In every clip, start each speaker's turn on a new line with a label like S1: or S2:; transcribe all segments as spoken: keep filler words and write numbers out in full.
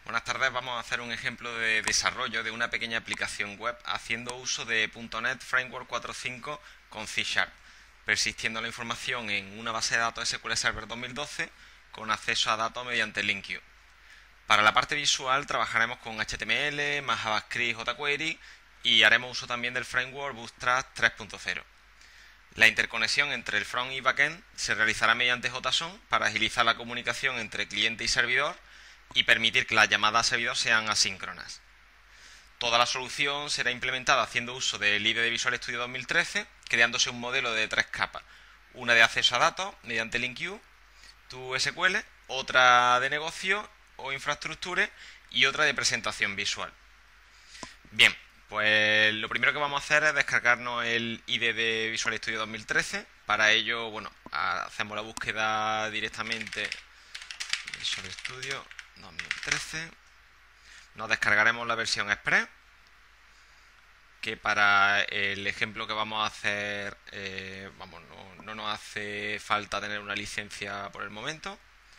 S1: Buenas tardes, vamos a hacer un ejemplo de desarrollo de una pequeña aplicación web haciendo uso de punto net Framework cuatro punto cinco con C Sharp, persistiendo la información en una base de datos S Q L Server dos mil doce con acceso a datos mediante LinkQ. Para la parte visual trabajaremos con H T M L, más JavaScript, jQuery y haremos uso también del framework Bootstrap tres punto cero. La interconexión entre el front y backend se realizará mediante JSON para agilizar la comunicación entre cliente y servidor y permitir que las llamadas a servidor sean asíncronas. Toda la solución será implementada haciendo uso del I D E de Visual Studio dos mil trece, creándose un modelo de tres capas. Una de acceso a datos mediante LinkQ, tu S Q L, otra de negocio o infraestructura y otra de presentación visual. Bien, pues lo primero que vamos a hacer es descargarnos el I D E de Visual Studio dos mil trece. Para ello, bueno, hacemos la búsqueda directamente Visual Studio dos mil trece. Nos descargaremos la versión Express, que para el ejemplo que vamos a hacer, eh, vamos, no, no nos hace falta tener una licencia por el momento.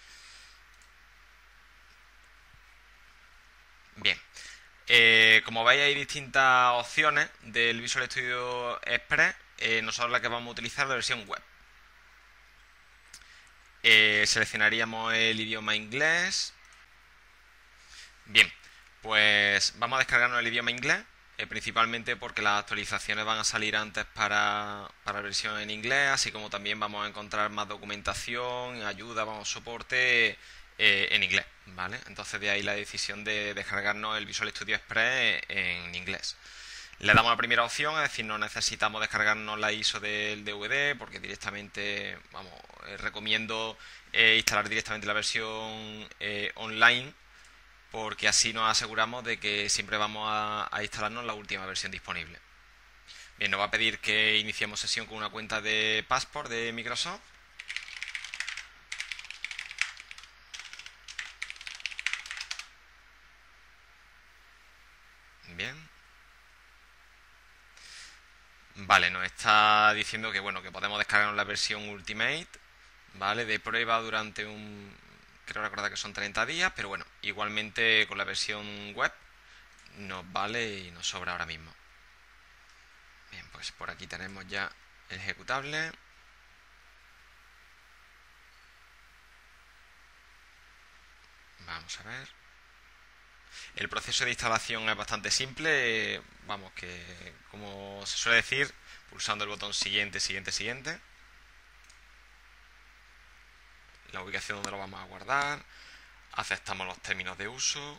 S1: Bien, eh, como veis hay distintas opciones del Visual Studio Express. Eh, nosotros la que vamos a utilizar es la versión web. Eh, seleccionaríamos el idioma inglés. Bien, pues vamos a descargarnos el idioma inglés, eh, principalmente porque las actualizaciones van a salir antes para, para la versión en inglés, así como también vamos a encontrar más documentación, ayuda, vamos, soporte eh, en inglés, ¿vale? Entonces de ahí la decisión de descargarnos el Visual Studio Express en inglés. Le damos la primera opción, es decir, no necesitamos descargarnos la I S O del D V D porque directamente, vamos, eh, recomiendo eh, instalar directamente la versión eh, online, porque así nos aseguramos de que siempre vamos a, a instalarnos la última versión disponible. Bien, nos va a pedir que iniciemos sesión con una cuenta de Passport de Microsoft. Bien. Vale, nos está diciendo que bueno, que podemos descargarnos la versión Ultimate, ¿vale? De prueba durante un... creo recordar que son treinta días, pero bueno, igualmente con la versión web nos vale y nos sobra ahora mismo. Bien, pues por aquí tenemos ya el ejecutable. Vamos a ver. El proceso de instalación es bastante simple, vamos, que como se suele decir, pulsando el botón siguiente, siguiente, siguiente. La ubicación donde lo vamos a guardar, aceptamos los términos de uso.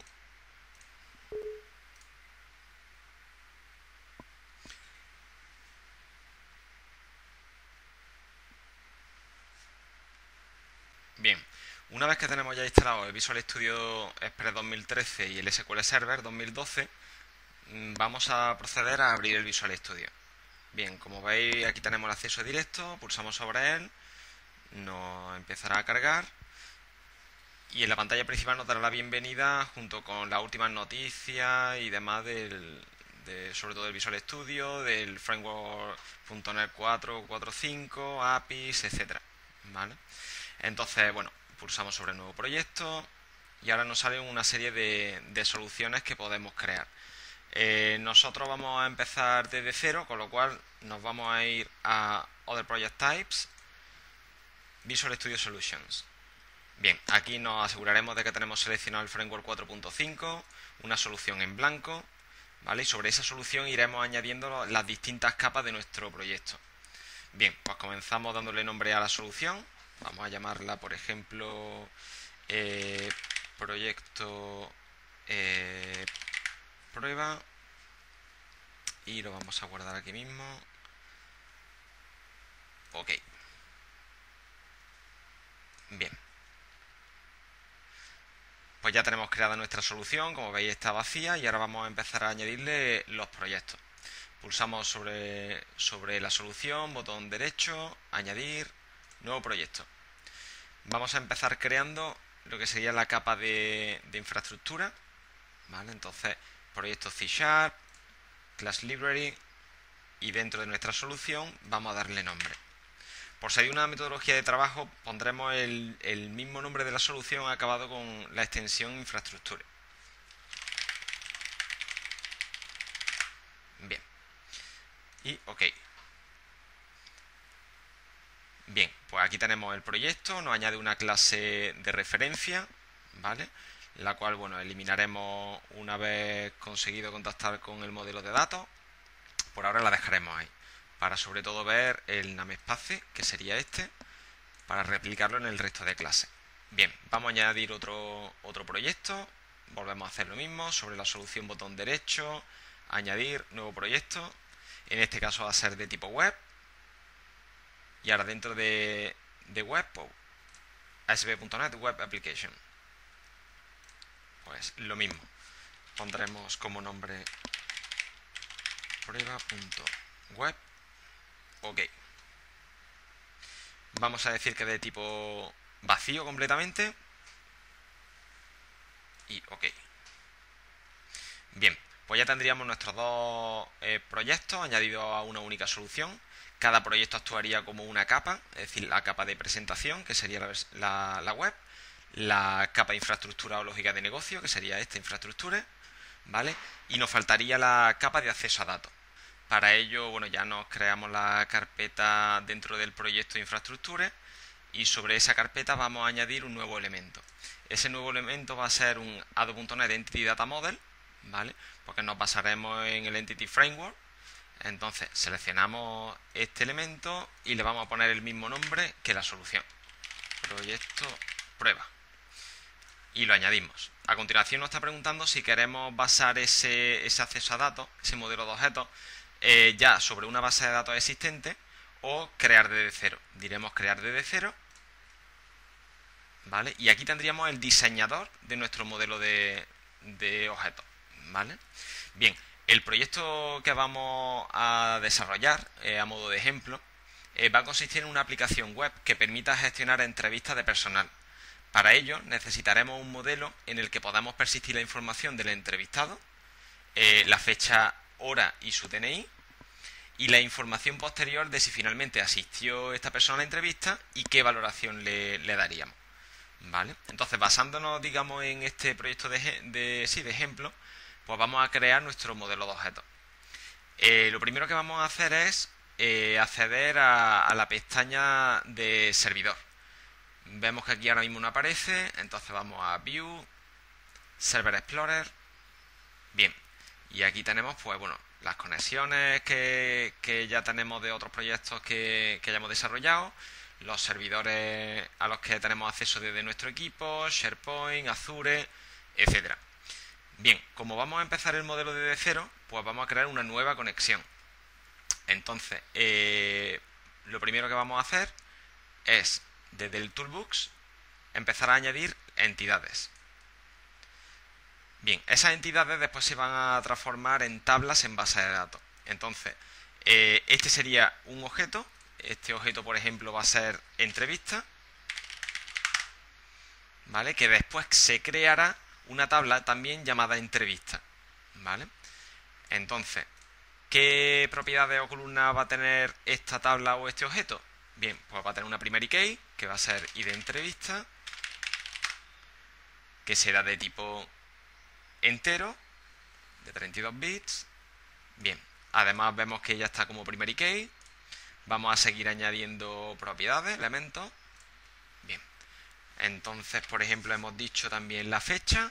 S1: Bien, una vez que tenemos ya instalado el Visual Studio Express dos mil trece y el S Q L Server dos mil doce, vamos a proceder a abrir el Visual Studio. Bien, como veis aquí tenemos el acceso directo, pulsamos sobre él, nos empezará a cargar y en la pantalla principal nos dará la bienvenida junto con las últimas noticias y demás del, de, sobre todo del Visual Studio, del framework punto net cuatro punto cuatro punto cinco, A P Is, etcétera. ¿Vale? Entonces, bueno, pulsamos sobre el nuevo proyecto y ahora nos salen una serie de, de soluciones que podemos crear. Eh, nosotros vamos a empezar desde cero, con lo cual nos vamos a ir a Other Project Types, Visual Studio Solutions. Bien, aquí nos aseguraremos de que tenemos seleccionado el framework cuatro punto cinco, una solución en blanco, ¿vale? Y sobre esa solución iremos añadiendo las distintas capas de nuestro proyecto. Bien, pues comenzamos dándole nombre a la solución. Vamos a llamarla, por ejemplo, eh, proyecto eh, prueba y lo vamos a guardar aquí mismo. Ok. Bien. Pues ya tenemos creada nuestra solución, como veis está vacía y ahora vamos a empezar a añadirle los proyectos. Pulsamos sobre, sobre la solución, botón derecho, añadir, nuevo proyecto. Vamos a empezar creando lo que sería la capa de, de infraestructura, ¿vale? Entonces, proyecto C Sharp, Class Library y dentro de nuestra solución vamos a darle nombre. Por seguir una metodología de trabajo, pondremos el, el mismo nombre de la solución acabado con la extensión infraestructura. y OK. Bien, pues aquí tenemos el proyecto, nos añade una clase de referencia, ¿vale? La cual, bueno, eliminaremos una vez conseguido contactar con el modelo de datos. Por ahora la dejaremos ahí, para sobre todo ver el namespace, que sería este, para replicarlo en el resto de clases. Bien, vamos a añadir otro, otro proyecto, volvemos a hacer lo mismo, sobre la solución botón derecho, añadir nuevo proyecto, en este caso va a ser de tipo web, y ahora dentro de, de web, pues, A S P punto net Web Application. Pues lo mismo, pondremos como nombre prueba.web. OK. Vamos a decir que de tipo vacío completamente. Y OK. Bien, pues ya tendríamos nuestros dos eh, proyectos añadidos a una única solución. Cada proyecto actuaría como una capa, es decir, la capa de presentación, que sería la, la, la web, la capa de infraestructura o lógica de negocio, que sería esta infraestructura, ¿vale? Y nos faltaría la capa de acceso a datos. Para ello, bueno, ya nos creamos la carpeta dentro del proyecto de infraestructura y sobre esa carpeta vamos a añadir un nuevo elemento. Ese nuevo elemento va a ser un Ado punto net Entity Data Model, ¿vale? Porque nos basaremos en el Entity Framework. Entonces seleccionamos este elemento y le vamos a poner el mismo nombre que la solución. Proyecto prueba. Y lo añadimos. A continuación nos está preguntando si queremos basar ese, ese acceso a datos, ese modelo de objetos, eh, ya sobre una base de datos existente o crear desde cero. Diremos crear desde cero. ¿Vale? Y aquí tendríamos el diseñador de nuestro modelo de, de objetos. ¿Vale? Bien, el proyecto que vamos a desarrollar, eh, a modo de ejemplo, eh, va a consistir en una aplicación web que permita gestionar entrevistas de personal. Para ello necesitaremos un modelo en el que podamos persistir la información del entrevistado, eh, la fecha, hora y su D N I, y la información posterior de si finalmente asistió esta persona a la entrevista y qué valoración le, le daríamos. ¿Vale? Entonces, basándonos, digamos, en este proyecto de, de, sí, de ejemplo, pues vamos a crear nuestro modelo de objetos. Eh, lo primero que vamos a hacer es eh, acceder a, a la pestaña de servidor. Vemos que aquí ahora mismo no aparece, entonces vamos a View, Server Explorer. Bien, y aquí tenemos, pues bueno, las conexiones que, que ya tenemos de otros proyectos que, que hayamos desarrollado, los servidores a los que tenemos acceso desde nuestro equipo, SharePoint, Azure, etcétera. Bien, como vamos a empezar el modelo desde cero, pues vamos a crear una nueva conexión. Entonces, eh, lo primero que vamos a hacer es, desde el Toolbox, empezar a añadir entidades. Bien, esas entidades después se van a transformar en tablas en base de datos. Entonces, eh, este sería un objeto. Este objeto, por ejemplo, va a ser entrevista, ¿vale? Que después se creará una tabla también llamada entrevista, ¿vale? Entonces, ¿qué propiedades o columnas va a tener esta tabla o este objeto? Bien, pues va a tener una primary key, que va a ser id entrevista, que será de tipo entero, de treinta y dos bits. Bien, además vemos que ya está como primary key. Vamos a seguir añadiendo propiedades, elementos. Bien, entonces, por ejemplo, hemos dicho también la fecha.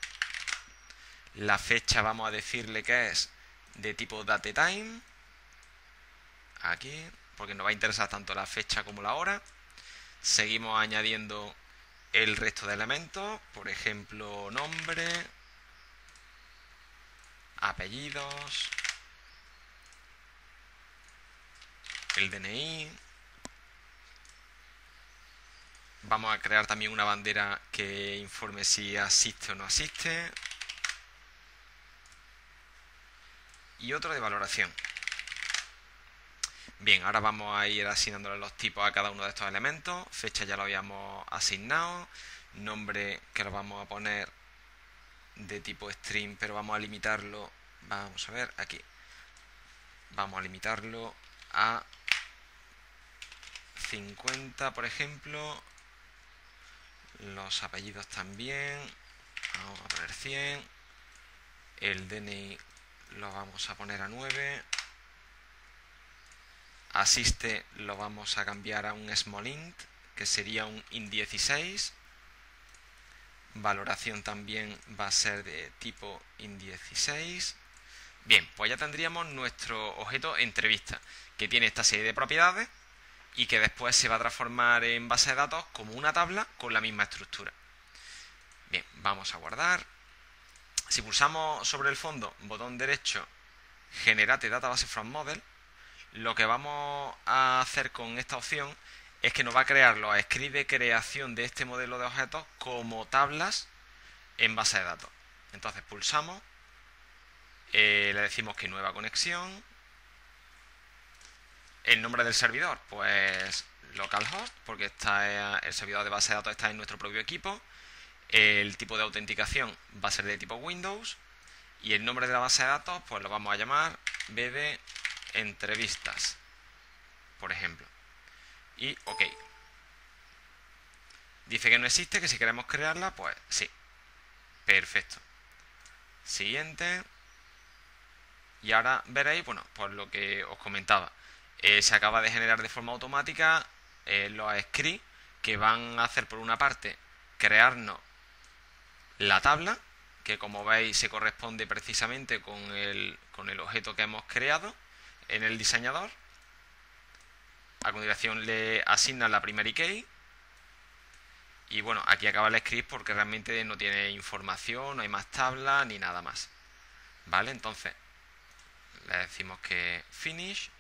S1: La fecha vamos a decirle que es de tipo datetime. Aquí, porque nos va a interesar tanto la fecha como la hora. Seguimos añadiendo el resto de elementos, por ejemplo, nombre, apellidos, el D N I. Vamos a crear también una bandera que informe si asiste o no asiste. Y otro de valoración. Bien, ahora vamos a ir asignándole los tipos a cada uno de estos elementos. Fecha ya lo habíamos asignado. Nombre que lo vamos a poner de tipo string, pero vamos a limitarlo. Vamos a ver, aquí. Vamos a limitarlo a cincuenta, por ejemplo. Los apellidos también. Vamos a poner cien. El D N I lo vamos a poner a nueve. asiste lo vamos a cambiar a un small int, que sería un int dieciséis. Valoración también va a ser de tipo int dieciséis. Bien, pues ya tendríamos nuestro objeto entrevista, que tiene esta serie de propiedades y que después se va a transformar en base de datos como una tabla con la misma estructura. Bien, vamos a guardar. Si pulsamos sobre el fondo, botón derecho, Generate Database from Model, lo que vamos a hacer con esta opción es que nos va a crear los scripts de creación de este modelo de objetos como tablas en base de datos. Entonces pulsamos, eh, le decimos que nueva conexión, el nombre del servidor, pues localhost, porque está, el servidor de base de datos está en nuestro propio equipo. El tipo de autenticación va a ser de tipo Windows y el nombre de la base de datos pues lo vamos a llamar B D entrevistas, por ejemplo. Y OK. Dice que no existe, que si queremos crearla, pues sí. Perfecto. Siguiente. Y ahora veréis, bueno, pues lo que os comentaba. Eh, se acaba de generar de forma automática eh, los scripts que van a hacer, por una parte, crearnos la tabla, que como veis se corresponde precisamente con el, con el objeto que hemos creado en el diseñador. A continuación le asignan la primary key. Y bueno, aquí acaba el script porque realmente no tiene información, no hay más tabla ni nada más. ¿Vale? Entonces le decimos que finish.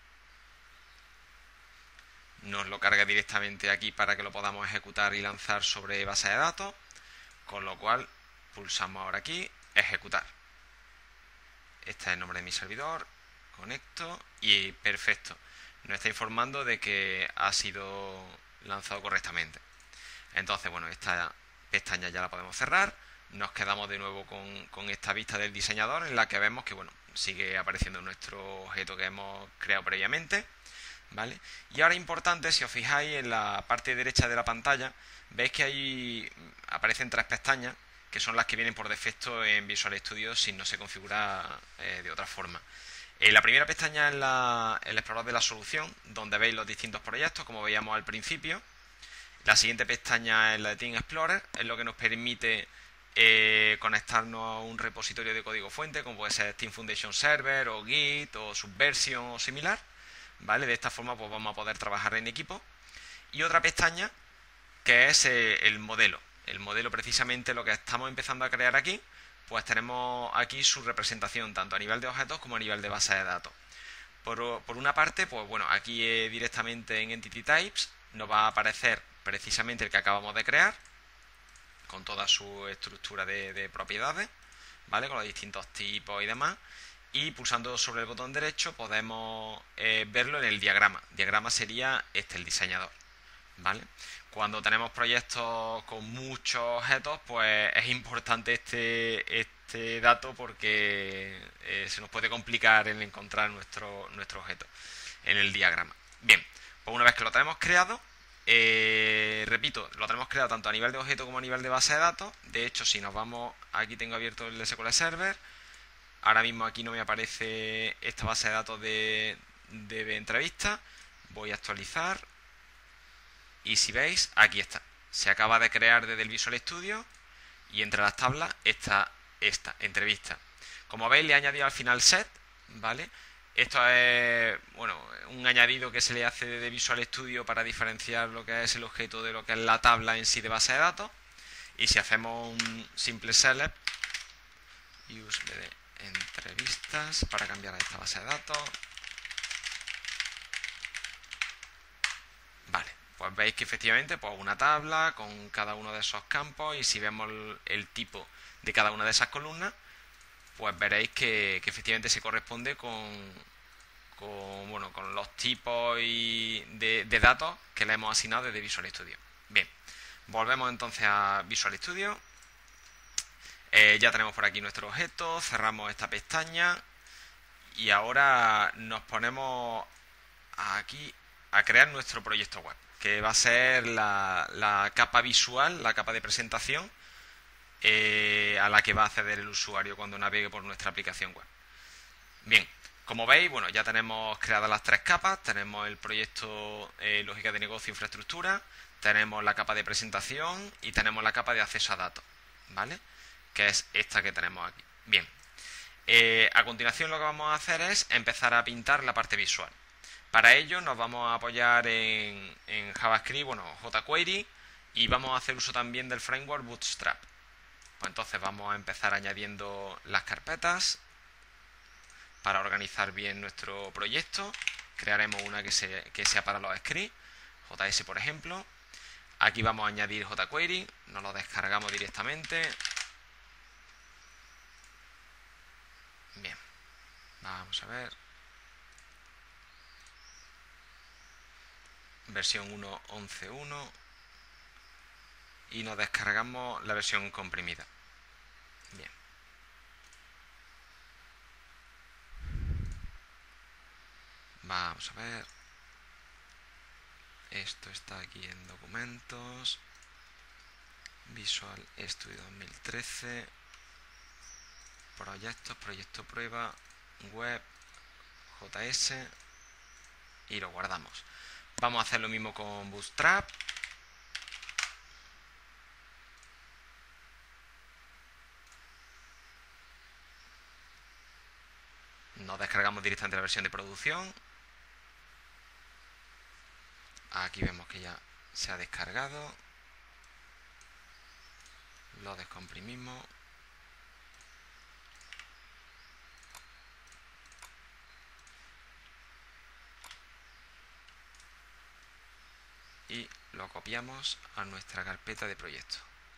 S1: Nos lo carga directamente aquí para que lo podamos ejecutar y lanzar sobre base de datos. Con lo cual pulsamos ahora aquí, ejecutar. Este es el nombre de mi servidor. Conecto y perfecto. Nos está informando de que ha sido lanzado correctamente. Entonces, bueno, esta pestaña ya la podemos cerrar. Nos quedamos de nuevo con, con esta vista del diseñador en la que vemos que, bueno, sigue apareciendo nuestro objeto que hemos creado previamente, ¿vale? Y ahora importante, si os fijáis en la parte derecha de la pantalla, veis que ahí aparecen tres pestañas que son las que vienen por defecto en Visual Studio si no se configura eh, de otra forma. Eh, la primera pestaña es la, el explorador de la solución, donde veis los distintos proyectos, como veíamos al principio. La siguiente pestaña es la de Team Explorer, es lo que nos permite eh, conectarnos a un repositorio de código fuente, como puede ser Team Foundation Server, o Git, o Subversion, o similar. ¿Vale? De esta forma pues vamos a poder trabajar en equipo. Y otra pestaña que es eh, el modelo. El modelo, precisamente lo que estamos empezando a crear aquí, pues tenemos aquí su representación tanto a nivel de objetos como a nivel de base de datos. Por, por una parte, pues bueno, aquí eh, directamente en Entity Types nos va a aparecer precisamente el que acabamos de crear, con toda su estructura de, de propiedades, ¿vale? Con los distintos tipos y demás. Y pulsando sobre el botón derecho podemos eh, verlo en el diagrama. Diagrama sería este, el diseñador, ¿vale? Cuando tenemos proyectos con muchos objetos, pues es importante este, este dato porque eh, se nos puede complicar el encontrar nuestro, nuestro objeto en el diagrama. Bien, pues una vez que lo tenemos creado, eh, repito, lo tenemos creado tanto a nivel de objeto como a nivel de base de datos. De hecho, si nos vamos, aquí tengo abierto el S Q L Server. Ahora mismo aquí no me aparece esta base de datos de, de entrevista. Voy a actualizar. Y si veis, aquí está. Se acaba de crear desde el Visual Studio. Y entre las tablas está esta, entrevista. Como veis, le he añadido al final set, ¿vale? Esto es, bueno, un añadido que se le hace desde Visual Studio para diferenciar lo que es el objeto de lo que es la tabla en sí de base de datos. Y si hacemos un simple select, use bd entrevistas para cambiar a esta base de datos. Vale, pues veis que efectivamente pues una tabla con cada uno de esos campos, y si vemos el, el tipo de cada una de esas columnas, pues veréis que, que efectivamente se corresponde con, con, bueno, con los tipos y de, de datos que le hemos asignado desde Visual Studio. Bien, volvemos entonces a Visual Studio. Eh, ya tenemos por aquí nuestro objeto, cerramos esta pestaña y ahora nos ponemos aquí a crear nuestro proyecto web, que va a ser la, la capa visual, la capa de presentación eh, a la que va a acceder el usuario cuando navegue por nuestra aplicación web. Bien, Como veis, bueno, ya tenemos creadas las tres capas. Tenemos el proyecto eh, lógica de negocio e infraestructura, tenemos la capa de presentación y tenemos la capa de acceso a datos, ¿vale? Que es esta que tenemos aquí. Bien, eh, a continuación lo que vamos a hacer es empezar a pintar la parte visual. Para ello nos vamos a apoyar en, en JavaScript, bueno, jQuery, y vamos a hacer uso también del framework Bootstrap. Pues entonces vamos a empezar añadiendo las carpetas para organizar bien nuestro proyecto. Crearemos una que, se, que sea para los scripts, J S por ejemplo. Aquí vamos a añadir jQuery, nos lo descargamos directamente. Bien, vamos a ver. Versión uno punto once punto uno y nos descargamos la versión comprimida. Bien. Vamos a ver. Esto está aquí en documentos. Visual Studio dos mil trece. Proyectos, proyecto prueba, web, J S y lo guardamos. Vamos a hacer lo mismo con Bootstrap. Nos descargamos directamente la versión de producción. Aquí vemos que ya se ha descargado. Lo descomprimimos. Y lo copiamos a nuestra carpeta de proyecto.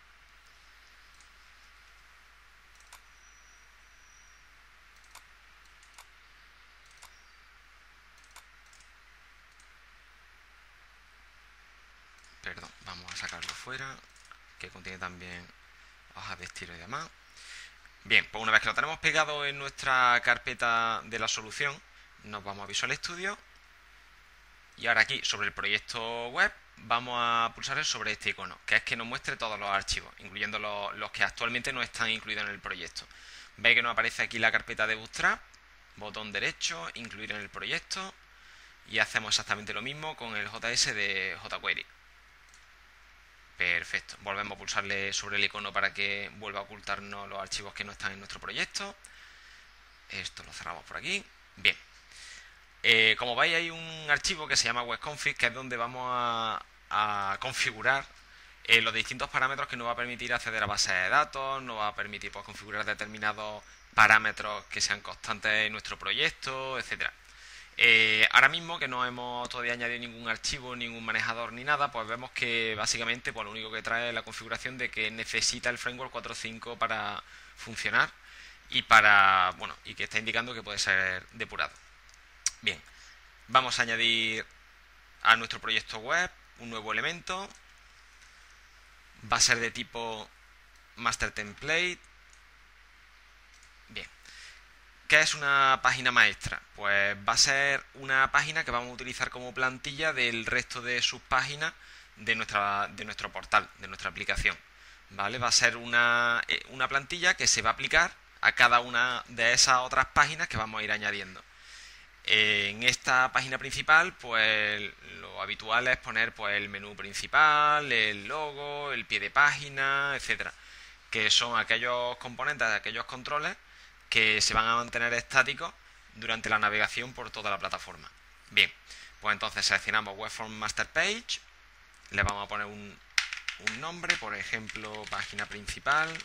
S1: Perdón, vamos a sacarlo fuera, que contiene también hojas de estilo y demás. Bien, pues una vez que lo tenemos pegado en nuestra carpeta de la solución, nos vamos a Visual Studio. Y ahora aquí, sobre el proyecto web, vamos a pulsar sobre este icono, que es que nos muestre todos los archivos, incluyendo los, los que actualmente no están incluidos en el proyecto. Veis que nos aparece aquí la carpeta de Bootstrap, botón derecho, incluir en el proyecto, y hacemos exactamente lo mismo con el J S de jQuery. Perfecto, volvemos a pulsarle sobre el icono para que vuelva a ocultarnos los archivos que no están en nuestro proyecto. Esto lo cerramos por aquí. Bien, eh, como veis hay un archivo que se llama webconfig, que es donde vamos a, a configurar eh, los distintos parámetros que nos va a permitir acceder a bases de datos, nos va a permitir pues, configurar determinados parámetros que sean constantes en nuestro proyecto, etcétera. Eh, ahora mismo que no hemos todavía añadido ningún archivo, ningún manejador ni nada, pues vemos que básicamente pues, lo único que trae es la configuración de que necesita el framework cuatro punto cinco para funcionar y para bueno y que está indicando que puede ser depurado. Bien, vamos a añadir a nuestro proyecto web un nuevo elemento. Va a ser de tipo master template. Bien. ¿Qué es una página maestra? Pues va a ser una página que vamos a utilizar como plantilla del resto de subpáginas de, nuestra, de nuestro portal, de nuestra aplicación. ¿Vale? Va a ser una, una plantilla que se va a aplicar a cada una de esas otras páginas que vamos a ir añadiendo. En esta página principal, pues lo habitual es poner pues, el menú principal, el logo, el pie de página, etcétera. Que son aquellos componentes, aquellos controles que se van a mantener estáticos durante la navegación por toda la plataforma. Bien, pues entonces seleccionamos Webform Master Page, le vamos a poner un, un nombre, por ejemplo, página principal.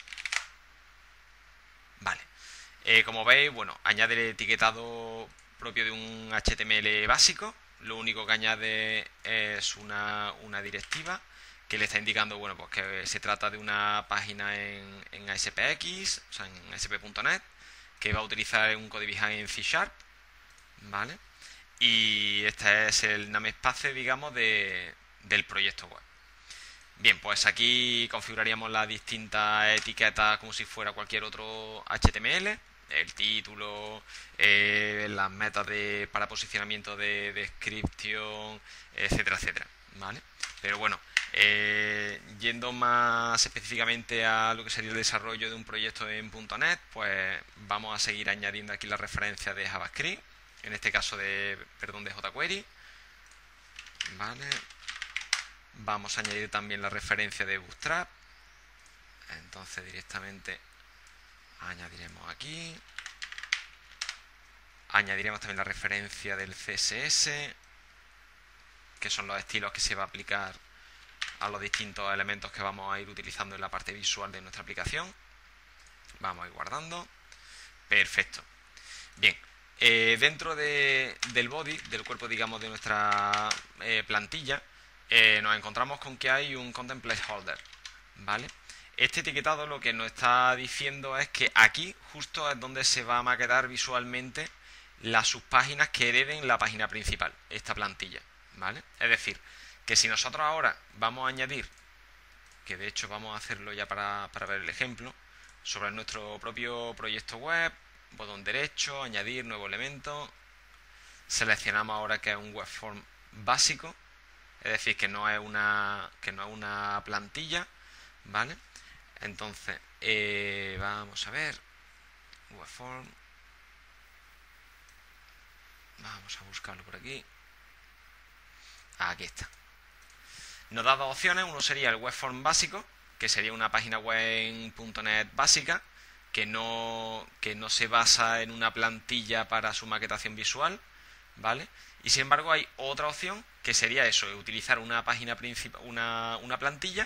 S1: Vale, eh, como veis, bueno, añade el etiquetado propio de un H T M L básico, lo único que añade es una, una directiva que le está indicando bueno, pues que se trata de una página en, en A S P X, o sea, en A S P punto net, que va a utilizar un código behind en C Sharp, ¿vale? Y este es el namespace, digamos, de, del proyecto web. Bien, pues aquí configuraríamos las distintas etiquetas como si fuera cualquier otro H T M L, el título, eh, las metas de, para posicionamiento de descripción, etcétera, etcétera, ¿vale? Pero bueno, Eh, yendo más específicamente a lo que sería el desarrollo de un proyecto en punto net, pues vamos a seguir añadiendo aquí la referencia de JavaScript, en este caso de, perdón, de jQuery. Vale. Vamos a añadir también la referencia de Bootstrap. Entonces directamente añadiremos aquí. Añadiremos también la referencia del C S S, que son los estilos que se va a aplicar a los distintos elementos que vamos a ir utilizando en la parte visual de nuestra aplicación. Vamos a ir guardando. Perfecto. Bien, eh, dentro de, del body, del cuerpo, digamos, de nuestra eh, plantilla, eh, nos encontramos con que hay un content placeholder, ¿vale? Este etiquetado lo que nos está diciendo es que aquí justo es donde se va a maquetar visualmente las subpáginas que hereden la página principal, esta plantilla, ¿vale? Es decir, que si nosotros ahora vamos a añadir, que de hecho vamos a hacerlo ya para, para ver el ejemplo, sobre nuestro propio proyecto web, botón derecho, añadir nuevo elemento, seleccionamos ahora que es un web form básico, es decir, que no es una, que no es una plantilla, ¿vale? Entonces, eh, vamos a ver, web form, vamos a buscarlo por aquí, aquí está. Nos da dos opciones, uno sería el web form básico, que sería una página web en punto net básica, que no, que no se basa en una plantilla para su maquetación visual, ¿vale? Y sin embargo hay otra opción, que sería eso, utilizar una página principal, una, una plantilla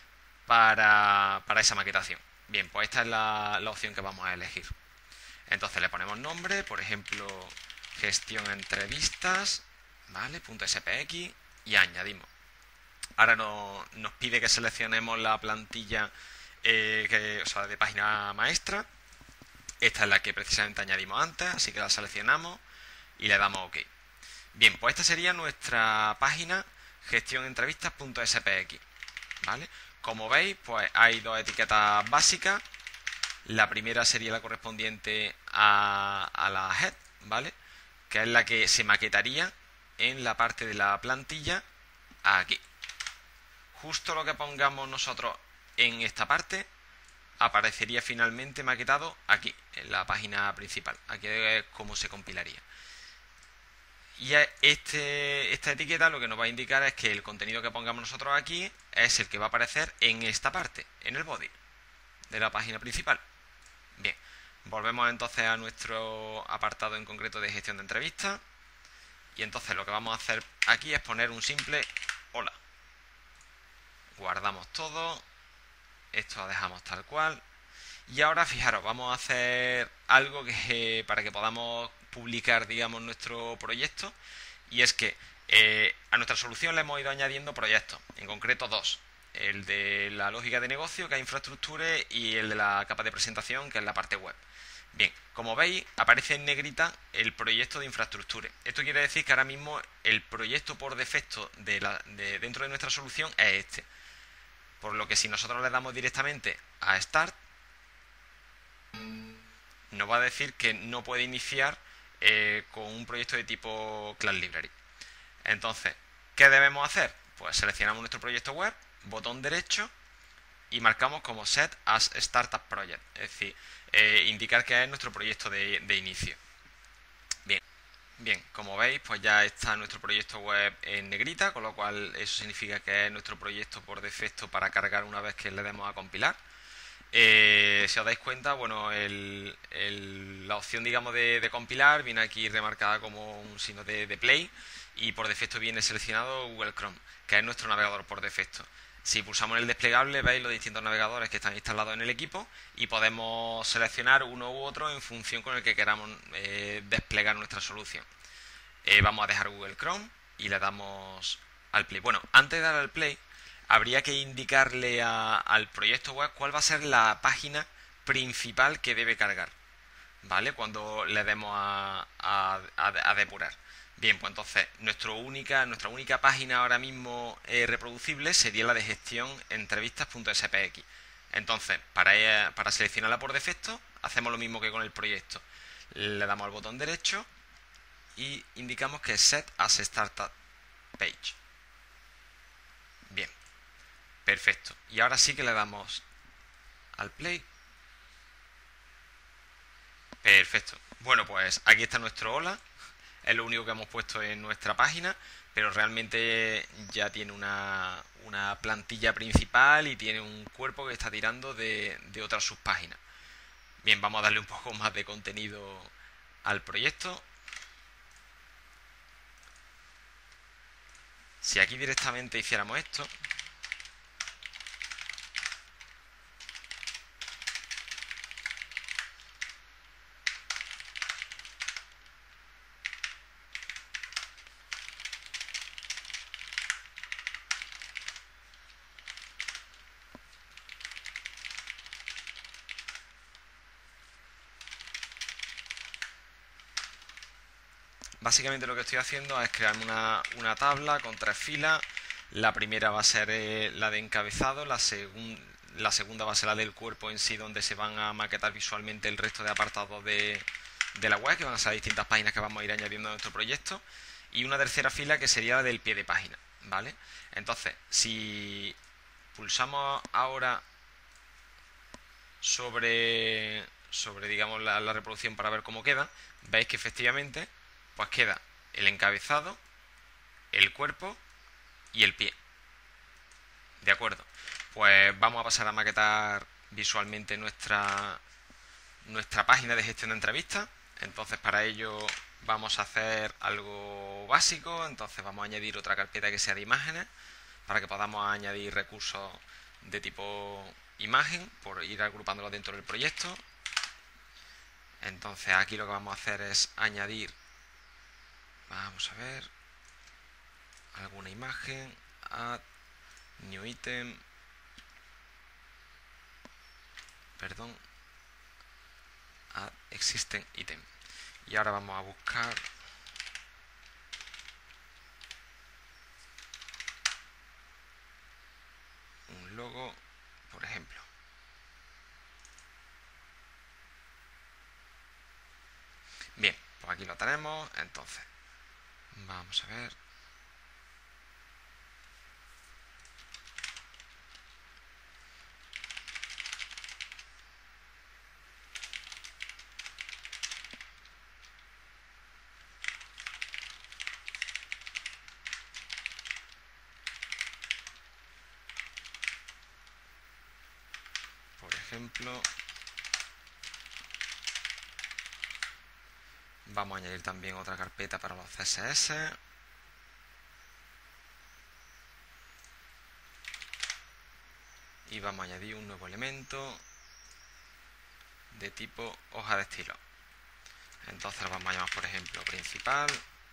S1: para, para esa maquetación. Bien, pues esta es la, la opción que vamos a elegir. Entonces le ponemos nombre, por ejemplo, gestión entrevistas, ¿vale? .spx y añadimos. Ahora no, nos pide que seleccionemos la plantilla eh, que, o sea, de página maestra. Esta es la que precisamente añadimos antes, así que la seleccionamos y le damos OK. Bien, pues esta sería nuestra página gestionentrevistas.spx, ¿vale? Como veis, pues hay dos etiquetas básicas. La primera sería la correspondiente a, a la head, ¿vale? Que es la que se maquetaría en la parte de la plantilla aquí. Justo lo que pongamos nosotros en esta parte aparecería finalmente maquetado aquí, en la página principal. Aquí es como se compilaría. Y este, esta etiqueta lo que nos va a indicar es que el contenido que pongamos nosotros aquí es el que va a aparecer en esta parte, en el body de la página principal. Bien, volvemos entonces a nuestro apartado en concreto de gestión de entrevistas. Y entonces lo que vamos a hacer aquí es poner un simple hola. Guardamos todo, esto lo dejamos tal cual. Y ahora fijaros, vamos a hacer algo que eh, para que podamos publicar, digamos, nuestro proyecto. Y es que eh, a nuestra solución le hemos ido añadiendo proyectos, en concreto dos. El de la lógica de negocio, que es infraestructura, y el de la capa de presentación, que es la parte web. Bien, como veis, aparece en negrita el proyecto de infraestructura. Esto quiere decir que ahora mismo el proyecto por defecto de la, de, dentro de nuestra solución es este. Por lo que si nosotros le damos directamente a Start, nos va a decir que no puede iniciar eh, con un proyecto de tipo Class Library. Entonces, ¿qué debemos hacer? Pues seleccionamos nuestro proyecto web, botón derecho y marcamos como Set as Startup Project, es decir, eh, indicar que es nuestro proyecto de, de inicio. Bien, bien, como veis, pues ya está nuestro proyecto web en negrita, con lo cual eso significa que es nuestro proyecto por defecto para cargar una vez que le demos a compilar. Eh, si os dais cuenta, bueno, el, el, la opción, digamos, de, de compilar viene aquí remarcada como un signo de, de play, y por defecto viene seleccionado Google Chrome, que es nuestro navegador por defecto. Si pulsamos en el desplegable, veis los distintos navegadores que están instalados en el equipo y podemos seleccionar uno u otro en función con el que queramos eh, desplegar nuestra solución. Eh, vamos a dejar Google Chrome y le damos al play. Bueno, antes de dar al play, habría que indicarle a, al proyecto web cuál va a ser la página principal que debe cargar, ¿vale? Cuando le demos a, a, a, a depurar. Bien, pues entonces nuestro única, nuestra única página ahora mismo eh, reproducible sería la de gestión entrevistas.spx. Entonces, para, para seleccionarla por defecto, hacemos lo mismo que con el proyecto. Le damos al botón derecho y indicamos que Set as Startup Page. Bien. Perfecto. Y ahora sí que le damos al play. Perfecto. Bueno, pues aquí está nuestro hola. Es lo único que hemos puesto en nuestra página, pero realmente ya tiene una, una plantilla principal y tiene un cuerpo que está tirando de, de otras subpáginas. Bien, vamos a darle un poco más de contenido al proyecto. Si aquí directamente hiciéramos esto, básicamente lo que estoy haciendo es crear una, una tabla con tres filas. La primera va a ser eh, la de encabezado, la, segun, la segunda va a ser la del cuerpo en sí, donde se van a maquetar visualmente el resto de apartados de, de la web, que van a ser distintas páginas que vamos a ir añadiendo a nuestro proyecto, y una tercera fila que sería la del pie de página, ¿vale? Entonces, si pulsamos ahora sobre, sobre digamos, la, la reproducción para ver cómo queda, veis que efectivamente pues queda el encabezado, el cuerpo y el pie. ¿De acuerdo? Pues vamos a pasar a maquetar visualmente nuestra, nuestra página de gestión de entrevistas. Entonces para ello vamos a hacer algo básico. Entonces vamos a añadir otra carpeta que sea de imágenes para que podamos añadir recursos de tipo imagen por ir agrupándolos dentro del proyecto. Entonces aquí lo que vamos a hacer es añadir, vamos a ver, alguna imagen, add new item, perdón, add existing item. Y ahora vamos a buscar un logo, por ejemplo. Bien, pues aquí lo tenemos. Entonces vamos a ver. Por ejemplo, vamos a añadir también otra carpeta para los C S S. Y vamos a añadir un nuevo elemento de tipo hoja de estilo. Entonces lo vamos a llamar, por ejemplo, principal.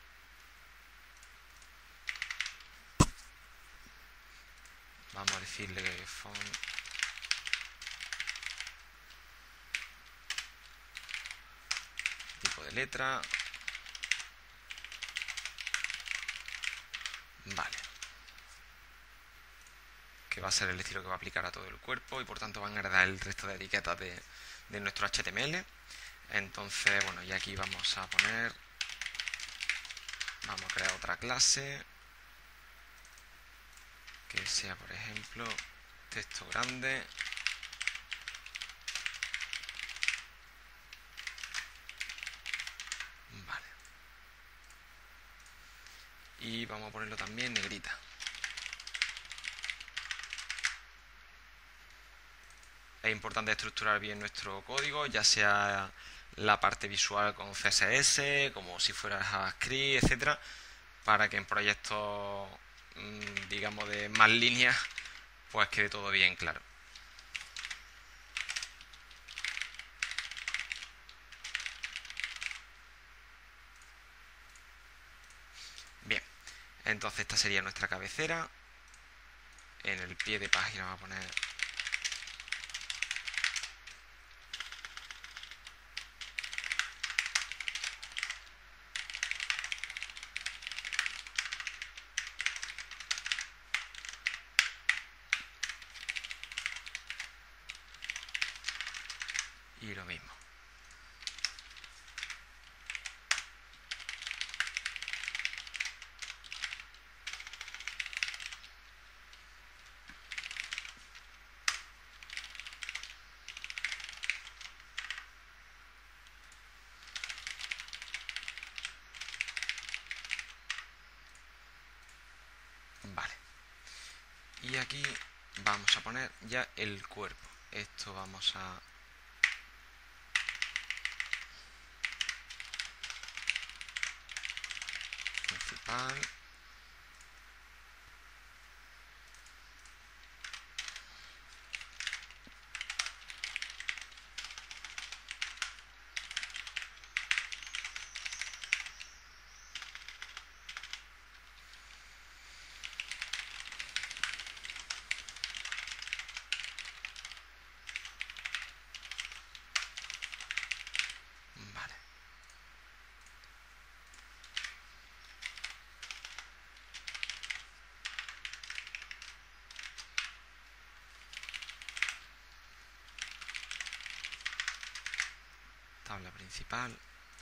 S1: Vamos a decirle font tipo de letra. Vale. Que va a ser el estilo que va a aplicar a todo el cuerpo y por tanto van a heredar el resto de etiquetas de, de nuestro H T M L. Entonces, bueno, y aquí vamos a poner, vamos a crear otra clase que sea, por ejemplo, texto grande. Vale. Y vamos a ponerlo también negrita. Es importante estructurar bien nuestro código, ya sea la parte visual con C S S, como si fuera JavaScript, etcétera, para que en proyectos, digamos, de más líneas, pues quede todo bien claro. Bien, entonces esta sería nuestra cabecera. En el pie de página vamos a poner y lo mismo. aquí vamos a poner ya el cuerpo. Esto vamos a principal. Vale. Tabla principal.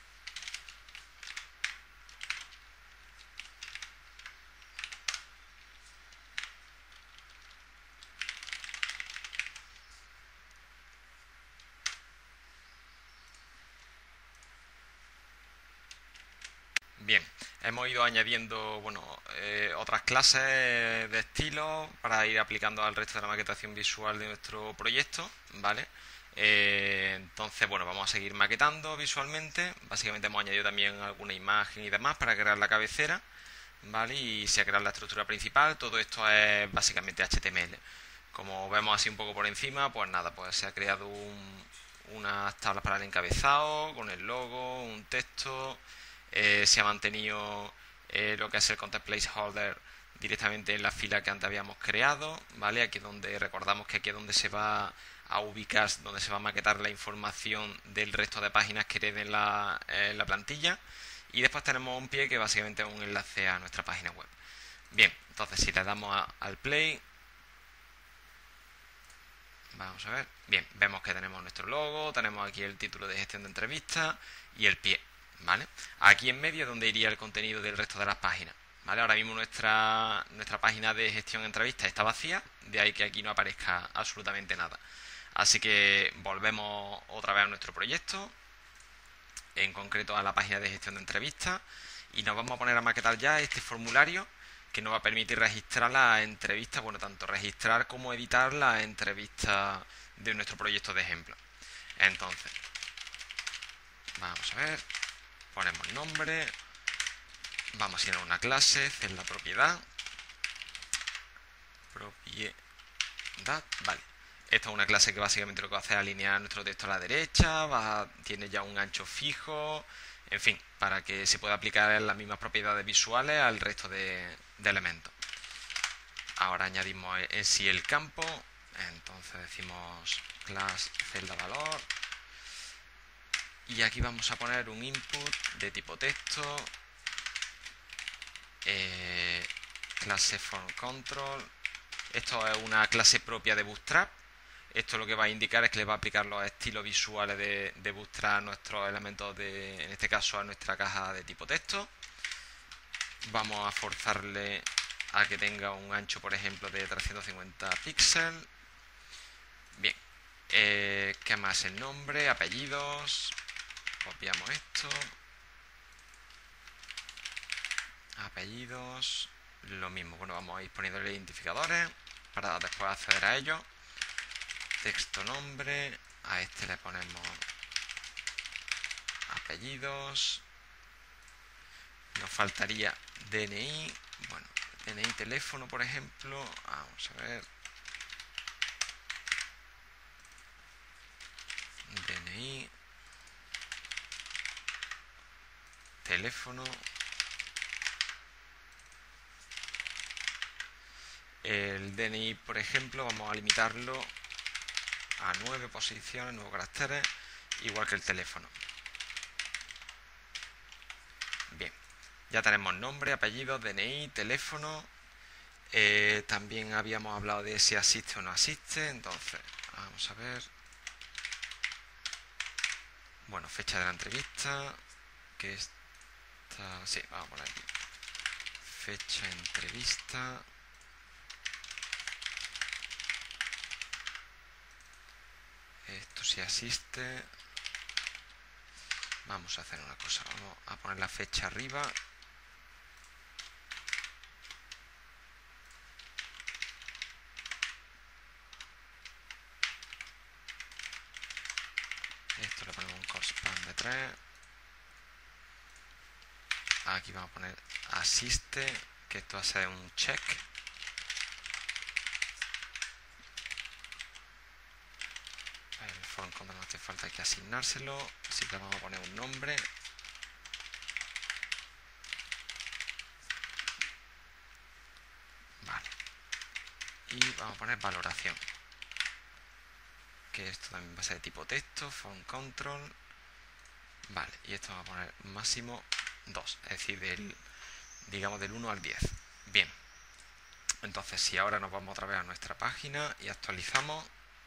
S1: Bien, hemos ido añadiendo, bueno, eh, otras clases de estilo para ir aplicando al resto de la maquetación visual de nuestro proyecto, ¿vale? Eh, entonces, bueno, vamos a seguir maquetando visualmente. Básicamente hemos añadido también alguna imagen y demás para crear la cabecera, ¿vale? Y se ha creado la estructura principal. Todo esto es básicamente H T M L. Como vemos así un poco por encima, pues nada, pues se ha creado un, unas tablas para el encabezado, con el logo, un texto. Eh, se ha mantenido eh, lo que es el content placeholder directamente en la fila que antes habíamos creado, ¿vale? Aquí es donde recordamos que aquí es donde se va a ubicar, donde se va a maquetar la información del resto de páginas que queden en la, en la plantilla. Y después tenemos un pie que básicamente es un enlace a nuestra página web. Bien, entonces si le damos a, al play, vamos a ver, bien, vemos que tenemos nuestro logo, tenemos aquí el título de gestión de entrevistas y el pie, ¿vale? Aquí en medio es donde iría el contenido del resto de las páginas, ¿vale? Ahora mismo nuestra, nuestra página de gestión de entrevistas está vacía, de ahí que aquí no aparezca absolutamente nada. Así que volvemos otra vez a nuestro proyecto, en concreto a la página de gestión de entrevistas, y nos vamos a poner a maquetar ya este formulario que nos va a permitir registrar las entrevistas, bueno, tanto registrar como editar las entrevistas de nuestro proyecto de ejemplo. Entonces, vamos a ver, ponemos nombre, vamos a ir a una clase, hacer la propiedad, propiedad, vale. Esta es una clase que básicamente lo que va a hacer es alinear nuestro texto a la derecha, va, tiene ya un ancho fijo, en fin, para que se pueda aplicar las mismas propiedades visuales al resto de, de elementos. Ahora añadimos en sí el campo, entonces decimos class celda valor, y aquí vamos a poner un input de tipo texto, eh, clase form control. Esto es una clase propia de Bootstrap. Esto lo que va a indicar es que le va a aplicar los estilos visuales de, de Bootstrap a nuestros elementos, de, en este caso a nuestra caja de tipo texto. Vamos a forzarle a que tenga un ancho, por ejemplo, de trescientos cincuenta píxeles. Bien, eh, ¿qué más? El nombre, apellidos. Copiamos esto. Apellidos. Lo mismo, bueno, vamos a ir poniéndole identificadores para después acceder a ellos. Texto, nombre, a este le ponemos apellidos, nos faltaría D N I, bueno, D N I, teléfono, por ejemplo, vamos a ver, D N I, teléfono, el D N I, por ejemplo, vamos a limitarlo a nueve posiciones, nueve caracteres, igual que el teléfono. Bien, ya tenemos nombre, apellido, D N I, teléfono. Eh, también habíamos hablado de si asiste o no asiste, entonces vamos a ver. Bueno, fecha de la entrevista, que está, sí, vamos a poner aquí, fecha de entrevista. Esto sí asiste. Vamos a hacer una cosa, vamos a poner la fecha arriba. for span de tres. Aquí vamos a poner asiste, que esto va a ser un check. El for control no hace falta, hay que asignárselo, así que vamos a poner un nombre. Vale. Y vamos a poner valoración, que esto también va a ser de tipo texto, phone control. Vale, y esto vamos a poner máximo dos, es decir, del, digamos del uno al diez. Bien, entonces si ahora nos vamos otra vez a nuestra página y actualizamos,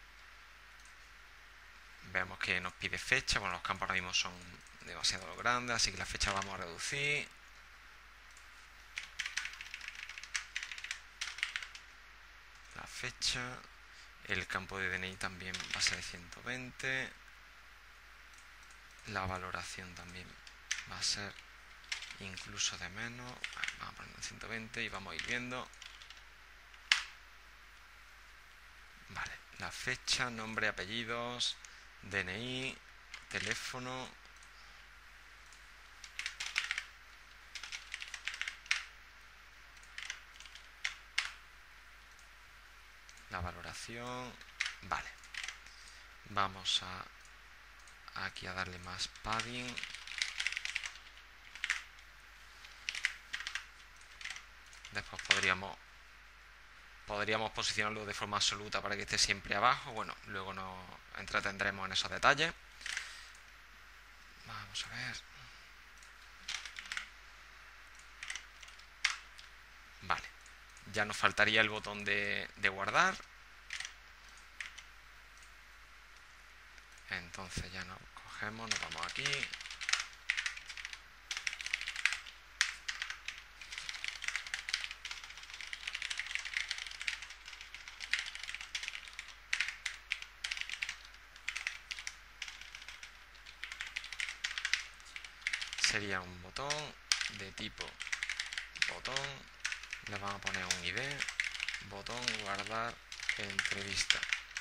S1: vemos que nos pide fecha. Bueno, los campos ahora mismo son demasiado grandes, así que la fecha vamos a reducir. La fecha, el campo de D N I también va a ser de ciento veinte. La valoración también va a ser incluso de menos. Vamos a poner ciento veinte y vamos a ir viendo. Vale, la fecha, nombre, apellidos, D N I, teléfono. La valoración. Vale. Vamos a aquí a darle más padding. Después podríamos podríamos posicionarlo de forma absoluta para que esté siempre abajo. Bueno, luego nos entretendremos en esos detalles. Vamos a ver. Vale. Ya nos faltaría el botón de, de guardar. Entonces ya nos cogemos, nos vamos aquí. Sería un botón de tipo botón, le vamos a poner un I D, botón guardar entrevista,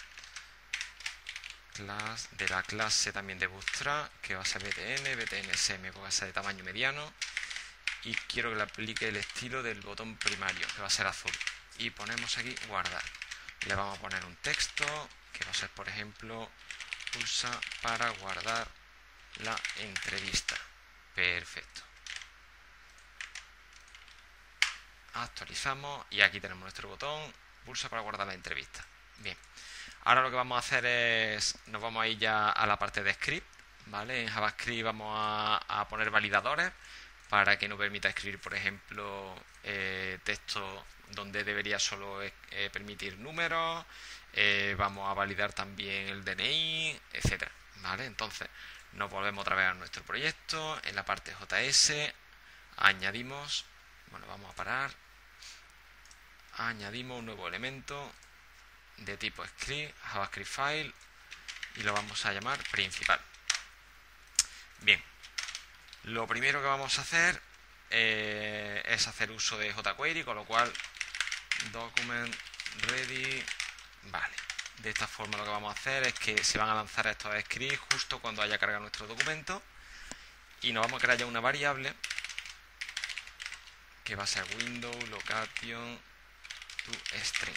S1: class, de la clase también de Bootstrap, que va a ser B T N, B T N S M, va a ser de tamaño mediano, y quiero que le aplique el estilo del botón primario, que va a ser azul, y ponemos aquí guardar. Le vamos a poner un texto, que va a ser, por ejemplo, pulsa para guardar la entrevista. Perfecto. Actualizamos y aquí tenemos nuestro botón, pulsa para guardar la entrevista. Bien, ahora lo que vamos a hacer es, nos vamos a ir ya a la parte de script, ¿vale? En JavaScript vamos a, a poner validadores para que nos permita escribir, por ejemplo, eh, texto donde debería solo eh, permitir números, eh, vamos a validar también el D N I, etcétera, ¿vale? Entonces nos volvemos otra vez a nuestro proyecto, en la parte J S añadimos, bueno, vamos a parar, añadimos un nuevo elemento de tipo script, JavaScript file, y lo vamos a llamar principal. Bien, lo primero que vamos a hacer eh, es hacer uso de jQuery, con lo cual document ready, vale. De esta forma lo que vamos a hacer es que se van a lanzar estos scripts justo cuando haya cargado nuestro documento, y nos vamos a crear ya una variable que va a ser window location to string,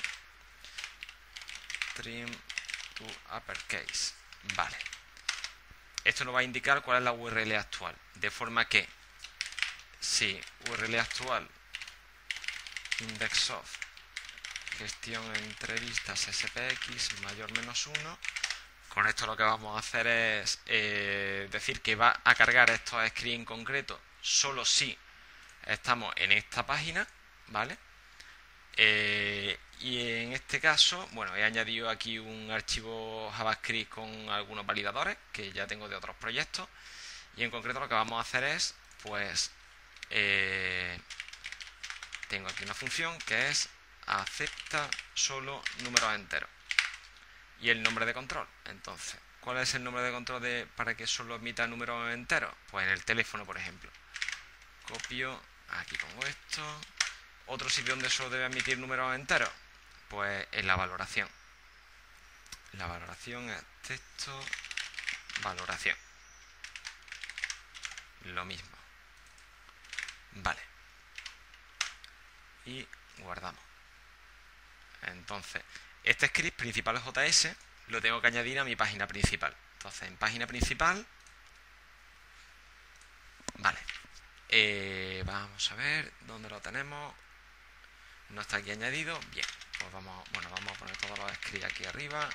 S1: string to uppercase, vale. Esto nos va a indicar cuál es la U R L actual, de forma que si U R L actual index of gestión entrevistas S P X mayor menos uno, con esto lo que vamos a hacer es eh, decir que va a cargar estos scripts en concreto solo si estamos en esta página, ¿vale? Eh, y en este caso, bueno, he añadido aquí un archivo JavaScript con algunos validadores que ya tengo de otros proyectos, y en concreto lo que vamos a hacer es, pues, eh, tengo aquí una función que es acepta solo números enteros y el nombre de control. Entonces, ¿cuál es el nombre de control de, para que solo emita números enteros? Pues en el teléfono, por ejemplo. Copio, aquí pongo esto. Otro sitio donde solo debe emitir números enteros, pues en la valoración. La valoración es texto, valoración. lo mismo. Vale. Y guardamos. Entonces, este script principal J S lo tengo que añadir a mi página principal. Entonces, en página principal, vale. Eh, vamos a ver dónde lo tenemos. No está aquí añadido. Bien, pues vamos, bueno, vamos a poner todos los scripts aquí arriba.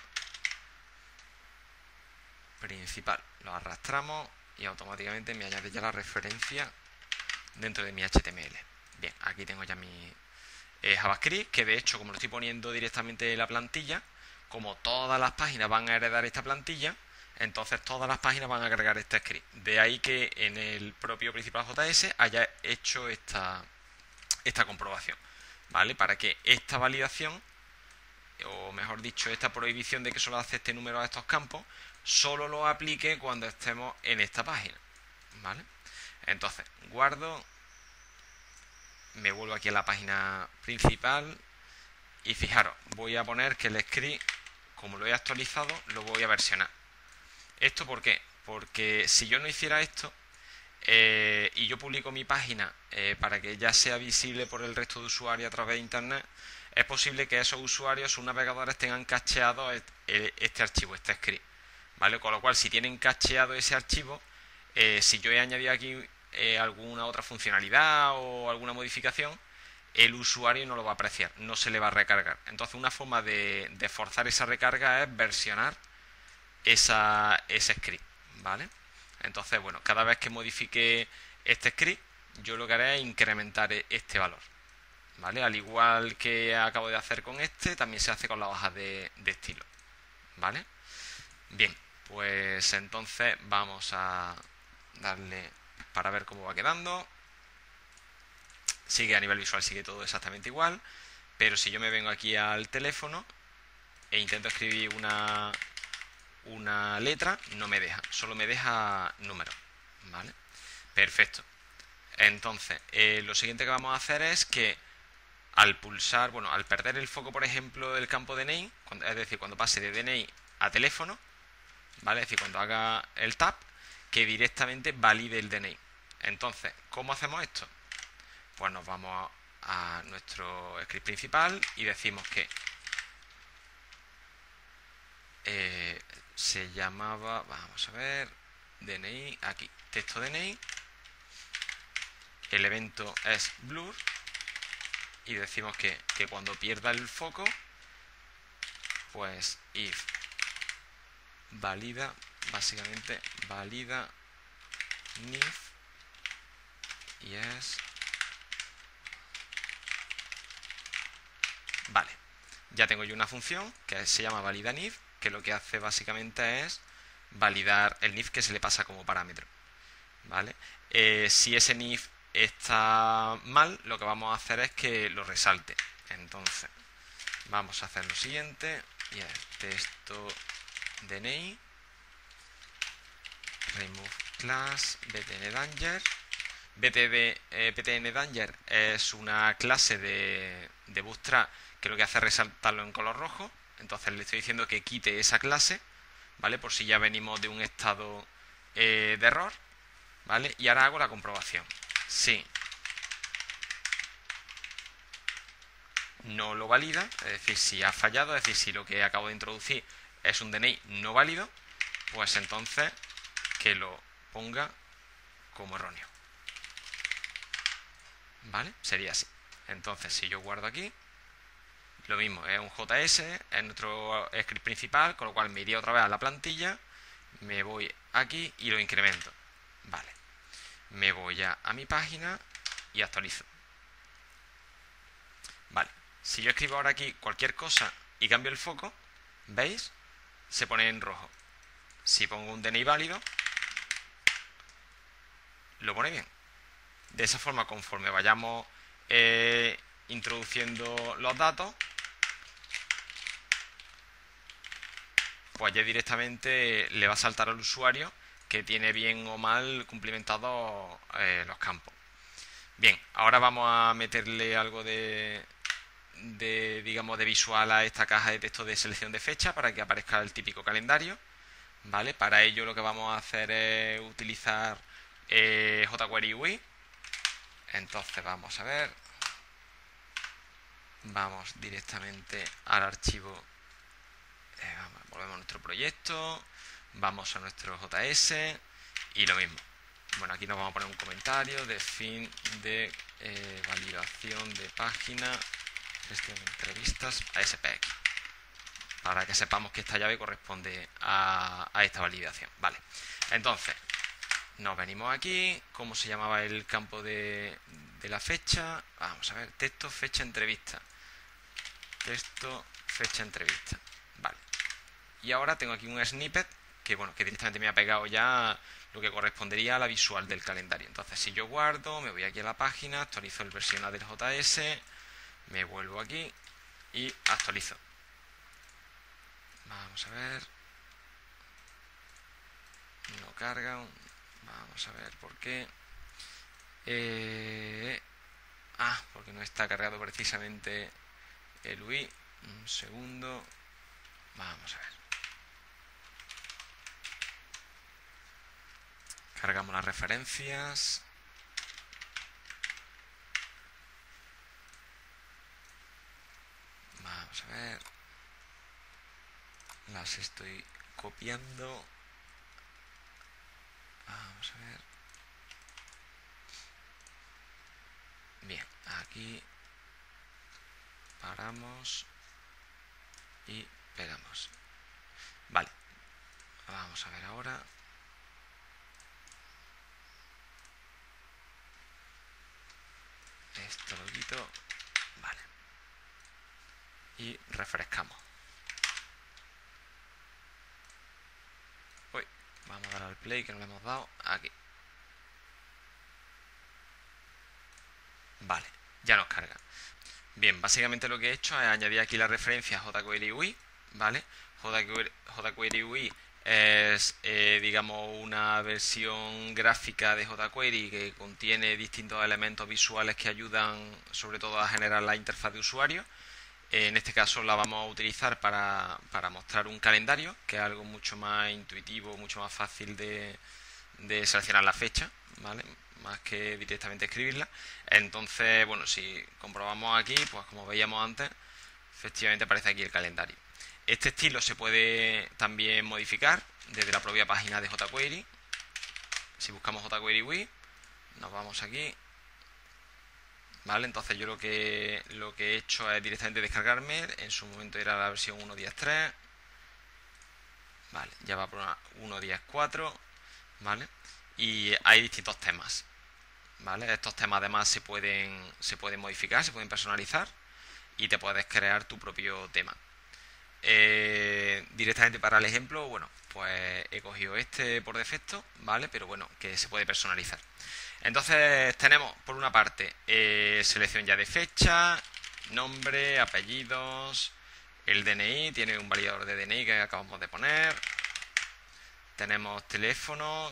S1: Principal, lo arrastramos y automáticamente me añade ya la referencia dentro de mi H T M L. Bien, aquí tengo ya mi eh, JavaScript, que de hecho, como lo estoy poniendo directamente en la plantilla, como todas las páginas van a heredar esta plantilla, entonces todas las páginas van a agregar este script. De ahí que en el propio principal J S haya hecho esta, esta comprobación, ¿vale? Para que esta validación, o mejor dicho, esta prohibición de que solo acepte números a estos campos, solo lo aplique cuando estemos en esta página, ¿vale? Entonces, guardo, me vuelvo aquí a la página principal y fijaros, voy a poner que el script, como lo he actualizado, lo voy a versionar. ¿Esto por qué? Porque si yo no hiciera esto eh, y yo publico mi página eh, para que ya sea visible por el resto de usuarios a través de internet, es posible que esos usuarios, sus navegadores, tengan cacheado este archivo, este script, ¿vale? Con lo cual, si tienen cacheado ese archivo, eh, si yo he añadido aquí eh, alguna otra funcionalidad o alguna modificación, el usuario no lo va a apreciar, no se le va a recargar. Entonces, una forma de, de forzar esa recarga es versionar esa, ese script, ¿vale? Entonces, bueno, cada vez que modifique este script, yo lo que haré es incrementar este valor, ¿vale? Al igual que acabo de hacer con este, también se hace con la hoja de, de estilo, ¿vale? Bien, pues entonces vamos a darle para ver cómo va quedando. Sigue a nivel visual, sigue todo exactamente igual, pero si yo me vengo aquí al teléfono e intento escribir una, una letra, no me deja, solo me deja número, ¿vale? Perfecto. Entonces, eh, lo siguiente que vamos a hacer es que al pulsar, bueno, al perder el foco, por ejemplo, del campo D N I, cuando, es decir, cuando pase de D N I a teléfono, ¿vale? Es decir, cuando haga el tap, que directamente valide el D N I. Entonces, ¿cómo hacemos esto? Pues nos vamos a nuestro script principal y decimos que eh, se llamaba, vamos a ver, D N I, aquí, texto D N I, el evento es blur y decimos que, que cuando pierda el foco, pues if valida, básicamente valida nif y es vale, ya tengo yo una función que se llama valida nif, que lo que hace básicamente es validar el nif que se le pasa como parámetro, ¿vale? Eh, si ese nif está mal, lo que vamos a hacer es que lo resalte. Entonces vamos a hacer lo siguiente y es texto D N I remove class btndanger. BTD, eh, btndanger es una clase de, de Bootstrap que lo que hace es resaltarlo en color rojo. Entonces le estoy diciendo que quite esa clase, ¿vale? Por si ya venimos de un estado eh, de error, ¿vale? Y ahora hago la comprobación. Si no lo valida, es decir, si ha fallado, es decir, si lo que acabo de introducir es un D N I no válido, pues entonces que lo ponga como erróneo, ¿vale? Sería así. Entonces, si yo guardo aquí, lo mismo, es un J S, es nuestro script principal, con lo cual me iría otra vez a la plantilla, me voy aquí y lo incremento, ¿vale? Me voy a, a mi página y actualizo. Vale, si yo escribo ahora aquí cualquier cosa y cambio el foco, ¿veis? Se pone en rojo. Si pongo un D N I válido, lo pone bien. De esa forma, conforme vayamos eh, introduciendo los datos, pues ya directamente le va a saltar al usuario que tiene bien o mal cumplimentados eh, los campos. Bien, ahora vamos a meterle algo de, de, digamos, de visual a esta caja de texto de selección de fecha para que aparezca el típico calendario, ¿vale? Para ello lo que vamos a hacer es utilizar eh, jQuery U I. Entonces vamos a ver, vamos directamente al archivo, eh, vamos, volvemos a nuestro proyecto, vamos a nuestro J S y lo mismo. Bueno, aquí nos vamos a poner un comentario de fin de eh, validación de página, gestión de entrevistas a S P X, para que sepamos que esta llave corresponde a, a esta validación. Vale, entonces nos venimos aquí. ¿Cómo se llamaba el campo de, de la fecha? Vamos a ver, texto, fecha, entrevista. Texto, fecha, entrevista. Vale. Y ahora tengo aquí un snippet que, bueno, que directamente me ha pegado ya lo que correspondería a la visual del calendario. Entonces, si yo guardo, me voy aquí a la página, actualizo el versionado del J S, me vuelvo aquí y actualizo. Vamos a ver. No carga. Vamos a ver por qué. Eh... Ah, porque no está cargado precisamente el U I. Un segundo. Vamos a ver. Cargamos las referencias. Vamos a ver. Las estoy copiando. Vamos a ver. Bien, aquí paramos y pegamos. Vale. Vamos a ver ahora. Esto lo quito. Vale. Y refrescamos. Uy, vamos a dar al play que no le hemos dado. Aquí. Vale, ya nos carga. Bien, básicamente lo que he hecho es añadir aquí la referencia jQuery U I, ¿vale? jQuery, jQuery U I es, eh, digamos, una versión gráfica de jQuery que contiene distintos elementos visuales que ayudan sobre todo a generar la interfaz de usuario. En este caso la vamos a utilizar para, para mostrar un calendario, que es algo mucho más intuitivo, mucho más fácil de, de seleccionar la fecha, ¿vale? Más que directamente escribirla. Entonces, bueno, si comprobamos aquí, pues como veíamos antes, efectivamente aparece aquí el calendario. Este estilo se puede también modificar desde la propia página de jQuery. Si buscamos jQuery U I, nos vamos aquí. Vale, entonces yo lo que lo que he hecho es directamente descargarme. En su momento era la versión uno punto diez punto tres. Vale, ya va por una uno punto diez punto cuatro. Vale, y hay distintos temas. ¿Vale? Estos temas además se pueden, se pueden modificar, se pueden personalizar y te puedes crear tu propio tema. Eh, directamente para el ejemplo, bueno, pues he cogido este por defecto, ¿vale? Pero bueno, que se puede personalizar. Entonces tenemos por una parte eh, selección ya de fecha, nombre, apellidos, el D N I, tiene un validador de D N I que acabamos de poner. Tenemos teléfono.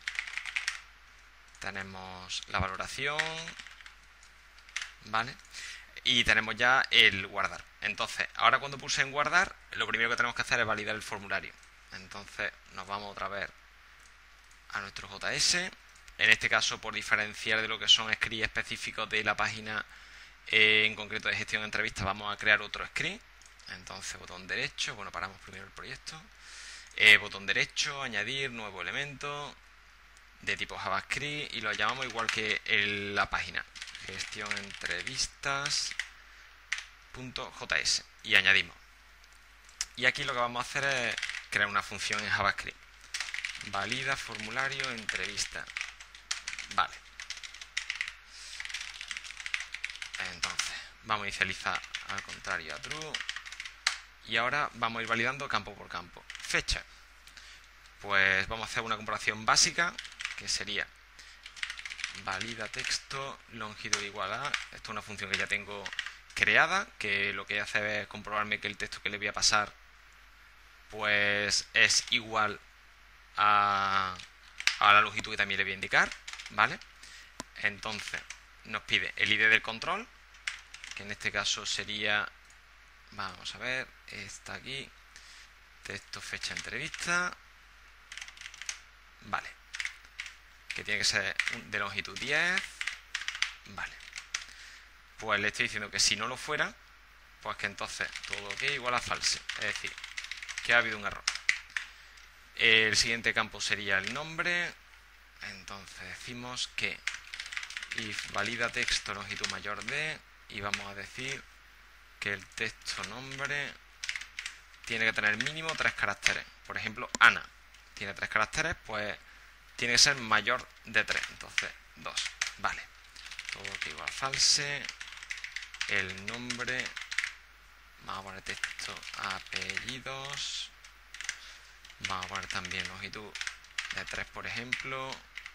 S1: Tenemos la valoración, ¿vale? Y tenemos ya el guardar. Entonces, ahora cuando pulse en guardar, lo primero que tenemos que hacer es validar el formulario. Entonces, nos vamos otra vez a nuestro J S. En este caso, por diferenciar de lo que son scripts específicos de la página, eh, en concreto de gestión de entrevistas, vamos a crear otro script. Entonces, botón derecho, bueno, paramos primero el proyecto. Eh, botón derecho, añadir nuevo elemento de tipo JavaScript y lo llamamos igual que en la página, gestión entrevistas.js, y añadimos. Y aquí lo que vamos a hacer es crear una función en JavaScript. Valida formulario entrevista. Vale. Entonces, vamos a inicializar al contrario a true. Y ahora vamos a ir validando campo por campo. Fecha. Pues vamos a hacer una comparación básica, que sería valida texto longitud igual a, esto es una función que ya tengo creada, que lo que hace es comprobarme que el texto que le voy a pasar pues es igual a, a la longitud que también le voy a indicar, ¿vale? Entonces nos pide el I D del control, que en este caso sería, vamos a ver, está aquí, texto fecha entrevista. Vale, que tiene que ser de longitud diez. Vale. Pues le estoy diciendo que si no lo fuera, pues que entonces todo ok igual a false. Es decir, que ha habido un error. El siguiente campo sería el nombre. Entonces decimos que if valida texto longitud mayor de, y vamos a decir que el texto nombre tiene que tener mínimo tres caracteres. Por ejemplo, Ana tiene tres caracteres, pues tiene que ser mayor de tres. Entonces, dos. Vale. Todo que igual false. El nombre. Vamos a poner texto apellidos. Vamos a poner también longitud de tres, por ejemplo.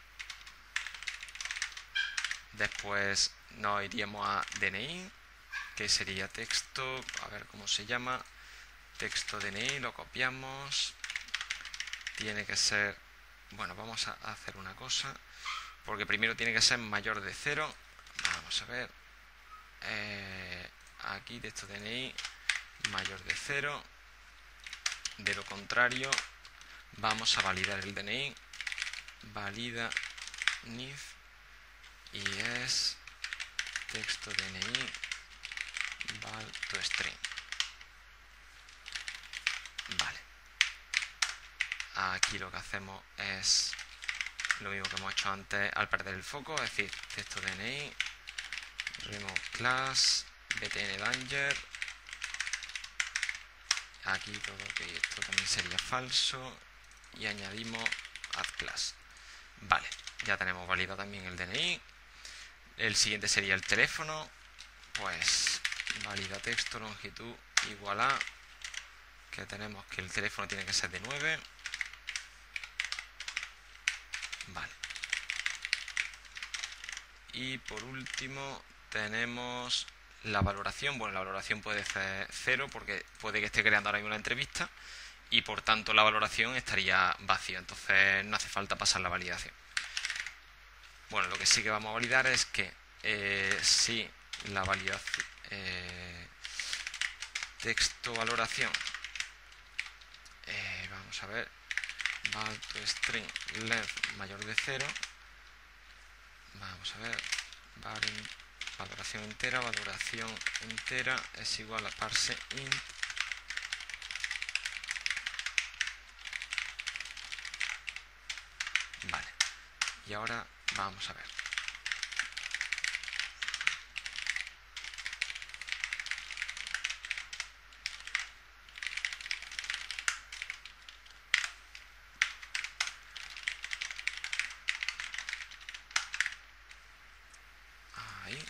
S1: Después nos iríamos a D N I, que sería texto, a ver cómo se llama, texto D N I, lo copiamos. Tiene que ser, bueno, vamos a hacer una cosa, porque primero tiene que ser mayor de cero. Vamos a ver, eh, aquí texto D N I mayor de cero. De lo contrario, vamos a validar el D N I. Valida N I F y es texto D N I val to string. Vale. Aquí lo que hacemos es lo mismo que hemos hecho antes al perder el foco, es decir, texto D N I, remove class, btn danger. Aquí todo ok, esto también sería falso y añadimos add class. Vale, ya tenemos validado también el D N I. El siguiente sería el teléfono, pues valida texto longitud igual a, que tenemos que el teléfono tiene que ser de nueve. Vale. Y por último tenemos la valoración. Bueno, la valoración puede ser cero porque puede que esté creando ahora mismo una entrevista y por tanto la valoración estaría vacía, entonces no hace falta pasar la validación. Bueno, lo que sí que vamos a validar es que eh, si la validación eh, texto valoración eh, vamos a ver val to string length mayor de cero, vamos a ver val, valoración entera, valoración entera es igual a parse int vale, y ahora vamos a ver. Ahí.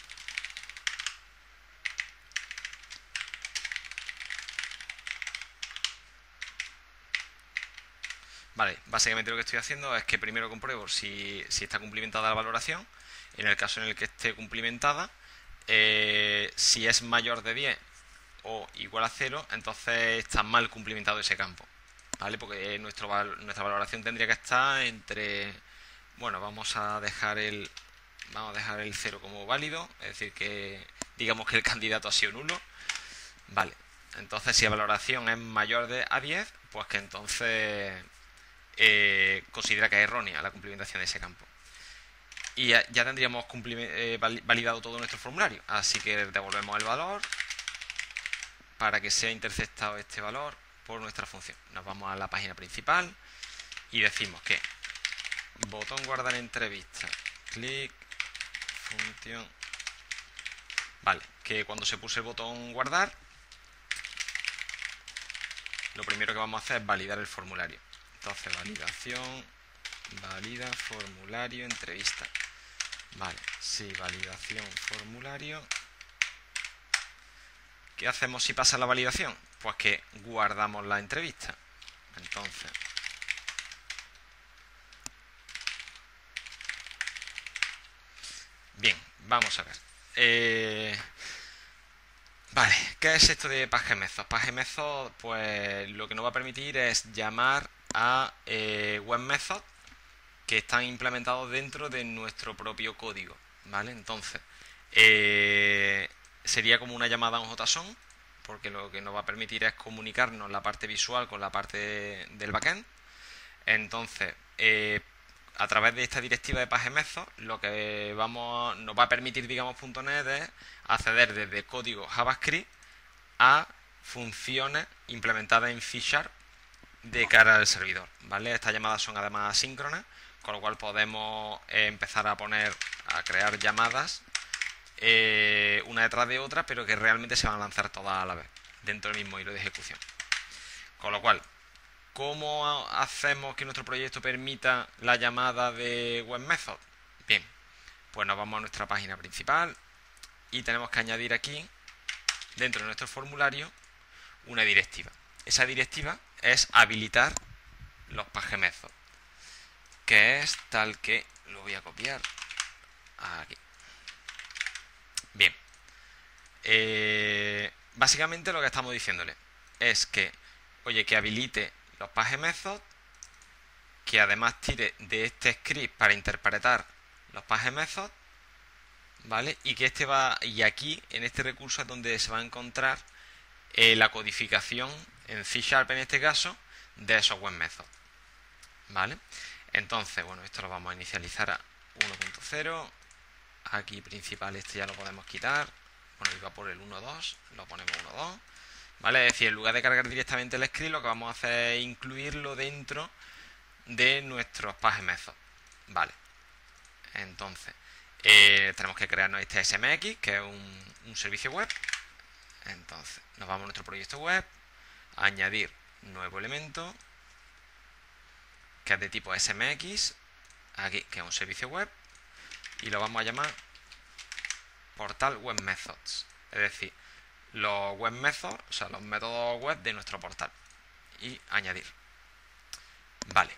S1: Vale, básicamente lo que estoy haciendo es que primero compruebo si, si está cumplimentada la valoración. En el caso en el que esté cumplimentada, eh, si es mayor de diez o igual a cero, entonces está mal cumplimentado ese campo, ¿vale? Porque nuestro, nuestra valoración tendría que estar entre, bueno, vamos a dejar el vamos a dejar el cero como válido, es decir que digamos que el candidato ha sido nulo, vale. Entonces si la valoración es mayor de a diez, pues que entonces eh, considera que es errónea la cumplimentación de ese campo. Y ya, ya tendríamos eh, validado todo nuestro formulario. Así que devolvemos el valor para que sea interceptado este valor por nuestra función. Nos vamos a la página principal y decimos que botón guardar entrevista, clic, función. Vale, que cuando se puse el botón guardar, lo primero que vamos a hacer es validar el formulario. Entonces, validación, valida formulario entrevista. Vale, sí, validación formulario. ¿Qué hacemos si pasa la validación? Pues que guardamos la entrevista. Entonces, bien, vamos a ver. Eh, vale, ¿qué es esto de PageMethod? PageMethod, pues lo que nos va a permitir es llamar a eh, WebMethod que están implementados dentro de nuestro propio código, ¿vale? Entonces, eh, sería como una llamada a un JSON, porque lo que nos va a permitir es comunicarnos la parte visual con la parte del backend. Entonces, eh, a través de esta directiva de PageMethod, lo que vamos nos va a permitir, digamos, .NET es acceder desde código JavaScript a funciones implementadas en C Sharp de cara al servidor, ¿vale? Estas llamadas son además asíncronas, con lo cual podemos eh, empezar a poner, a crear llamadas eh, una detrás de otra, pero que realmente se van a lanzar todas a la vez, dentro del mismo hilo de ejecución. Con lo cual, ¿cómo hacemos que nuestro proyecto permita la llamada de WebMethod? Bien, pues nos vamos a nuestra página principal y tenemos que añadir aquí, dentro de nuestro formulario, una directiva. Esa directiva es habilitar los PageMethod, que es tal que lo voy a copiar aquí. Bien, eh, básicamente lo que estamos diciéndole es que, oye, que habilite los PageMethod, que además tire de este script para interpretar los PageMethod, ¿vale? Y que este va, y aquí en este recurso es donde se va a encontrar eh, la codificación en C Sharp, en este caso, de esos WebMethod, ¿vale? Entonces, bueno, esto lo vamos a inicializar a uno punto cero. Aquí principal este ya lo podemos quitar. Bueno, iba por el uno punto dos, lo ponemos uno punto dos, ¿vale? Es decir, en lugar de cargar directamente el script, lo que vamos a hacer es incluirlo dentro de nuestros PageMethod, ¿vale? Entonces, eh, tenemos que crearnos este S M X, que es un, un servicio web. Entonces, nos vamos a nuestro proyecto web, añadir nuevo elemento, que es de tipo S M X, aquí, que es un servicio web, y lo vamos a llamar portal web methods, es decir, los web methods, o sea, los métodos web de nuestro portal, y añadir. Vale,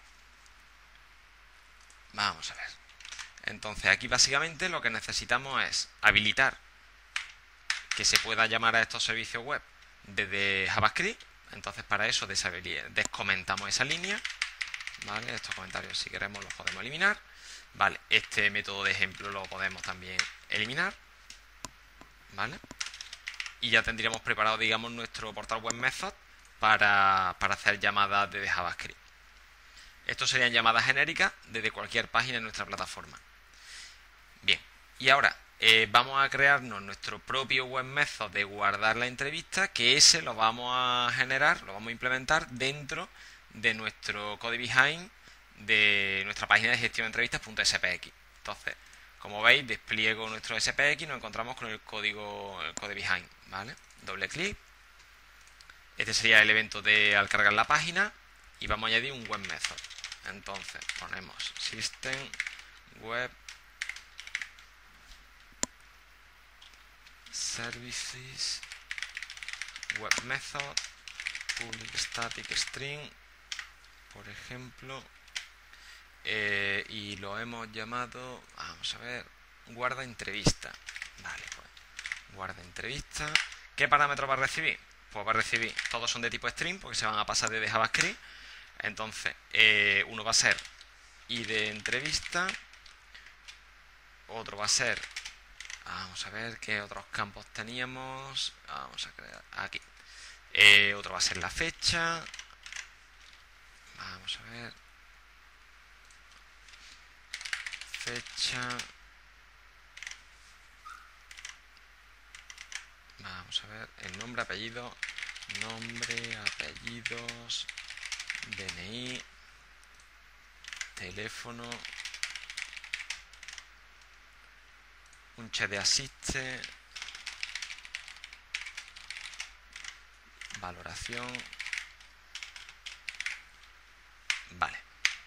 S1: vamos a ver. Entonces, aquí básicamente lo que necesitamos es habilitar que se pueda llamar a estos servicios web desde JavaScript. Entonces, para eso descomentamos esa línea, ¿vale? Estos comentarios, si queremos, los podemos eliminar. Vale, este método de ejemplo lo podemos también eliminar, ¿vale? Y ya tendríamos preparado, digamos, nuestro portal web method para, para hacer llamadas desde JavaScript. Estos serían llamadas genéricas desde cualquier página en nuestra plataforma. Bien, y ahora eh, vamos a crearnos nuestro propio web method de guardar la entrevista, que ese lo vamos a generar, lo vamos a implementar dentro de nuestro code behind de nuestra página de gestión de entrevistas.spx. Entonces, como veis, despliego nuestro S P X y nos encontramos con el código, el code behind, ¿vale? Doble clic. Este sería el evento de al cargar la página y vamos a añadir un web method. Entonces, ponemos system web services web method public static string, por ejemplo, eh, y lo hemos llamado, vamos a ver, guarda entrevista. Vale, pues guarda entrevista. ¿Qué parámetros va a recibir? Pues va a recibir, todos son de tipo string porque se van a pasar desde JavaScript. Entonces, eh, uno va a ser I D entrevista, otro va a ser, vamos a ver qué otros campos teníamos, vamos a crear aquí, eh, otro va a ser la fecha, vamos a ver, fecha, vamos a ver, el nombre, apellido, nombre, apellidos, D N I, teléfono, un chat de asiste, valoración. Vale.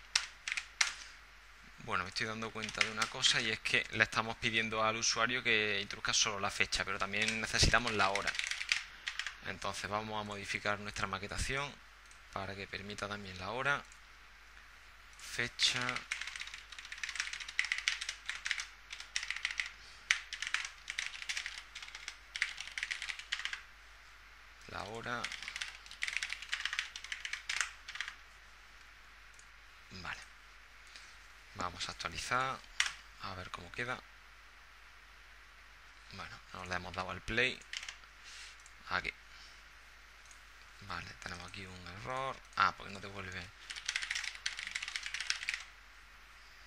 S1: Bueno, me estoy dando cuenta de una cosa, y es que le estamos pidiendo al usuario que introduzca solo la fecha, pero también necesitamos la hora. Entonces vamos a modificar nuestra maquetación para que permita también la hora, fecha, la hora. Vale, vamos a actualizar a ver cómo queda. Bueno, nos le hemos dado al play aquí. Vale, tenemos aquí un error. Ah, porque no devuelve.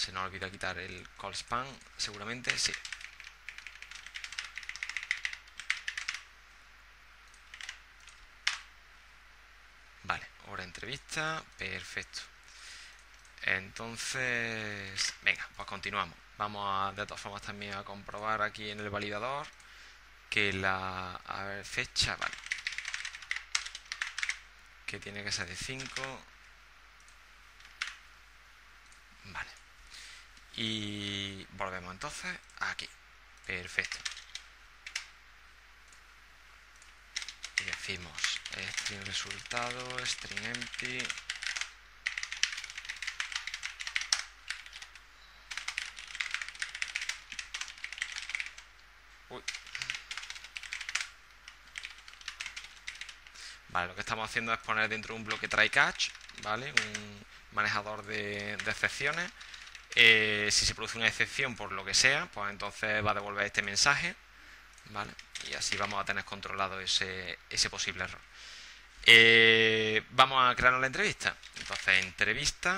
S1: Se nos olvida quitar el call span, seguramente, sí. Vale, hora entrevista, perfecto. Entonces, venga, pues continuamos. Vamos a, de todas formas, también a comprobar aquí en el validador que la a ver, fecha, vale, que tiene que ser de cinco. Vale. Y volvemos entonces aquí. Perfecto. Y decimos string resultado, string empty. Uy. Vale, lo que estamos haciendo es poner dentro de un bloque try catch, ¿vale? Un manejador de, de excepciones. Eh, si se produce una excepción por lo que sea, pues entonces va a devolver este mensaje, ¿vale? Y así vamos a tener controlado ese, ese posible error. Eh, vamos a crear la entrevista. Entonces, entrevista.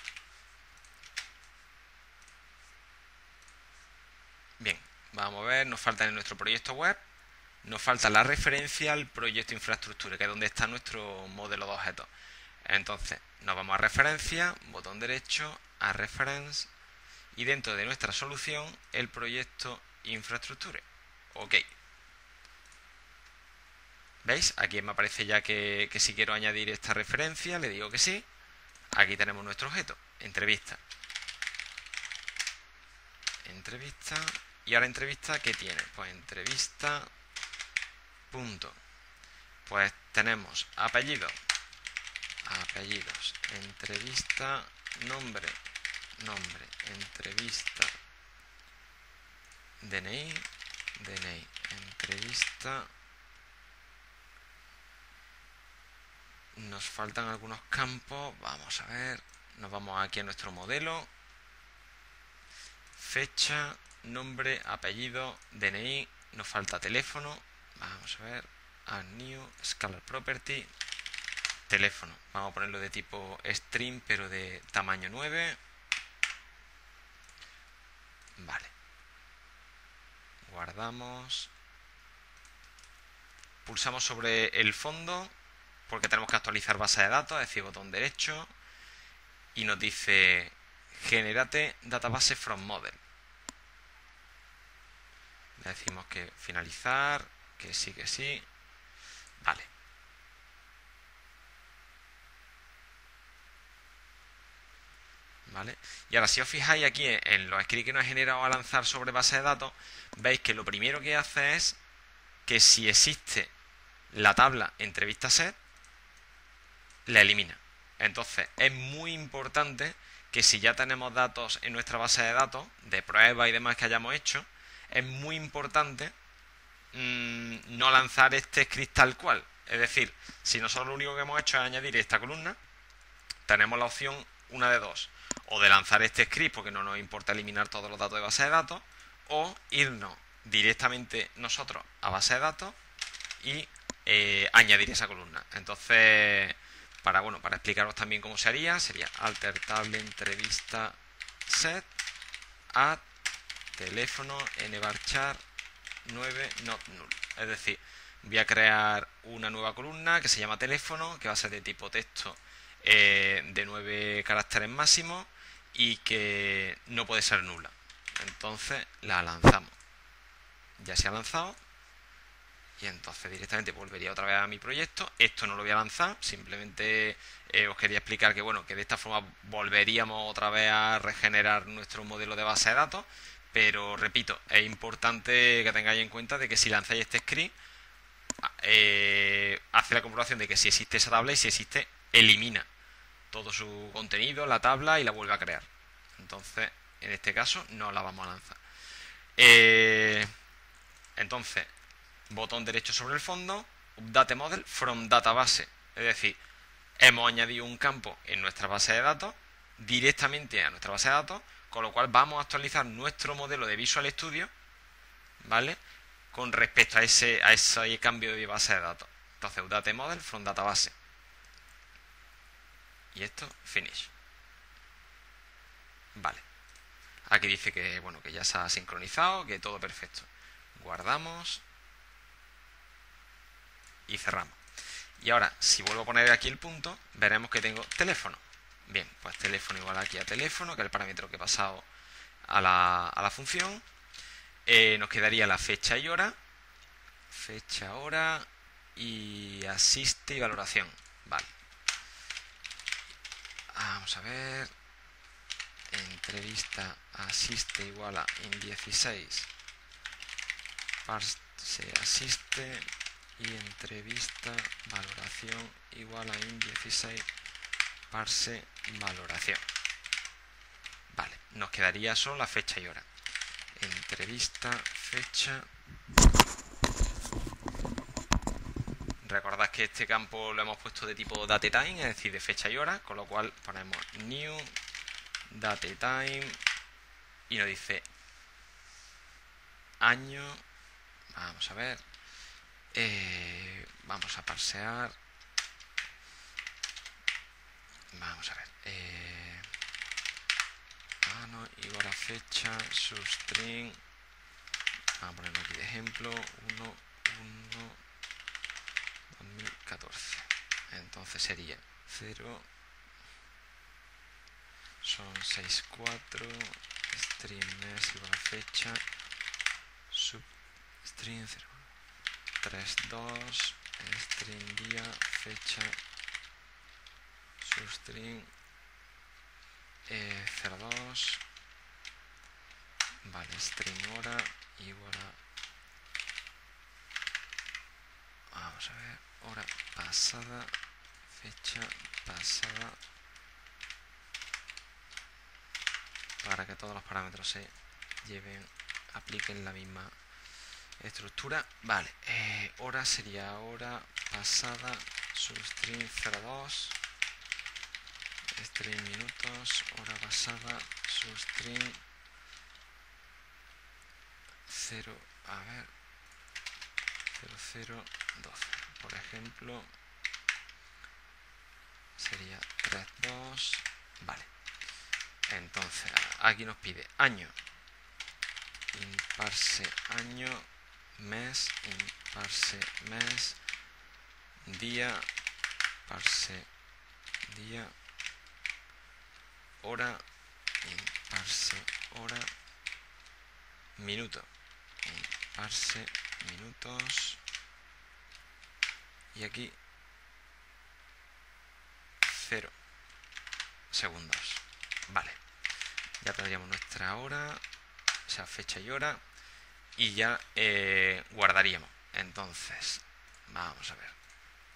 S1: Bien, vamos a ver, nos falta en nuestro proyecto web, nos falta la referencia al proyecto infraestructura, que es donde está nuestro modelo de objetos. Entonces, nos vamos a referencia, botón derecho, a reference, y dentro de nuestra solución, el proyecto infraestructura. Ok. ¿Veis? Aquí me aparece ya que, que si quiero añadir esta referencia, le digo que sí. Aquí tenemos nuestro objeto, entrevista. Entrevista. Y ahora entrevista, ¿qué tiene? Pues entrevista. Punto. Pues tenemos apellido. Apellidos. Entrevista. Nombre. Nombre. Entrevista. D N I. D N I. Entrevista. Nos faltan algunos campos. Vamos a ver. Nos vamos aquí a nuestro modelo. Fecha, nombre, apellido, D N I. Nos falta teléfono. Vamos a ver. Add new, scalar property. Teléfono. Vamos a ponerlo de tipo string, pero de tamaño nueve. Vale. Guardamos. Pulsamos sobre el fondo, porque tenemos que actualizar base de datos, es decir, botón derecho, y nos dice generate database from model. Le decimos que finalizar, que sí, que sí. Vale. Vale. Y ahora si os fijáis aquí en los scripts que nos ha generado a lanzar sobre base de datos, veis que lo primero que hace es que si existe la tabla entrevista set, la elimina. Entonces es muy importante que si ya tenemos datos en nuestra base de datos, de pruebas y demás que hayamos hecho, es muy importante mmm, no lanzar este script tal cual. Es decir, si nosotros lo único que hemos hecho es añadir esta columna, tenemos la opción una de dos. O de lanzar este script porque no nos importa eliminar todos los datos de base de datos, o irnos directamente nosotros a base de datos y eh, añadir esa columna. Entonces, para bueno, para explicaros también cómo se haría, sería alter table entrevista set add teléfono nvarchar nueve not null. Es decir, voy a crear una nueva columna que se llama teléfono, que va a ser de tipo texto eh, de nueve caracteres máximos y que no puede ser nula. Entonces la lanzamos. Ya se ha lanzado. Y entonces directamente volvería otra vez a mi proyecto. Esto no lo voy a lanzar, simplemente eh, os quería explicar que bueno, que de esta forma volveríamos otra vez a regenerar nuestro modelo de base de datos. Pero repito, es importante que tengáis en cuenta de que si lanzáis este script, eh, hace la comprobación de que si existe esa tabla, y si existe, elimina todo su contenido, la tabla, y la vuelve a crear. Entonces, en este caso, no la vamos a lanzar. Eh, entonces, botón derecho sobre el fondo, update model from database. Es decir, hemos añadido un campo en nuestra base de datos, directamente a nuestra base de datos, con lo cual vamos a actualizar nuestro modelo de Visual Studio, ¿vale? Con respecto a ese, a ese cambio de base de datos. Entonces, update model from database. Y esto, finish. Vale. Aquí dice que, bueno, que ya se ha sincronizado, que todo perfecto. Guardamos y cerramos. Y ahora, si vuelvo a poner aquí el punto, veremos que tengo teléfono. Bien, pues teléfono igual aquí a teléfono, que es el parámetro que he pasado a la, a la función. Eh, nos quedaría la fecha y hora. Fecha, hora y asiste y valoración. Vale. Vamos a ver. Entrevista asiste igual a in dieciséis. Parse asiste y entrevista valoración igual a in dieciséis parse valoración. Vale, nos quedaría solo la fecha y hora. Entrevista, fecha. Recordad que este campo lo hemos puesto de tipo datetime, es decir, de fecha y hora, con lo cual ponemos new datetime y nos dice año. Vamos a ver. Eh, vamos a parsear. Vamos a ver. Eh, ah, no, igual a fecha, substring. Vamos a ponerlo aquí de ejemplo. uno, uno, dos mil catorce. Entonces sería cero. Son seis, cuatro. String mes igual a fecha. Substring cero. tres, dos. String día, fecha. Substring eh, cero dos. Vale, string hora igual a, vamos a ver, hora pasada, fecha pasada, para que todos los parámetros se lleven, apliquen la misma estructura. Vale, eh, hora sería hora pasada, substring cero dos. String minutos, hora pasada, substring cero, a ver, cero cero doce, por ejemplo, sería tres dos. Vale, entonces aquí nos pide año, imparse año, mes, imparse mes, día, parse día, hora, imparse hora, minuto, imparse minutos, y aquí cero segundos. Vale, ya tendríamos nuestra hora, o sea, fecha y hora, y ya eh, guardaríamos. Entonces, vamos a ver.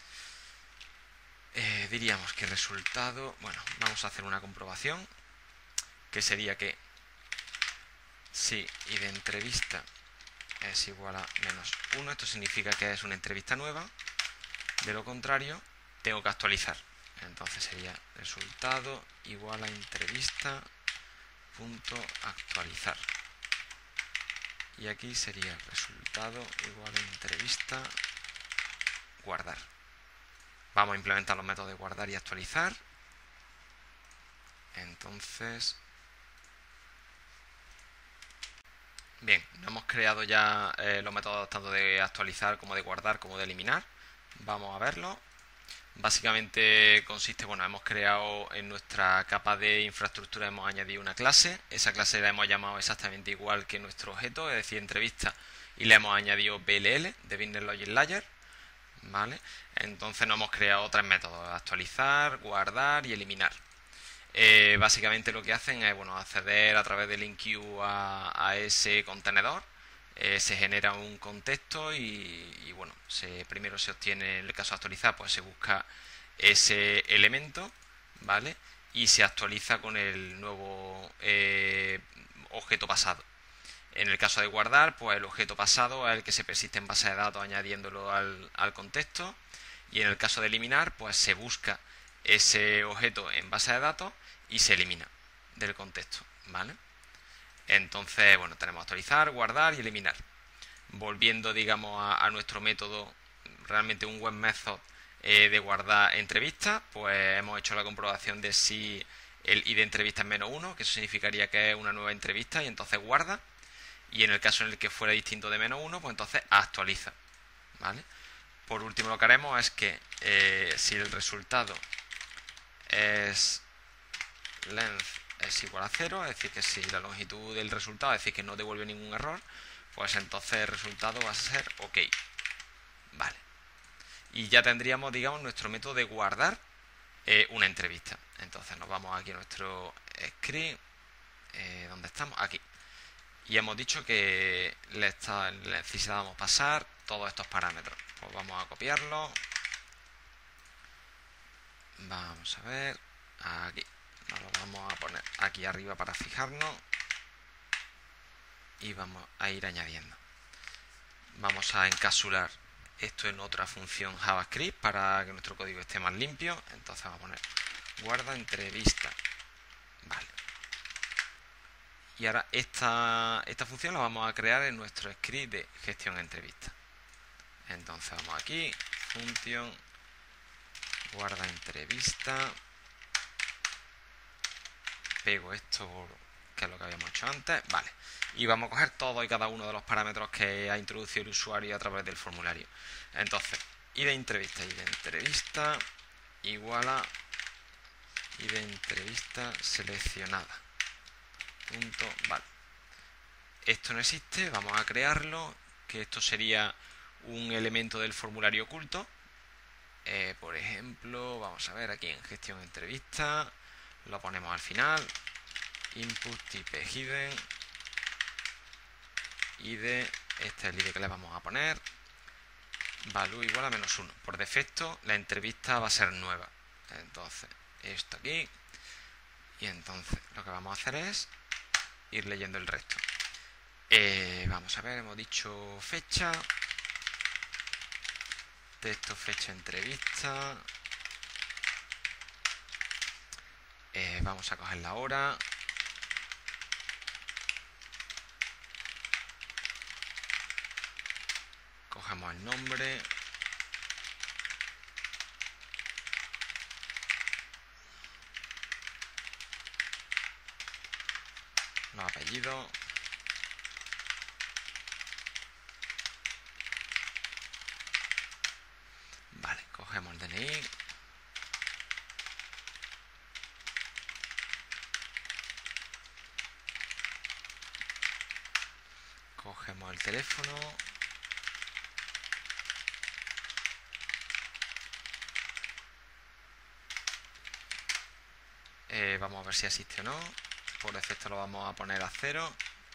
S1: Eh, diríamos que resultado, bueno, vamos a hacer una comprobación, que sería que si y de entrevista es igual a menos uno, esto significa que es una entrevista nueva. De lo contrario, tengo que actualizar. Entonces sería resultado igual a entrevista punto actualizar. Y aquí sería resultado igual a entrevista guardar. Vamos a implementar los métodos de guardar y actualizar. Entonces, bien, hemos creado ya eh, los métodos tanto de actualizar como de guardar como de eliminar. Vamos a verlo. Básicamente consiste, bueno, hemos creado en nuestra capa de infraestructura, hemos añadido una clase. Esa clase la hemos llamado exactamente igual que nuestro objeto, es decir, entrevista, y le hemos añadido B L L, de Business Logic Layer. ¿Vale? Entonces nos hemos creado tres métodos: actualizar, guardar y eliminar. Eh, básicamente lo que hacen es, bueno, acceder a través del enqueue a, a ese contenedor. Eh, se genera un contexto y, y bueno, se, primero se obtiene, en el caso de actualizar, pues se busca ese elemento, ¿vale? Y se actualiza con el nuevo eh, objeto pasado. En el caso de guardar, pues el objeto pasado es el que se persiste en base de datos añadiéndolo al, al contexto. Y en el caso de eliminar, pues se busca ese objeto en base de datos y se elimina del contexto, ¿vale? Entonces, bueno, tenemos actualizar, guardar y eliminar. Volviendo, digamos, a, a nuestro método, realmente un web method eh, de guardar entrevistas, pues hemos hecho la comprobación de si el id de entrevista es menos uno, que eso significaría que es una nueva entrevista y entonces guarda. Y en el caso en el que fuera distinto de menos uno, pues entonces actualiza, ¿vale? Por último, lo que haremos es que eh, si el resultado es length es igual a cero, es decir, que si la longitud del resultado, es decir, que no devuelve ningún error, pues entonces el resultado va a ser ok. Vale. Y ya tendríamos, digamos, nuestro método de guardar eh, una entrevista. Entonces nos vamos aquí a nuestro script. Eh, ¿Dónde estamos? Aquí. Y hemos dicho que le, está, le necesitábamos pasar todos estos parámetros. Pues vamos a copiarlo. Vamos a ver. Aquí. Nos lo vamos a poner aquí arriba para fijarnos. Y vamos a ir añadiendo. Vamos a encapsular esto en otra función JavaScript para que nuestro código esté más limpio. Entonces vamos a poner guarda entrevista. Vale. Y ahora esta, esta función la vamos a crear en nuestro script de gestión entrevista. Entonces vamos aquí, función guarda entrevista. Pego esto, que es lo que habíamos hecho antes. Vale. Y vamos a coger todos y cada uno de los parámetros que ha introducido el usuario a través del formulario. Entonces, id de entrevista, id de entrevista igual a id de entrevista seleccionada. Punto, vale. Esto no existe, vamos a crearlo, que esto sería un elemento del formulario oculto. Eh, por ejemplo, vamos a ver aquí en gestión entrevista, lo ponemos al final, input type hidden, id, este es el id que le vamos a poner, value igual a menos uno. Por defecto la entrevista va a ser nueva, entonces esto aquí, y entonces lo que vamos a hacer es ir leyendo el resto. Eh, vamos a ver, hemos dicho fecha, texto fecha entrevista, eh, vamos a coger la hora, cogemos el nombre, los apellidos, vale, cogemos el D N I, cogemos el teléfono, eh, vamos a ver si existe o no. Por defecto lo vamos a poner a cero.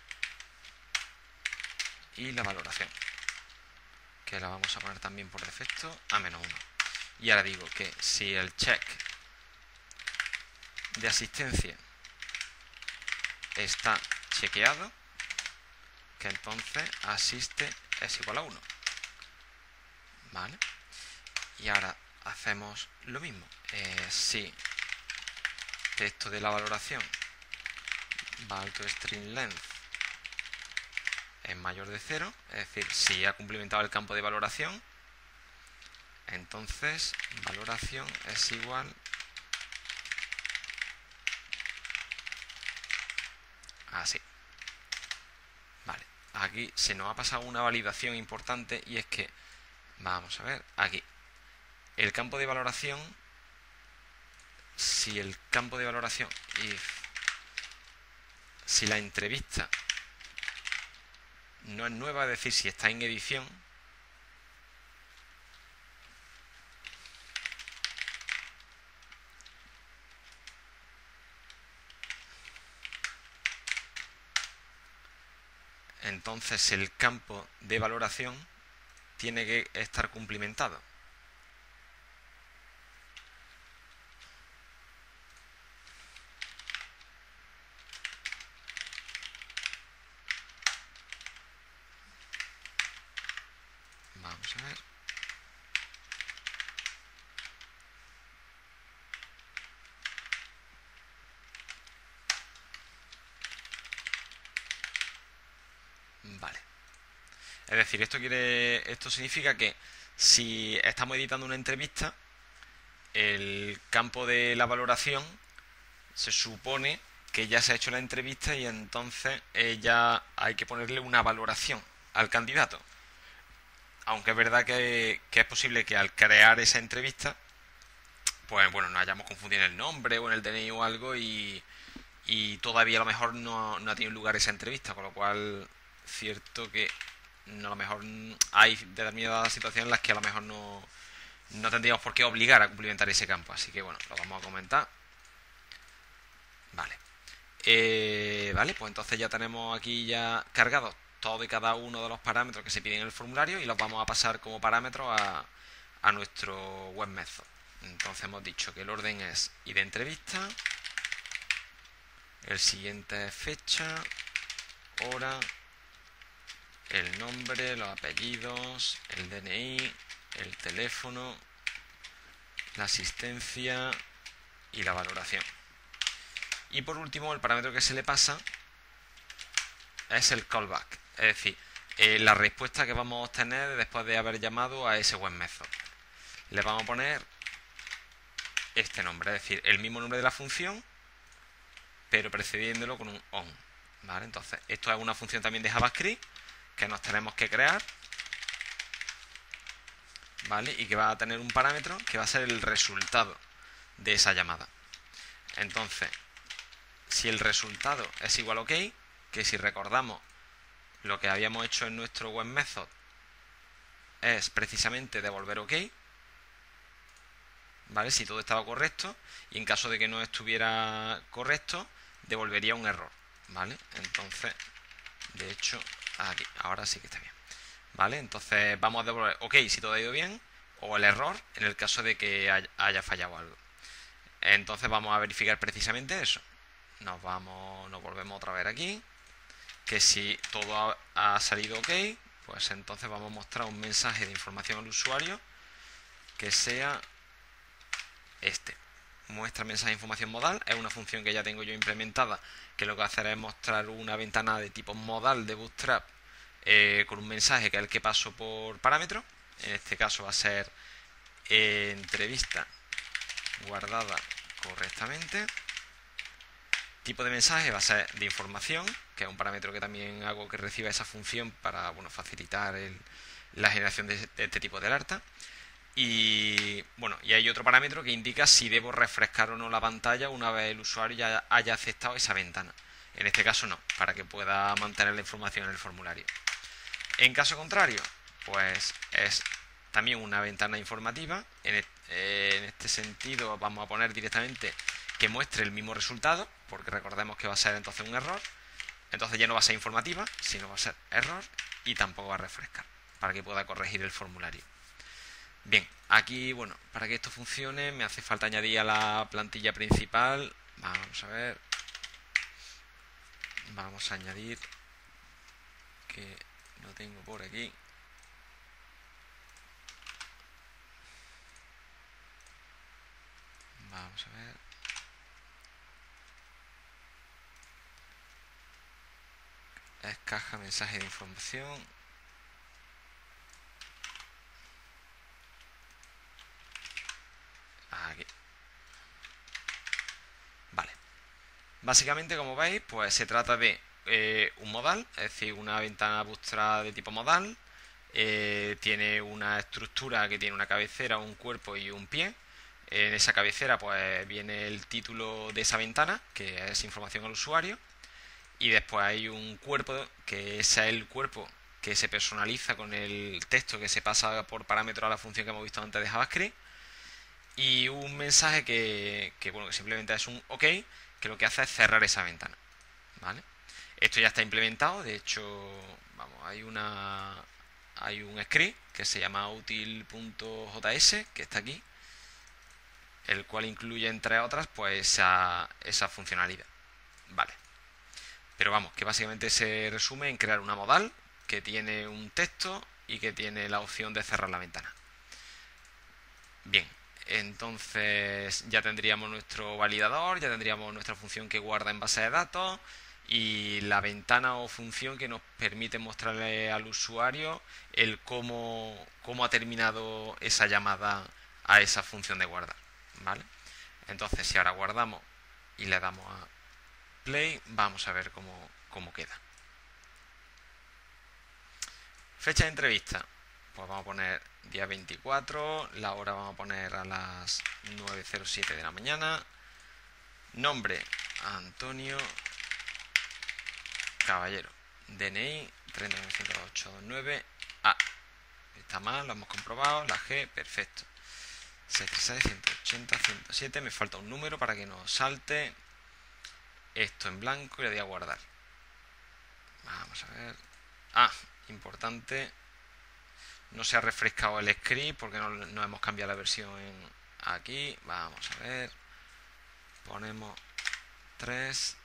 S1: Y la valoración, que la vamos a poner también por defecto a menos uno. Y ahora digo que si el check de asistencia está chequeado, que entonces asiste es igual a uno. ¿Vale? Y ahora hacemos lo mismo. Eh, si texto de la valoración val to string length es mayor de cero, es decir, si ha cumplimentado el campo de valoración, entonces valoración es igual así. Vale, aquí se nos ha pasado una validación importante y es que, vamos a ver, aquí, el campo de valoración, si el campo de valoración, if, si la entrevista no es nueva, es decir, si está en edición, entonces el campo de valoración tiene que estar cumplimentado. Vamos a ver. Vale. Es decir, esto quiere, esto significa que si estamos editando una entrevista, el campo de la valoración se supone que ya se ha hecho la entrevista y entonces eh, ya hay que ponerle una valoración al candidato. Aunque es verdad que, que es posible que al crear esa entrevista, pues bueno, nos hayamos confundido en el nombre o en el D N I o algo y, y todavía a lo mejor no, no ha tenido lugar esa entrevista, con lo cual cierto que no, a lo mejor hay determinadas situaciones en las que a lo mejor no, no tendríamos por qué obligar a cumplimentar ese campo, así que bueno, lo vamos a comentar. Vale. Eh, vale, pues entonces ya tenemos aquí ya cargados todo y cada uno de los parámetros que se piden en el formulario y los vamos a pasar como parámetros a, a nuestro web method. Entonces hemos dicho que el orden es id entrevista, el siguiente es fecha, hora, el nombre, los apellidos, el D N I, el teléfono, la asistencia y la valoración. Y por último, el parámetro que se le pasa es el callback, es decir, eh, la respuesta que vamos a obtener después de haber llamado a ese web method. Le vamos a poner este nombre, es decir, el mismo nombre de la función, pero precediéndolo con un on. ¿Vale? Entonces, esto es una función también de JavaScript que nos tenemos que crear, ¿vale? Y que va a tener un parámetro que va a ser el resultado de esa llamada. Entonces, si el resultado es igual a OK, que si recordamos lo que habíamos hecho en nuestro web method es precisamente devolver OK, ¿vale? Si todo estaba correcto, y en caso de que no estuviera correcto, devolvería un error, ¿vale? Entonces, de hecho, aquí, ahora sí que está bien, ¿vale? Entonces vamos a devolver OK si todo ha ido bien, o el error en el caso de que haya fallado algo. Entonces vamos a verificar precisamente eso. Nos vamos, nos volvemos otra vez aquí, que si todo ha, ha salido OK, pues entonces vamos a mostrar un mensaje de información al usuario que sea este. Muestra mensaje de información modal, es una función que ya tengo yo implementada, que lo que hace es mostrar una ventana de tipo modal de Bootstrap eh, con un mensaje que es el que paso por parámetro. En este caso va a ser eh, entrevista guardada correctamente. Tipo de mensaje va a ser de información, que es un parámetro que también hago que reciba esa función para bueno, facilitar el, la generación de, de este tipo de alerta. Y bueno, y hay otro parámetro que indica si debo refrescar o no la pantalla una vez el usuario ya haya aceptado esa ventana. En este caso no, para que pueda mantener la información en el formulario. En caso contrario, pues es también una ventana informativa. En este sentido vamos a poner directamente que muestre el mismo resultado, porque recordemos que va a ser entonces un error. Entonces ya no va a ser informativa, sino va a ser error, y tampoco va a refrescar, para que pueda corregir el formulario. Bien, aquí, bueno, para que esto funcione me hace falta añadir a la plantilla principal. Vamos a ver. Vamos a añadir, que lo tengo por aquí. Vamos a ver. Es caja mensaje de información. Aquí. Vale. Básicamente, como veis, pues se trata de eh, un modal, es decir, una ventana Bootstrap de tipo modal. Eh, tiene una estructura que tiene una cabecera, un cuerpo y un pie. En esa cabecera pues viene el título de esa ventana, que es información al usuario. Y después hay un cuerpo, que es el cuerpo que se personaliza con el texto que se pasa por parámetro a la función que hemos visto antes de JavaScript. Y un mensaje que, que, bueno, que simplemente es un OK, que lo que hace es cerrar esa ventana, ¿vale? Esto ya está implementado, de hecho, vamos, hay una hay un script que se llama util.js, que está aquí, el cual incluye, entre otras, pues esa, esa funcionalidad, ¿vale? Pero vamos, que básicamente se resume en crear una modal que tiene un texto y que tiene la opción de cerrar la ventana. Bien, entonces ya tendríamos nuestro validador, ya tendríamos nuestra función que guarda en base de datos y la ventana o función que nos permite mostrarle al usuario el cómo, cómo ha terminado esa llamada a esa función de guardar, ¿vale? Entonces, si ahora guardamos y le damos a play. Vamos a ver cómo, cómo queda. Fecha de entrevista, pues vamos a poner día veinticuatro, la hora vamos a poner a las nueve cero siete de la mañana. Nombre, Antonio Caballero. D N I treinta noventa y cinco ocho dos nueve A. Está mal, lo hemos comprobado. La G, perfecto. seiscientos treinta y seis, ciento ochenta, ciento siete. Me falta un número para que nos salte. Esto en blanco y le doy a guardar. Vamos a ver. Ah, importante. No se ha refrescado el script porque no, no hemos cambiado la versión en aquí. Vamos a ver. Ponemos tres.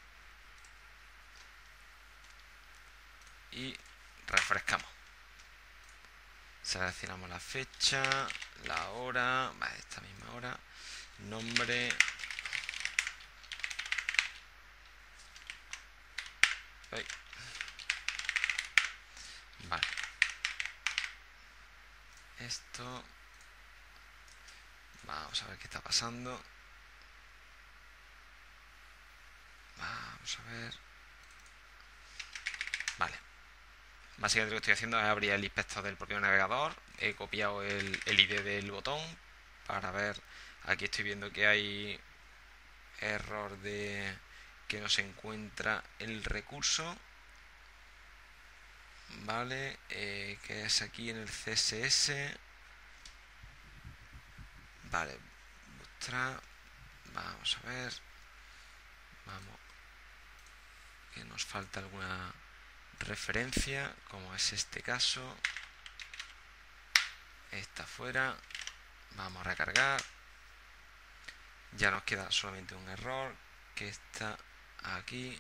S1: Y refrescamos. Seleccionamos la fecha, la hora, vale, esta misma hora, nombre, ay. Vale, esto, vamos a ver qué está pasando, vamos a ver, vale. Básicamente lo que estoy haciendo es abrir el inspector del propio navegador. He copiado el, el I D del botón para ver. Aquí estoy viendo que hay error de que no se encuentra el recurso. Vale, eh, que es aquí en el C S S. Vale, Bootstrap. Vamos a ver. Vamos. Que nos falta alguna referencia, como es este caso. Está fuera. Vamos a recargar. Ya nos queda solamente un error que está aquí.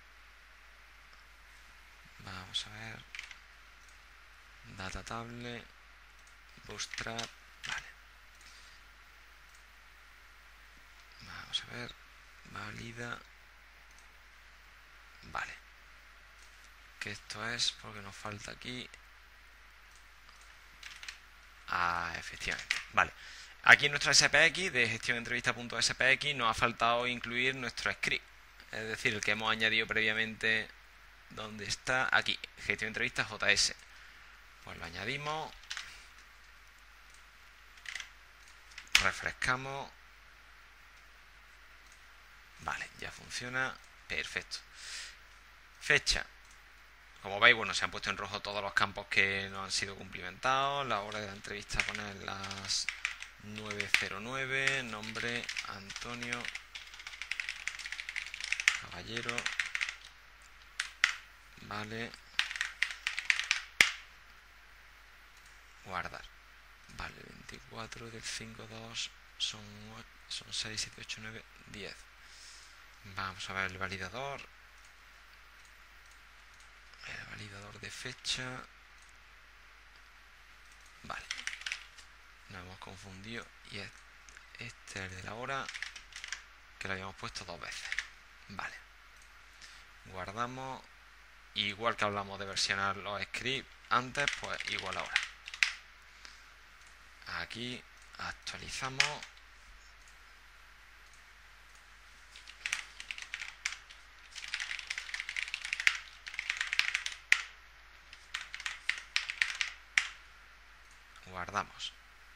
S1: Vamos a ver. Data table. Bootstrap. Vale. Vamos a ver. Valida. Vale. Que esto es porque nos falta aquí. Ah, efectivamente. Vale. Aquí en nuestro S P X de gestionentrevista.spx nos ha faltado incluir nuestro script. Es decir, el que hemos añadido previamente. ¿Dónde está? Aquí. Gestión entrevista J S. Pues lo añadimos. Refrescamos. Vale, ya funciona. Perfecto. Fecha. Como veis, bueno, se han puesto en rojo todos los campos que no han sido cumplimentados. La hora de la entrevista poner las nueve cero nueve. Nombre Antonio Caballero. Vale. Guardar. Vale, veinticuatro del cinco dos son, son seis, siete, ocho, nueve, diez. Vamos a ver el validador. El validador de fecha. Vale. Nos hemos confundido. Y este es el de la hora, que lo habíamos puesto dos veces. Vale. Guardamos. Igual que hablamos de versionar los scripts antes, pues igual ahora. Aquí actualizamos. Guardamos.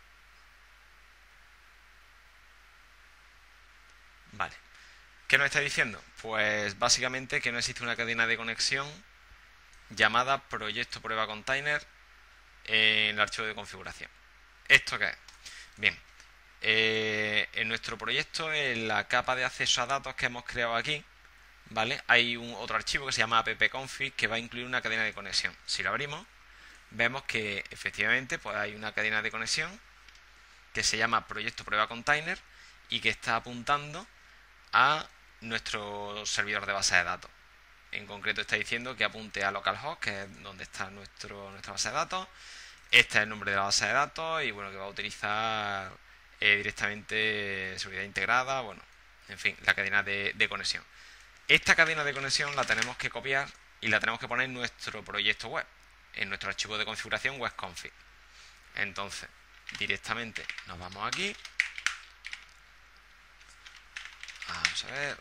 S1: Vale. ¿Qué nos está diciendo? Pues básicamente que no existe una cadena de conexión llamada proyecto prueba container en el archivo de configuración. ¿Esto qué es? Bien, eh, en nuestro proyecto, en la capa de acceso a datos que hemos creado aquí, ¿vale? Hay un otro archivo que se llama appconfig que va a incluir una cadena de conexión. Si lo abrimos, vemos que efectivamente pues hay una cadena de conexión que se llama proyecto prueba container y que está apuntando a nuestro servidor de base de datos. En concreto está diciendo que apunte a localhost, que es donde está nuestro, nuestra base de datos. Este es el nombre de la base de datos y bueno, que va a utilizar eh, directamente seguridad integrada, bueno, en fin, la cadena de, de conexión. Esta cadena de conexión la tenemos que copiar y la tenemos que poner en nuestro proyecto web, en nuestro archivo de configuración webconfig. Entonces, directamente nos vamos aquí Vamos a ver.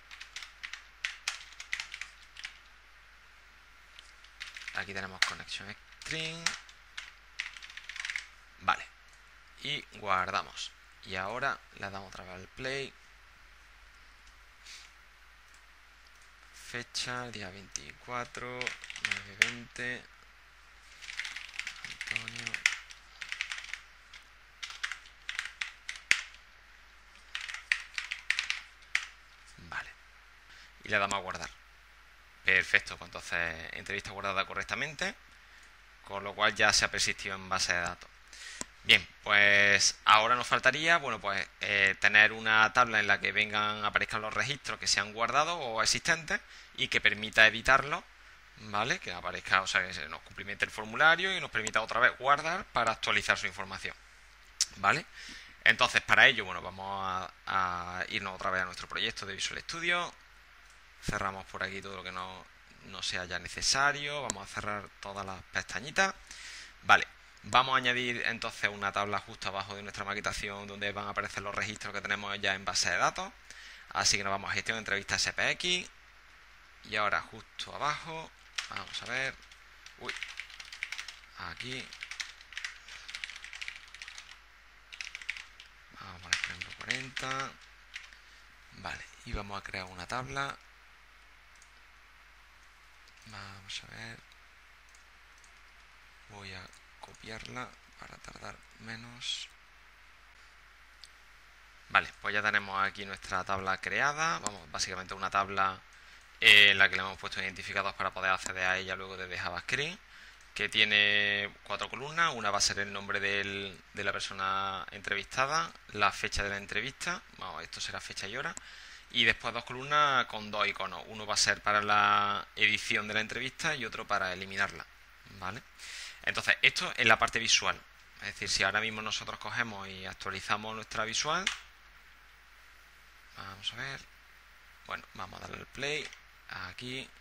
S1: Aquí tenemos Connection String. Vale. Y guardamos. Y ahora le damos otra vez al play. Fecha, día veinticuatro, nueve veinte. Antonio. Vale. Y le damos a guardar. Perfecto, pues entonces entrevista guardada correctamente, con lo cual ya se ha persistido en base de datos. Bien, pues ahora nos faltaría, bueno, pues eh, tener una tabla en la que vengan, aparezcan los registros que se han guardado o existentes y que permita editarlos, ¿vale? Que aparezca, o sea, que se nos cumplimente el formulario y nos permita otra vez guardar para actualizar su información, ¿vale? Entonces, para ello, bueno, vamos a, a irnos otra vez a nuestro proyecto de Visual Studio. Cerramos por aquí todo lo que no, no sea ya necesario. Vamos a cerrar todas las pestañitas. Vale, vamos a añadir entonces una tabla justo abajo de nuestra maquetación donde van a aparecer los registros que tenemos ya en base de datos. Así que nos vamos a gestión de entrevistas S P X. Y ahora justo abajo, vamos a ver. Uy, aquí. Vamos a poner por ejemplo cuarenta. Vale, y vamos a crear una tabla. Vamos a ver. Voy a copiarla para tardar menos. Vale, pues ya tenemos aquí nuestra tabla creada. Vamos, básicamente una tabla en la que le hemos puesto identificados para poder acceder a ella luego desde JavaScript, que tiene cuatro columnas. Una va a ser el nombre del, de la persona entrevistada, la fecha de la entrevista, bueno, esto será fecha y hora, y después dos columnas con dos iconos. Uno va a ser para la edición de la entrevista y otro para eliminarla, ¿vale? Entonces, esto es la parte visual. Es decir, si ahora mismo nosotros cogemos y actualizamos nuestra visual, vamos a ver, bueno, vamos a darle al play, aquí,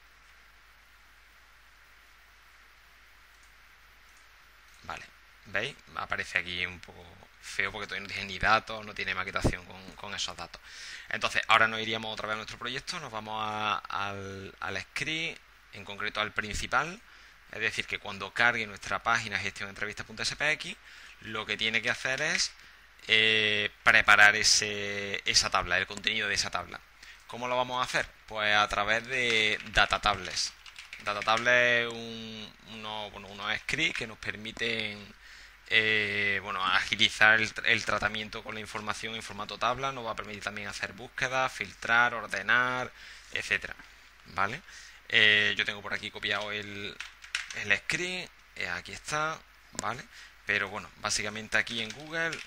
S1: vale, ¿veis? Aparece aquí un poco feo porque todavía no tiene ni datos, no tiene maquetación con, con esos datos. Entonces, ahora nos iríamos otra vez a nuestro proyecto, nos vamos a, al, al script, en concreto al principal. Es decir, que cuando cargue nuestra página gestión de entrevistas.spx, lo que tiene que hacer es eh, preparar ese, esa tabla, el contenido de esa tabla. ¿Cómo lo vamos a hacer? Pues a través de data tables. Data tables es un, uno, bueno, unos scripts que nos permiten eh, bueno, agilizar el, el tratamiento con la información en formato tabla. Nos va a permitir también hacer búsquedas, filtrar, ordenar, etcétera. ¿Vale? Eh, yo tengo por aquí copiado el, el script, eh, aquí está, ¿vale? Pero bueno, básicamente aquí en Google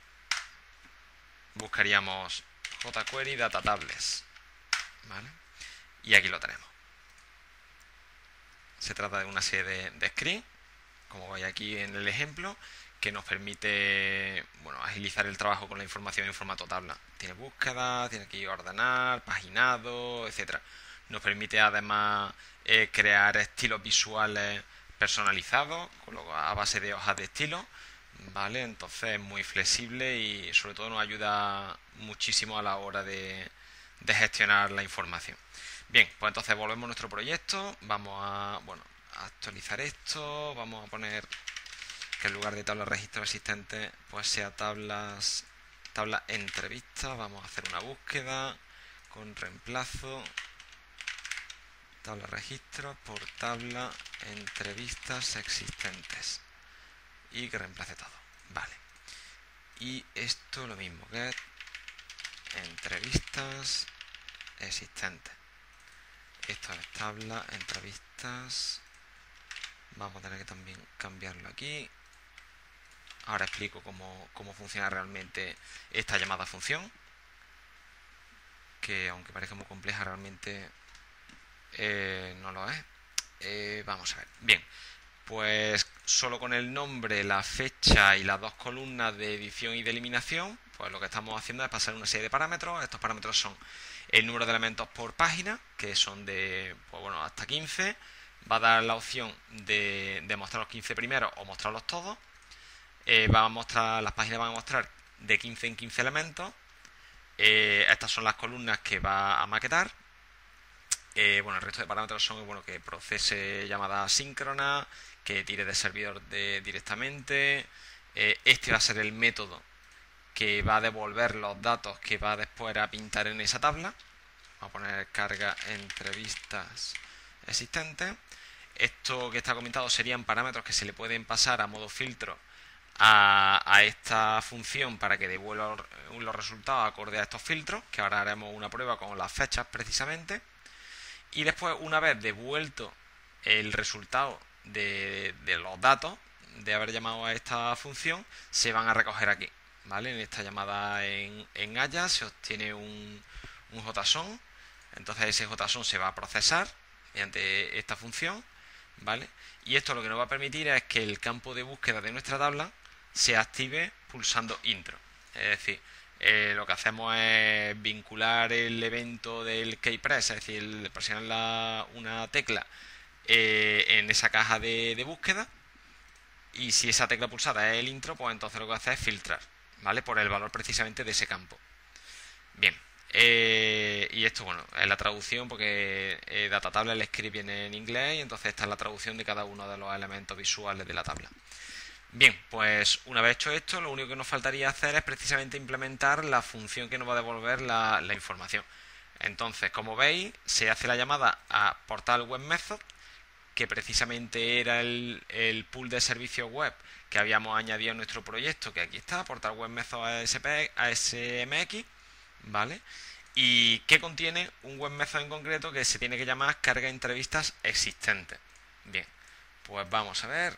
S1: buscaríamos jQuery Data Tables, ¿vale? Y aquí lo tenemos. Se trata de una serie de, de scripts, como veis aquí en el ejemplo, que nos permite, bueno, agilizar el trabajo con la información en formato tabla. Tiene búsqueda, tiene que ordenar, paginado, etcétera. Nos permite además eh, crear estilos visuales personalizados a base de hojas de estilo, ¿vale? Entonces es muy flexible y sobre todo nos ayuda muchísimo a la hora de, de gestionar la información. Bien, pues entonces volvemos a nuestro proyecto, vamos a, bueno, a actualizar esto, vamos a poner que en lugar de tablas registros existentes pues sea tablas, tabla entrevistas. Vamos a hacer una búsqueda con reemplazo tabla registros por tabla entrevistas existentes y que reemplace todo. Vale, y esto lo mismo, get entrevistas existentes. Esto es tabla entrevistas. Vamos a tener que también cambiarlo aquí. Ahora explico cómo, cómo funciona realmente esta llamada función, que aunque parezca muy compleja realmente eh, no lo es. Eh, vamos a ver. Bien, pues solo con el nombre, la fecha y las dos columnas de edición y de eliminación, pues lo que estamos haciendo es pasar una serie de parámetros. Estos parámetros son el número de elementos por página, que son de, pues bueno, hasta quince. Va a dar la opción de, de mostrar los quince primeros o mostrarlos todos. Eh, va a mostrar, las páginas van a mostrar de quince en quince elementos. Eh, estas son las columnas que va a maquetar. Eh, bueno, el resto de parámetros son bueno, que procese llamadas síncronas, que tire de servidor de, directamente. Eh, este va a ser el método que va a devolver los datos que va después a pintar en esa tabla. Vamos a poner carga entrevistas existentes. Esto que está comentado serían parámetros que se le pueden pasar a modo filtro a, a esta función para que devuelva los resultados acorde a estos filtros, que ahora haremos una prueba con las fechas precisamente. Y después, una vez devuelto el resultado de, de los datos de haber llamado a esta función, se van a recoger aquí, ¿vale? En esta llamada en, en Ajax se obtiene un, un JSON. Entonces ese JSON se va a procesar mediante esta función, ¿vale? Y esto lo que nos va a permitir es que el campo de búsqueda de nuestra tabla se active pulsando intro. Es decir, eh, lo que hacemos es vincular el evento del keypress, es decir, el presionar la, una tecla eh, en esa caja de, de búsqueda, y si esa tecla pulsada es el intro, pues entonces lo que hace es filtrar, ¿vale? Por el valor precisamente de ese campo. Bien. Eh, y esto, bueno, es la traducción porque eh, data tabla el script viene en inglés y entonces esta es la traducción de cada uno de los elementos visuales de la tabla. Bien, pues una vez hecho esto, lo único que nos faltaría hacer es precisamente implementar la función que nos va a devolver la, la información. Entonces, como veis, se hace la llamada a portal web method, que precisamente era el, el pool de servicios web que habíamos añadido en nuestro proyecto, que aquí está, portal web method A S M X, ¿vale? Y que contiene un web method en concreto que se tiene que llamar carga entrevistas existentes. Bien, pues vamos a ver,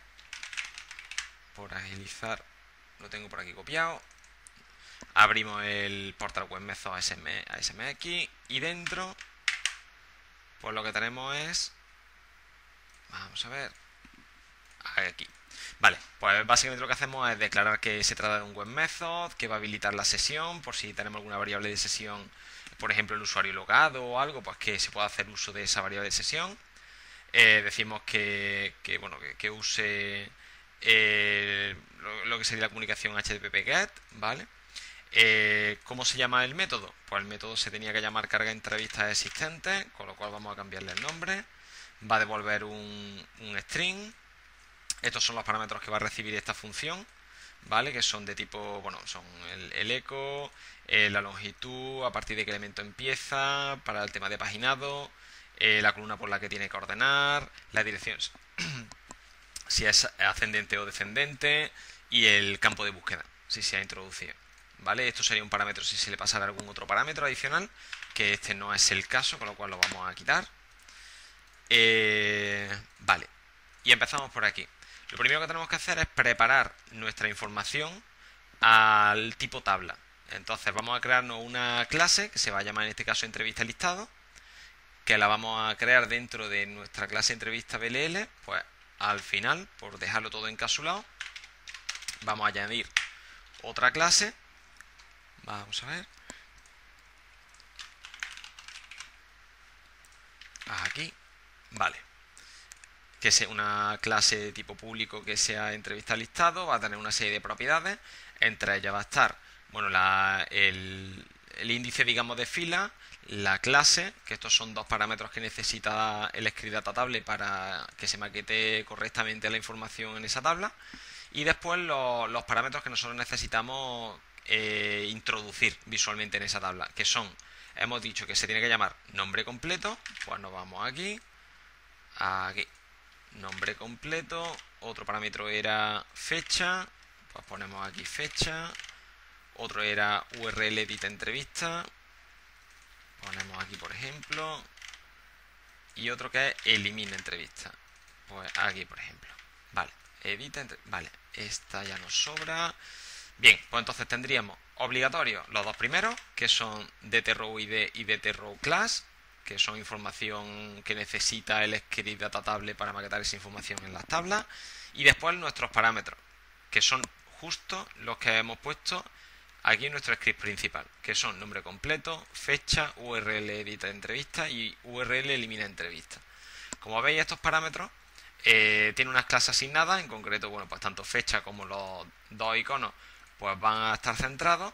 S1: por agilizar, lo tengo por aquí copiado. Abrimos el portal web method A S M X y dentro, pues lo que tenemos es, vamos a ver, aquí. Vale, pues básicamente lo que hacemos es declarar que se trata de un web method, que va a habilitar la sesión, por si tenemos alguna variable de sesión, por ejemplo el usuario logado o algo, pues que se pueda hacer uso de esa variable de sesión. Eh, decimos que, que, bueno, que, que use eh, lo, lo que sería la comunicación H T T P GET, ¿vale? Eh, ¿Cómo se llama el método? Pues el método se tenía que llamar carga entrevistas existentes, con lo cual vamos a cambiarle el nombre. Va a devolver un, un string. Estos son los parámetros que va a recibir esta función, ¿vale? Que son de tipo, bueno, son el, el eco, eh, la longitud, a partir de qué elemento empieza, para el tema de paginado, eh, la columna por la que tiene que ordenar, la dirección, si es ascendente o descendente, y el campo de búsqueda, si se ha introducido, ¿vale? Esto sería un parámetro si se le pasara algún otro parámetro adicional, que este no es el caso, con lo cual lo vamos a quitar. Eh, vale, y empezamos por aquí. Lo primero que tenemos que hacer es preparar nuestra información al tipo tabla. Entonces vamos a crearnos una clase que se va a llamar en este caso entrevista listado, que la vamos a crear dentro de nuestra clase entrevista B L L. Pues al final, por dejarlo todo encapsulado, vamos a añadir otra clase. Vamos a ver. Aquí. Vale. Que sea una clase de tipo público que sea entrevista listado, va a tener una serie de propiedades. Entre ellas va a estar, bueno, la, el, el índice, digamos, de fila, la clase, que estos son dos parámetros que necesita el script data table para que se maquete correctamente la información en esa tabla, y después los, los parámetros que nosotros necesitamos eh, introducir visualmente en esa tabla, que son, hemos dicho que se tiene que llamar nombre completo, pues nos vamos aquí, aquí, nombre completo. Otro parámetro era fecha, pues ponemos aquí fecha. Otro era U R L edit entrevista, ponemos aquí por ejemplo. Y otro que es elimina entrevista, pues aquí por ejemplo. Vale, edita entrevista, vale, esta ya nos sobra. Bien, pues entonces tendríamos obligatorios los dos primeros, que son dtrow I D y dtrow class, que son información que necesita el script data table para maquetar esa información en las tablas, y después nuestros parámetros, que son justo los que hemos puesto aquí en nuestro script principal, que son nombre completo, fecha, U R L edita entrevista y U R L elimina entrevista. Como veis, estos parámetros eh, tienen unas clases asignadas, en concreto, bueno, pues tanto fecha como los dos iconos pues van a estar centrados,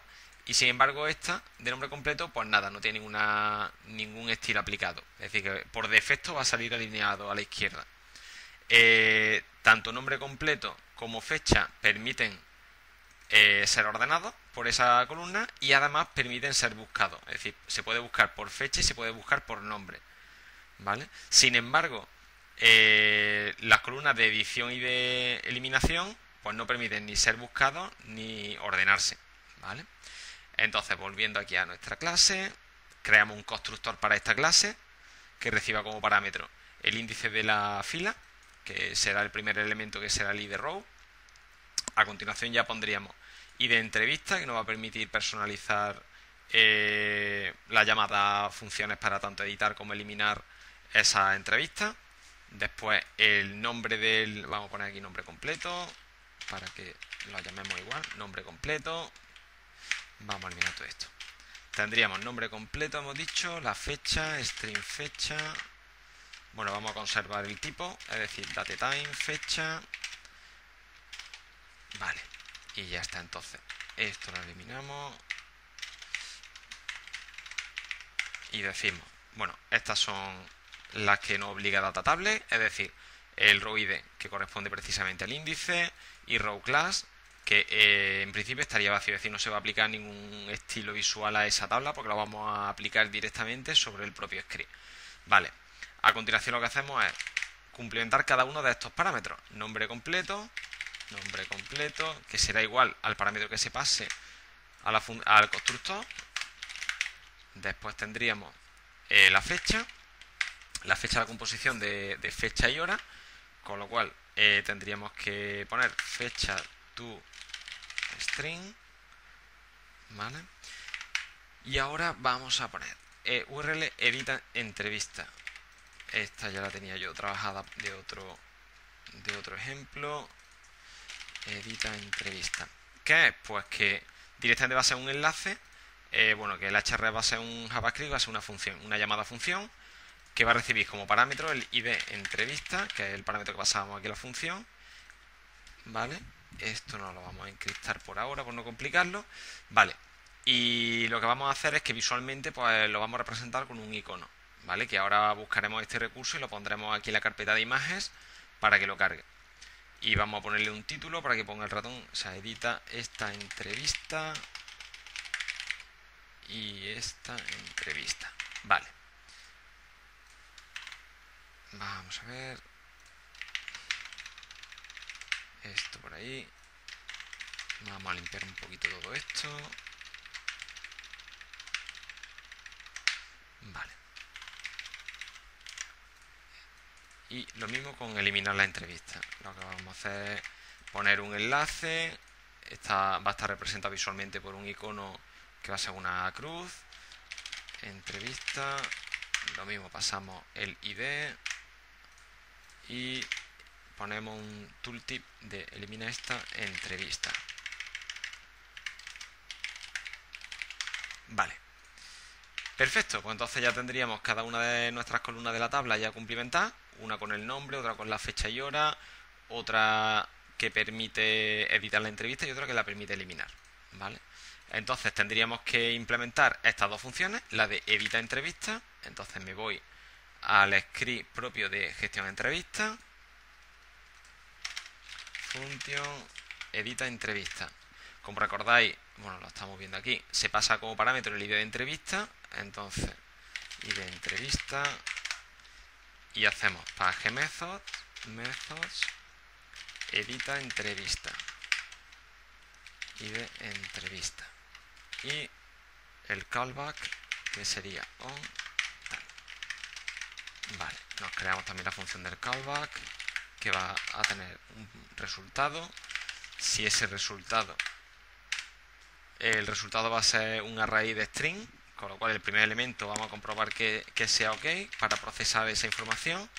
S1: Y sin embargo esta de nombre completo, pues nada, no tiene ninguna, ningún estilo aplicado. Es decir, que por defecto va a salir alineado a la izquierda. Eh, tanto nombre completo como fecha permiten eh, ser ordenados por esa columna y además permiten ser buscados. Es decir, se puede buscar por fecha y se puede buscar por nombre, ¿vale? Sin embargo, eh, las columnas de edición y de eliminación pues no permiten ni ser buscados ni ordenarse, ¿vale? Entonces, volviendo aquí a nuestra clase, creamos un constructor para esta clase que reciba como parámetro el índice de la fila, que será el primer elemento, que será el id row. A continuación ya pondríamos id entrevista, que nos va a permitir personalizar eh, la llamada funciones para tanto editar como eliminar esa entrevista. Después el nombre del... vamos a poner aquí nombre completo para que lo llamemos igual, nombre completo. Vamos a eliminar todo esto. Tendríamos nombre completo, hemos dicho, la fecha, string fecha. Bueno, vamos a conservar el tipo, es decir, datetime, fecha. Vale, y ya está. Entonces esto lo eliminamos y decimos, bueno, estas son las que nos obliga Data Table, es decir, el row id, que corresponde precisamente al índice, y row class, que eh, en principio estaría vacío, es decir, no se va a aplicar ningún estilo visual a esa tabla porque lo vamos a aplicar directamente sobre el propio script. Vale, a continuación lo que hacemos es cumplimentar cada uno de estos parámetros. Nombre completo, nombre completo, que será igual al parámetro que se pase a la al constructor. Después tendríamos eh, la fecha, la fecha de la composición de, de fecha y hora, con lo cual eh, tendríamos que poner fecha to string, ¿vale? Y ahora vamos a poner eh, U R L edita entrevista. Esta ya la tenía yo trabajada de otro de otro ejemplo. Edita entrevista. ¿Qué es? Pues que directamente va a ser un enlace, eh, bueno, que el H R va a ser un JavaScript, va a ser una función, una llamada función que va a recibir como parámetro el id entrevista, que es el parámetro que pasábamos aquí a la función, ¿vale? Esto no lo vamos a encriptar por ahora, por no complicarlo, ¿vale? Y lo que vamos a hacer es que visualmente pues lo vamos a representar con un icono, ¿vale? Que ahora buscaremos este recurso y lo pondremos aquí en la carpeta de imágenes para que lo cargue. Y vamos a ponerle un título para que ponga el ratón, o sea, edita esta entrevista y esta entrevista, vale. Vamos a ver esto por ahí. Vamos a limpiar un poquito todo esto. Vale. Y lo mismo con eliminar la entrevista. Lo que vamos a hacer es poner un enlace. Esta va a estar representada visualmente por un icono que va a ser una cruz. Entrevista. Lo mismo, pasamos el id y ponemos un tooltip de elimina esta entrevista. Vale. Perfecto, pues entonces ya tendríamos cada una de nuestras columnas de la tabla ya cumplimentada, una con el nombre, otra con la fecha y hora, otra que permite editar la entrevista y otra que la permite eliminar, ¿vale? Entonces tendríamos que implementar estas dos funciones, la de edita entrevista. Entonces me voy al script propio de gestión entrevista, función edita entrevista. Como recordáis, bueno, lo estamos viendo aquí, se pasa como parámetro el id de entrevista. Entonces id entrevista y hacemos page method methods edita entrevista id entrevista y el callback, que sería on tal. Vale, nos creamos también la función del callback, que va a tener un resultado. Si ese resultado el resultado va a ser un array de string, con lo cual el primer elemento vamos a comprobar que, que sea ok para procesar esa información,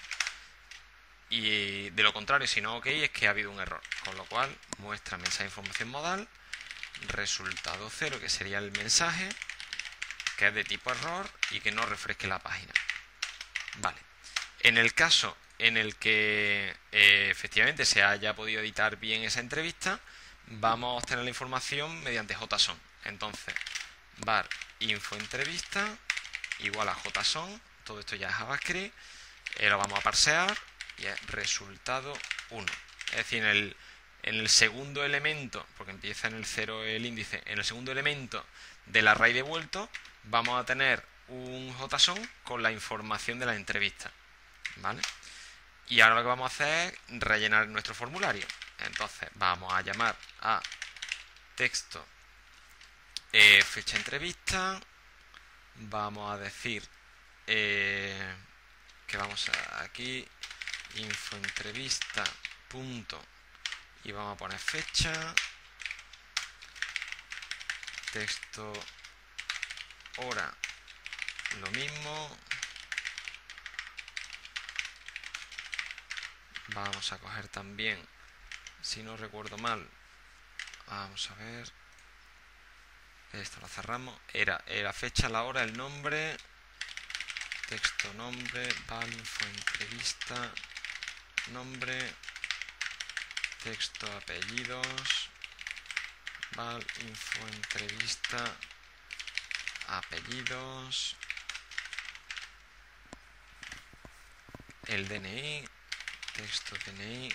S1: y de lo contrario, si no ok, es que ha habido un error, con lo cual muestra mensaje de información modal resultado cero, que sería el mensaje que es de tipo error y que no refresque la página. Vale, en el caso en el que eh, efectivamente se haya podido editar bien esa entrevista, vamos a obtener la información mediante JSON. Entonces var info entrevista igual a JSON, todo esto ya es JavaScript, eh, lo vamos a parsear y es resultado uno. Es decir, en el, en el segundo elemento, porque empieza en el cero el índice, en el segundo elemento del array devuelto vamos a tener un JSON con la información de la entrevista, ¿vale? Y ahora lo que vamos a hacer es rellenar nuestro formulario. Entonces vamos a llamar a texto eh, fecha entrevista, vamos a decir eh, que vamos a aquí info entrevista punto y vamos a poner fecha, texto hora lo mismo, vamos a coger también, si no recuerdo mal, vamos a ver, esto lo cerramos, era, era fecha, la hora, el nombre, texto nombre, val info entrevista, nombre, texto apellidos, val info entrevista, apellidos, el D N I, texto D N I,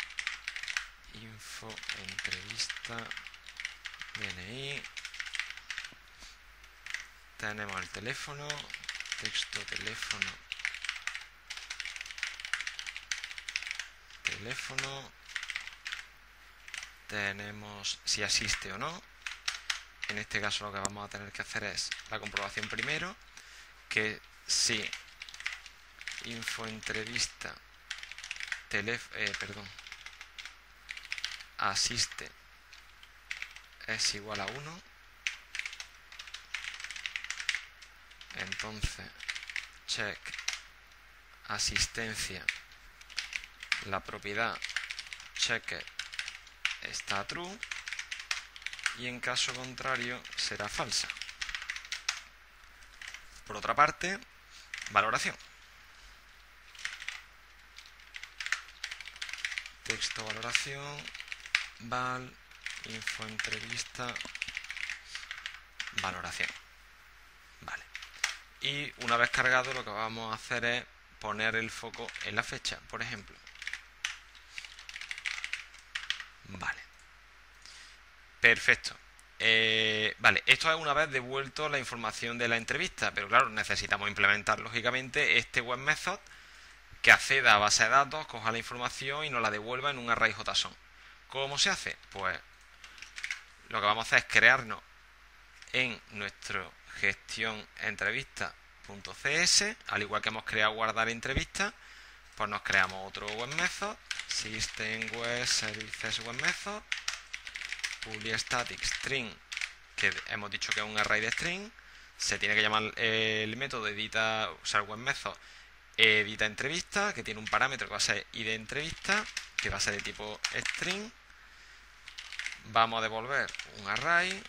S1: info entrevista, D N I, tenemos el teléfono, texto teléfono, teléfono, tenemos si asiste o no. En este caso lo que vamos a tener que hacer es la comprobación primero, que si info entrevista eh, perdón, asiste es igual a uno, entonces check asistencia, la propiedad checker está true y en caso contrario será falsa. Por otra parte, valoración. Texto valoración, val, info entrevista, valoración. Vale. Y una vez cargado lo que vamos a hacer es poner el foco en la fecha, por ejemplo. Vale. Perfecto. Eh, vale, esto es una vez devuelto la información de la entrevista, pero claro, necesitamos implementar lógicamente este web method que acceda a base de datos, coja la información y nos la devuelva en un array JSON. ¿Cómo se hace? Pues lo que vamos a hacer es crearnos en nuestro gestión entrevista.cs, al igual que hemos creado guardar entrevista, pues nos creamos otro web method, system web services web method, public static string, que hemos dicho que es un array de string, se tiene que llamar el método edita, o sea, el web method edita entrevista, que tiene un parámetro que va a ser id entrevista, que va a ser de tipo string. Vamos a devolver un array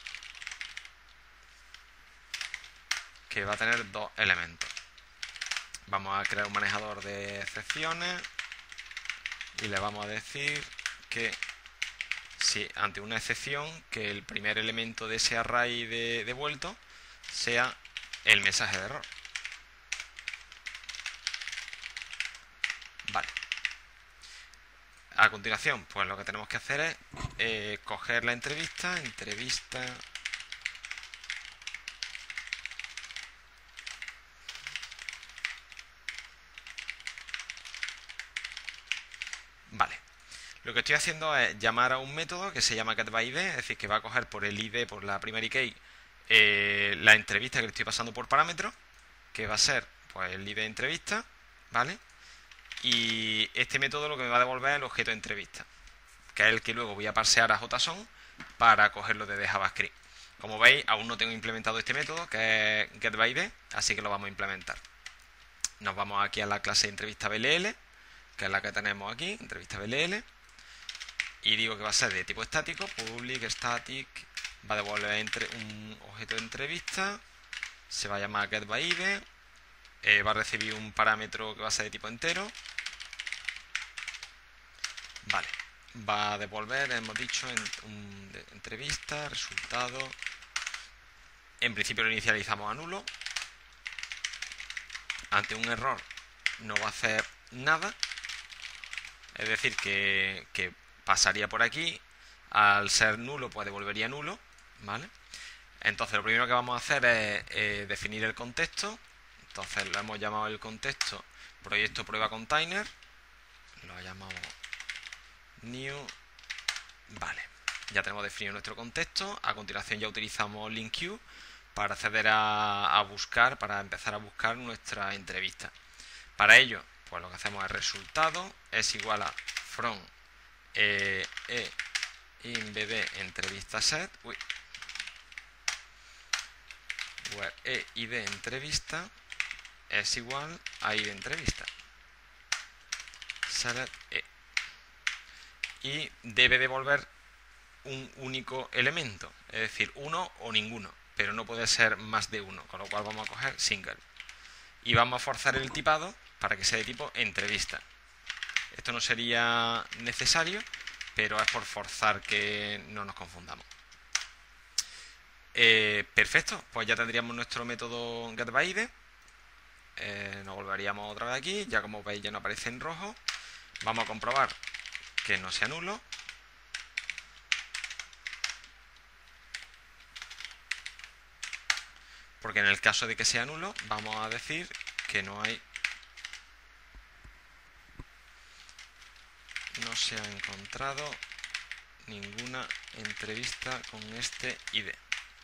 S1: que va a tener dos elementos. Vamos a crear un manejador de excepciones y le vamos a decir que si ante una excepción, que el primer elemento de ese array de devuelto sea el mensaje de error. Vale. A continuación, pues lo que tenemos que hacer es eh, coger la entrevista, entrevista, vale. Lo que estoy haciendo es llamar a un método que se llama getById, es decir, que va a coger por el I D, por la primary key, eh, la entrevista que le estoy pasando por parámetro, que va a ser pues el I D entrevista, ¿vale? Y este método lo que me va a devolver es el objeto de entrevista, que es el que luego voy a parsear a JSON para cogerlo desde JavaScript. Como veis, aún no tengo implementado este método, que es getById, así que lo vamos a implementar. Nos vamos aquí a la clase de entrevista B L L, que es la que tenemos aquí, entrevista B L L, y digo que va a ser de tipo estático, public static, va a devolver entre un objeto de entrevista, se va a llamar getById, eh, va a recibir un parámetro que va a ser de tipo entero, vale, va a devolver, hemos dicho, en, un, de, entrevista, resultado, En principio lo inicializamos a nulo. Ante un error no va a hacer nada. Es decir, que, que pasaría por aquí. Al ser nulo, pues devolvería nulo, ¿vale? Entonces lo primero que vamos a hacer es eh, definir el contexto. Entonces lo hemos llamado el contexto proyecto prueba container. Lo llamamos new. Vale, ya tenemos definido nuestro contexto. A continuación ya utilizamos LinkQ para acceder a, a buscar, para empezar a buscar nuestra entrevista. Para ello, pues lo que hacemos es resultado es igual a from eh, e embedded entrevista set. Uy. Where e id entrevista es igual a id entrevista. Select e. Y debe devolver un único elemento, es decir, uno o ninguno, pero no puede ser más de uno, con lo cual vamos a coger single. Y vamos a forzar el tipado para que sea de tipo entrevista. Esto no sería necesario, pero es por forzar que no nos confundamos. Eh, perfecto, pues ya tendríamos nuestro método getById. Eh, nos volveríamos otra vez aquí, ya como veis ya no aparece en rojo. Vamos a comprobar que no sea nulo. Porque en el caso de que sea nulo, vamos a decir que no hay, no se ha encontrado ninguna entrevista con este I D.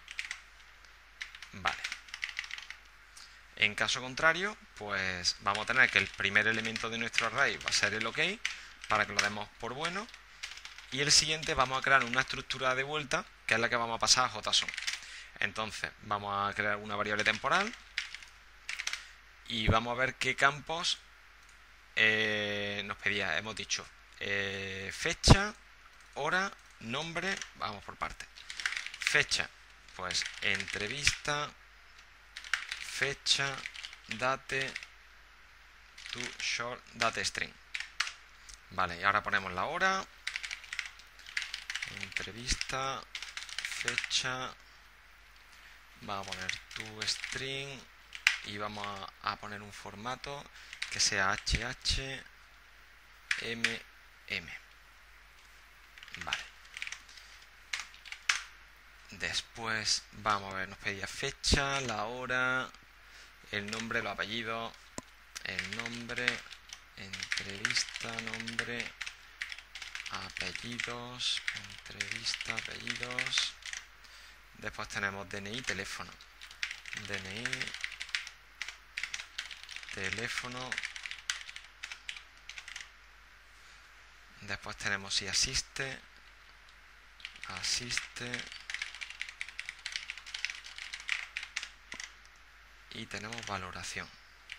S1: Vale. En caso contrario, pues vamos a tener que el primer elemento de nuestro array va a ser el OK, para que lo demos por bueno. Y el siguiente vamos a crear una estructura de vuelta, que es la que vamos a pasar a JSON. Entonces, vamos a crear una variable temporal y vamos a ver qué campos eh, nos pedía. Hemos dicho eh, fecha, hora, nombre. Vamos por parte. Fecha, pues entrevista, fecha, date, to short, date string. Vale, y ahora ponemos la hora, entrevista, fecha. Vamos a poner toString y vamos a, a poner un formato que sea H H M M. Vale. Después vamos a ver, nos pedía fecha, la hora, el nombre, los apellidos, el nombre, entrevista, nombre, apellidos, entrevista, apellidos. Después tenemos D N I, teléfono. D N I, teléfono. Después tenemos si asiste, asiste. Y tenemos valoración.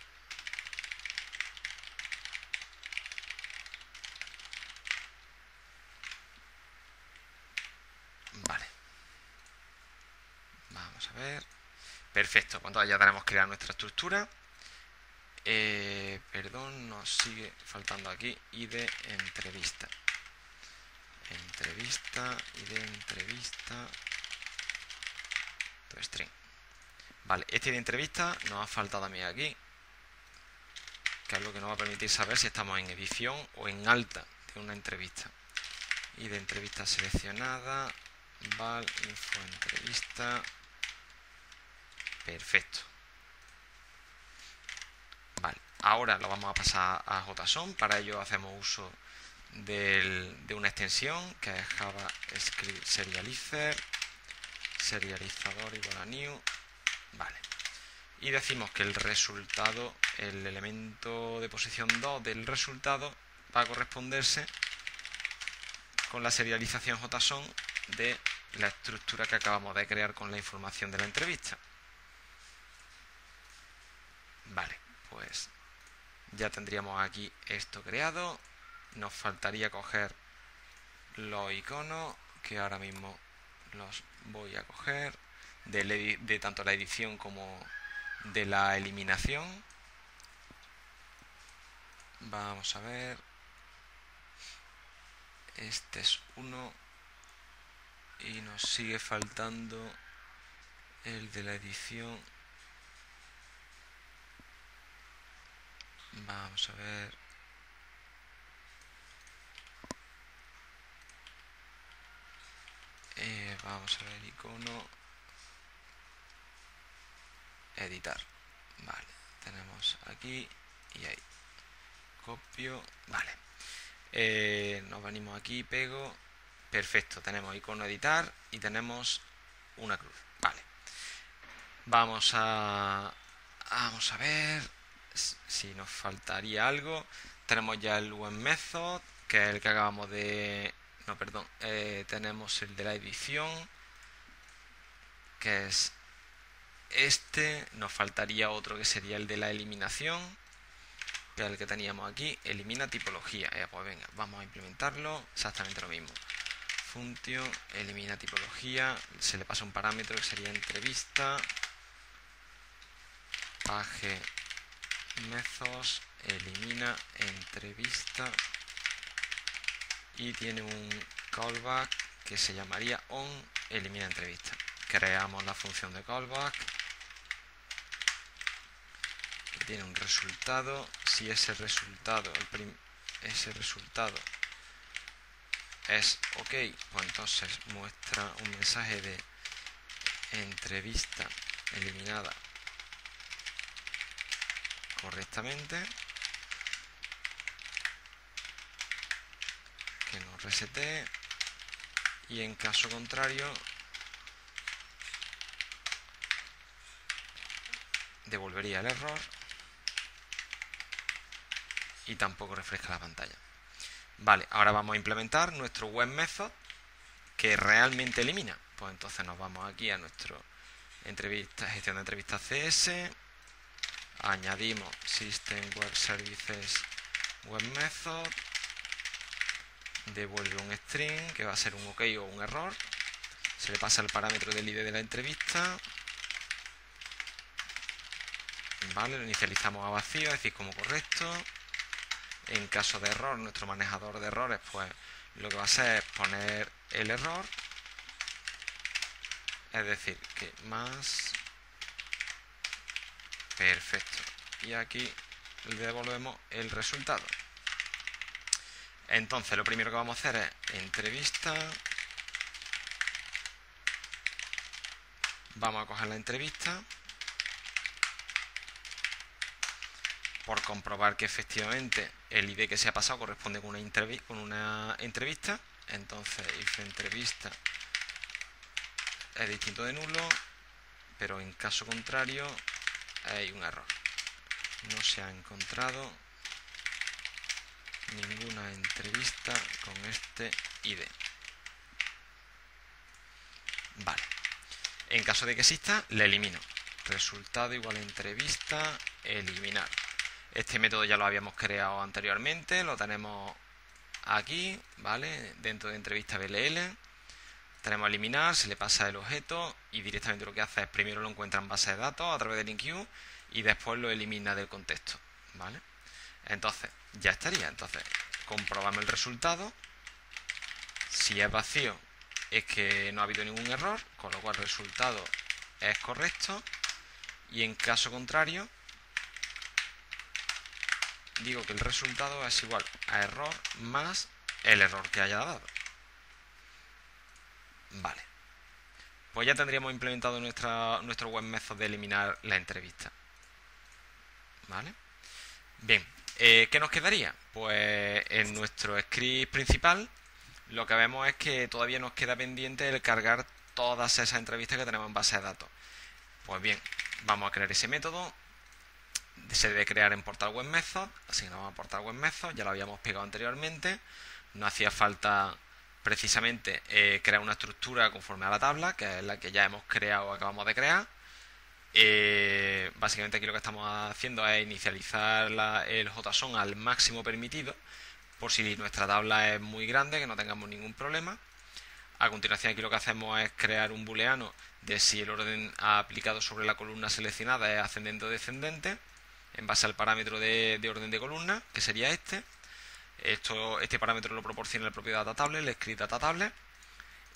S1: Vale. Vamos a ver. Perfecto, cuando ya tenemos creada nuestra estructura. Eh, perdón, nos sigue faltando aquí I D entrevista. Entrevista, I D entrevista. toString. Vale, este de entrevista nos ha faltado a mí aquí, que es lo que nos va a permitir saber si estamos en edición o en alta de una entrevista. Y de entrevista seleccionada, val, info entrevista. Perfecto. Vale, ahora lo vamos a pasar a JSON. Para ello hacemos uso del, de una extensión que es JavaScript Serializer, serializador igual a new. Vale. Y decimos que el resultado, el elemento de posición dos del resultado va a corresponderse con la serialización JSON de la estructura que acabamos de crear con la información de la entrevista. Vale, pues ya tendríamos aquí esto creado. Nos faltaría coger los iconos, que ahora mismo los voy a coger, de, de tanto la edición como de la eliminación. Vamos a ver. Este es uno y nos sigue faltando el de la edición. Vamos a ver. Eh, vamos a ver icono. Editar. Vale. Tenemos aquí y ahí. Copio. Vale. Eh, nos venimos aquí, pego. Perfecto. Tenemos icono editar y tenemos una cruz. Vale. Vamos a... Vamos a ver si nos faltaría algo. Tenemos ya el web method, que es el que acabamos de... No, perdón. Eh, tenemos el de la edición, que es este. Nos faltaría otro que sería el de la eliminación, que es el que teníamos aquí. Elimina tipología. Eh, pues venga, vamos a implementarlo. Exactamente lo mismo. Function, elimina tipología. Se le pasa un parámetro que sería entrevista. Page methods, elimina entrevista, y tiene un callback que se llamaría on elimina entrevista. Creamos la función de callback que tiene un resultado. Si ese resultado el prim ese resultado es ok, pues entonces muestra un mensaje de entrevista eliminada correctamente, que nos resete, y en caso contrario devolvería el error y tampoco refresca la pantalla. Vale, ahora vamos a implementar nuestro web method que realmente elimina. Pues entonces nos vamos aquí a nuestro entrevista, gestión de entrevistas C S, añadimos System Web Services Web Method, devuelve un string que va a ser un OK o un error, se le pasa el parámetro del I D de la entrevista, vale, lo inicializamos a vacío, es decir, como correcto. En caso de error, nuestro manejador de errores, pues lo que va a hacer es poner el error, es decir, que más. Perfecto. Y aquí le devolvemos el resultado. Entonces, lo primero que vamos a hacer es entrevista. Vamos a coger la entrevista por comprobar que efectivamente el I D que se ha pasado corresponde con una, entrevi con una entrevista. Entonces, if entrevista es distinto de nulo, pero en caso contrario hay un error. No se ha encontrado ninguna entrevista con este I D. Vale. En caso de que exista, le elimino. Resultado igual a entrevista, eliminar. Este método ya lo habíamos creado anteriormente, lo tenemos aquí, ¿vale? Dentro de entrevista B L L. Tenemos eliminar, se le pasa el objeto y directamente lo que hace es primero lo encuentra en base de datos a través del enqueue y después lo elimina del contexto, ¿vale? Entonces, ya estaría. Entonces, comprobamos el resultado. Si es vacío, es que no ha habido ningún error, con lo cual el resultado es correcto. Y en caso contrario, digo que el resultado es igual a error más el error que haya dado. Vale. Pues ya tendríamos implementado nuestra, nuestro web method de eliminar la entrevista. ¿Vale? Bien, eh, ¿qué nos quedaría? Pues en nuestro script principal lo que vemos es que todavía nos queda pendiente el cargar todas esas entrevistas que tenemos en base de datos. Pues bien, vamos a crear ese método. Se debe crear en Portal Web Method, así que nos vamos a Portal Web Method, ya lo habíamos pegado anteriormente. No hacía falta precisamente eh, crear una estructura conforme a la tabla, que es la que ya hemos creado o acabamos de crear. Eh, básicamente aquí lo que estamos haciendo es inicializar la, el JSON al máximo permitido, por si nuestra tabla es muy grande, que no tengamos ningún problema. A continuación aquí lo que hacemos es crear un booleano de si el orden aplicado sobre la columna seleccionada es ascendente o descendente, en base al parámetro de, de orden de columna, que sería este. Esto, este parámetro lo proporciona el propio DataTable, el script DataTable.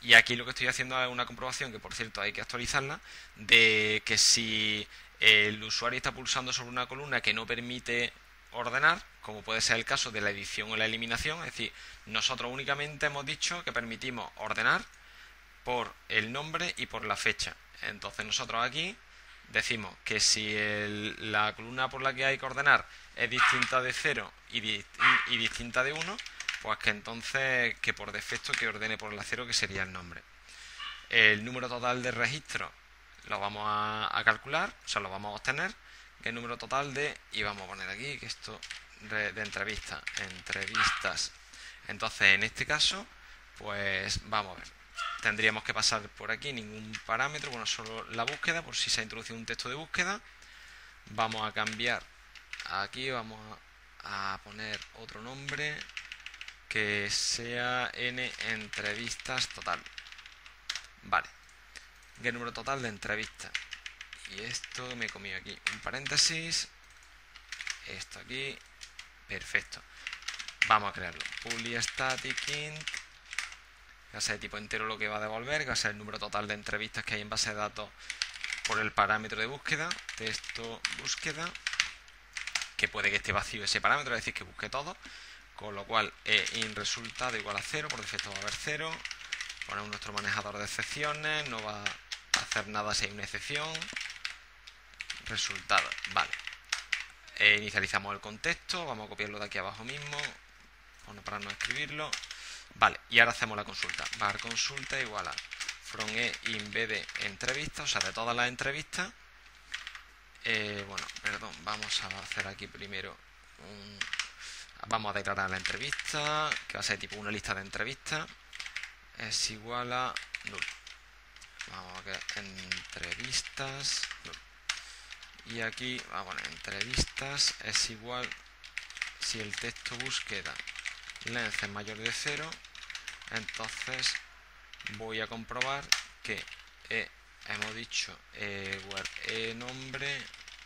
S1: Y aquí lo que estoy haciendo es una comprobación, que por cierto hay que actualizarla, de que si el usuario está pulsando sobre una columna que no permite ordenar, como puede ser el caso de la edición o la eliminación, es decir, nosotros únicamente hemos dicho que permitimos ordenar por el nombre y por la fecha. Entonces nosotros aquí decimos que si el, la columna por la que hay que ordenar es distinta de cero y, di, y distinta de uno, pues que entonces que por defecto que ordene por la cero, que sería el nombre. El número total de registros lo vamos a, a calcular, o sea, lo vamos a obtener, que el número total de, y vamos a poner aquí que esto de, de entrevistas, entrevistas. Entonces en este caso, pues vamos a ver, tendríamos que pasar por aquí ningún parámetro, bueno, solo la búsqueda, por si se ha introducido un texto de búsqueda. Vamos a cambiar aquí, vamos a, a poner otro nombre que sea n entrevistas total. Vale, y el número total de entrevistas. Y esto me he comido aquí un paréntesis, esto aquí, perfecto. Vamos a crearlo, public static int, que va a ser de tipo entero lo que va a devolver, que va a ser el número total de entrevistas que hay en base de datos por el parámetro de búsqueda, texto búsqueda, que puede que esté vacío ese parámetro, es decir, que busque todo, con lo cual e in resultado igual a cero, por defecto va a haber cero, ponemos nuestro manejador de excepciones, no va a hacer nada si hay una excepción, resultado, vale. E inicializamos el contexto, vamos a copiarlo de aquí abajo mismo, bueno, para no escribirlo, vale, y ahora hacemos la consulta, var consulta igual a from e in b de entrevistas, o sea, de todas las entrevistas, eh, bueno, perdón, vamos a hacer aquí primero un, vamos a declarar la entrevista, que va a ser tipo una lista de entrevistas, es igual a null, vamos a ver, entrevistas, null. Y aquí vamos a poner entrevistas es igual, si el texto búsqueda length es mayor de cero, entonces voy a comprobar que e, hemos dicho e, where e nombre,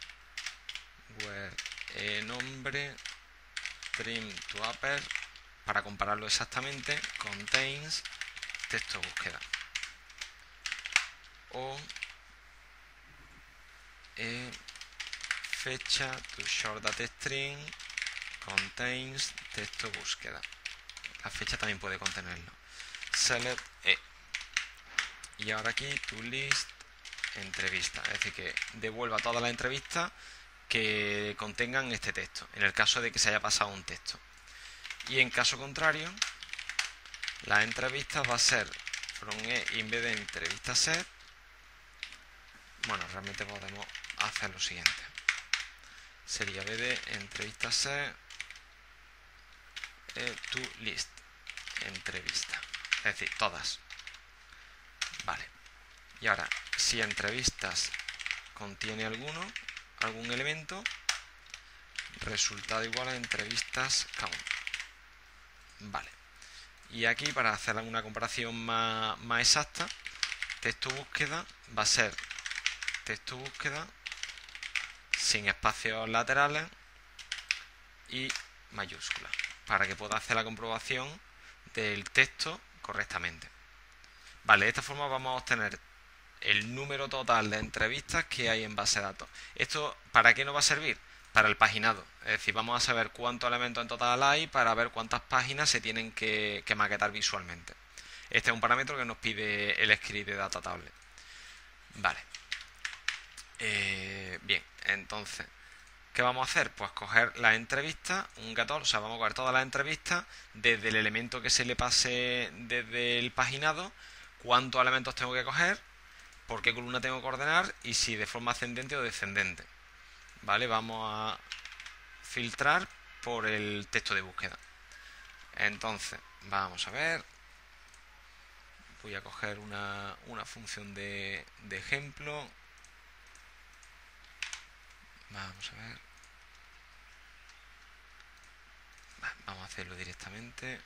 S1: where e nombre, trim to upper, para compararlo exactamente, contains texto búsqueda. O e, fecha to short data string contains texto búsqueda. La fecha también puede contenerlo. Select e. Y ahora aquí to list entrevista, es decir, que devuelva todas las entrevistas que contengan este texto, en el caso de que se haya pasado un texto. Y en caso contrario, la entrevista va a ser from e en vez de entrevista set. Bueno, realmente podemos hacer lo siguiente. Sería b de entrevista set eh, to list entrevista, es decir, todas. Vale. Y ahora, si entrevistas contiene alguno, algún elemento, resultado igual a entrevistas count. Vale. Y aquí, para hacer una comparación más, más exacta, texto búsqueda va a ser texto búsqueda sin espacios laterales y mayúsculas, para que pueda hacer la comprobación del texto correctamente. Vale, de esta forma vamos a obtener el número total de entrevistas que hay en base de datos. ¿Esto para qué nos va a servir? Para el paginado. Es decir, vamos a saber cuántos elementos en total hay para ver cuántas páginas se tienen que, que maquetar visualmente. Este es un parámetro que nos pide el script de data table. Vale. Eh, bien, entonces, ¿qué vamos a hacer? Pues coger la entrevista, un getOl, o sea, vamos a coger todas las entrevistas desde el elemento que se le pase desde el paginado, cuántos elementos tengo que coger, por qué columna tengo que ordenar y si de forma ascendente o descendente. Vale, vamos a filtrar por el texto de búsqueda. Entonces, vamos a ver. Voy a coger una, una función de, de ejemplo. Vamos a ver. Vamos a hacerlo directamente.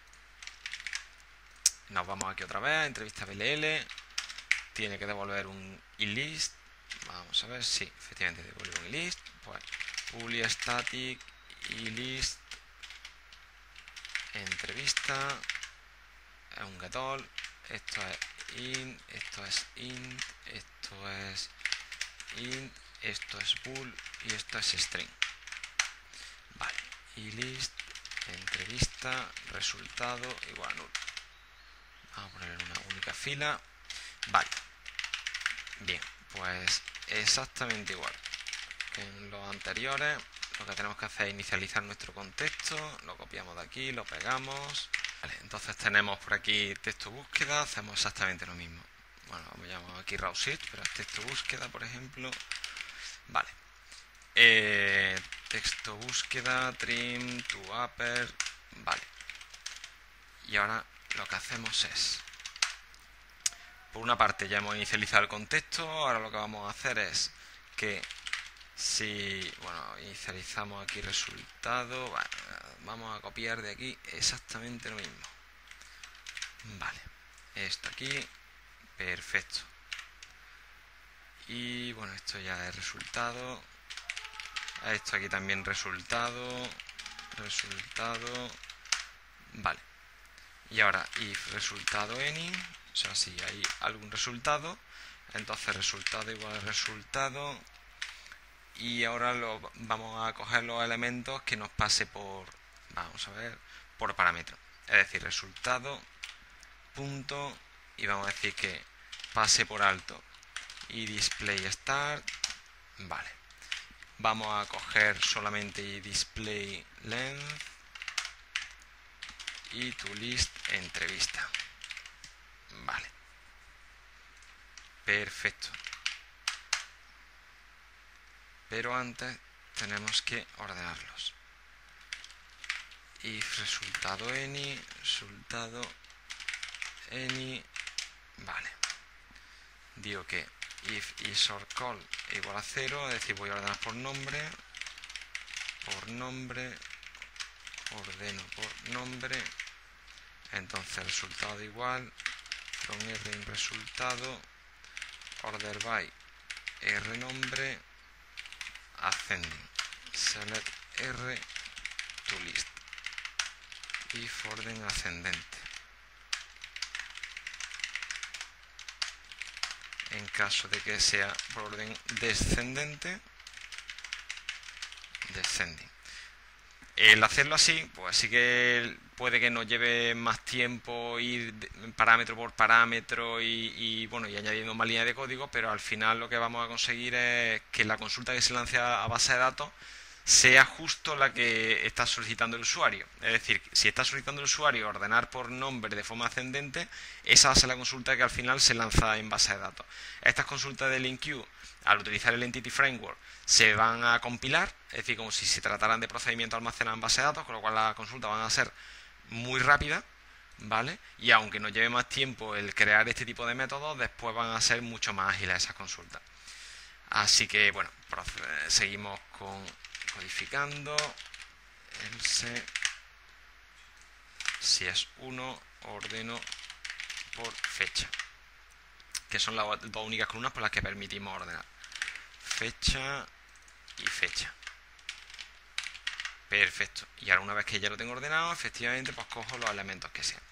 S1: Nos vamos aquí otra vez, entrevista B L L. Tiene que devolver un ilist. Vamos a ver, sí, efectivamente devuelve un ilist. Pues public static ilist entrevista, es un getOl, esto es int, esto es int, esto es int, esto es bool y esto es string. Vale, y list, entrevista, resultado igual a null. Vamos a poner en una única fila. Vale, bien, pues exactamente igual que en los anteriores. Lo que tenemos que hacer es inicializar nuestro contexto, lo copiamos de aquí, lo pegamos. Vale, entonces tenemos por aquí texto búsqueda, hacemos exactamente lo mismo. Bueno, vamos a llamar aquí raw search, pero es texto búsqueda, por ejemplo. Vale. Eh, texto búsqueda, trim, to upper. Vale. Y ahora lo que hacemos es, por una parte ya hemos inicializado el contexto, ahora lo que vamos a hacer es que si, bueno, inicializamos aquí resultado, bueno, vamos a copiar de aquí exactamente lo mismo. Vale, esto aquí, perfecto. Y bueno, esto ya es resultado. Esto aquí también resultado, resultado. Vale. Y ahora if resultado any, o sea, si hay algún resultado, entonces resultado igual a resultado. Y ahora lo, vamos a coger los elementos que nos pase por, vamos a ver, por parámetro. Es decir, resultado, punto, y vamos a decir que pase por alto y display start. Vale. Vamos a coger solamente display length y to list entrevista. Vale. Perfecto. Pero antes tenemos que ordenarlos. If resultado any, resultado any. Vale. Digo que if isOrCall igual a cero, es decir, voy a ordenar por nombre, por nombre, ordeno por nombre, entonces resultado igual, from r in resultado, order by r nombre, ascending, select r to list, if orden ascendente. En caso de que sea por orden descendente, descending. El hacerlo así, pues sí que puede que nos lleve más tiempo ir parámetro por parámetro y, y bueno, y añadiendo más líneas de código, pero al final lo que vamos a conseguir es que la consulta que se lance a base de datos sea justo la que está solicitando el usuario. Es decir, si está solicitando el usuario ordenar por nombre de forma ascendente, esa va a ser la consulta que al final se lanza en base de datos. Estas consultas de LINQ, al utilizar el Entity Framework, se van a compilar, es decir, como si se trataran de procedimientos almacenados en base de datos, con lo cual las consultas van a ser muy rápidas, ¿vale? Y aunque nos lleve más tiempo el crear este tipo de métodos, después van a ser mucho más ágiles esas consultas. Así que, bueno, seguimos con codificando, else, si es uno, ordeno por fecha, que son las dos únicas columnas por las que permitimos ordenar. Fecha y fecha. Perfecto. Y ahora una vez que ya lo tengo ordenado, efectivamente, pues cojo los elementos que sean.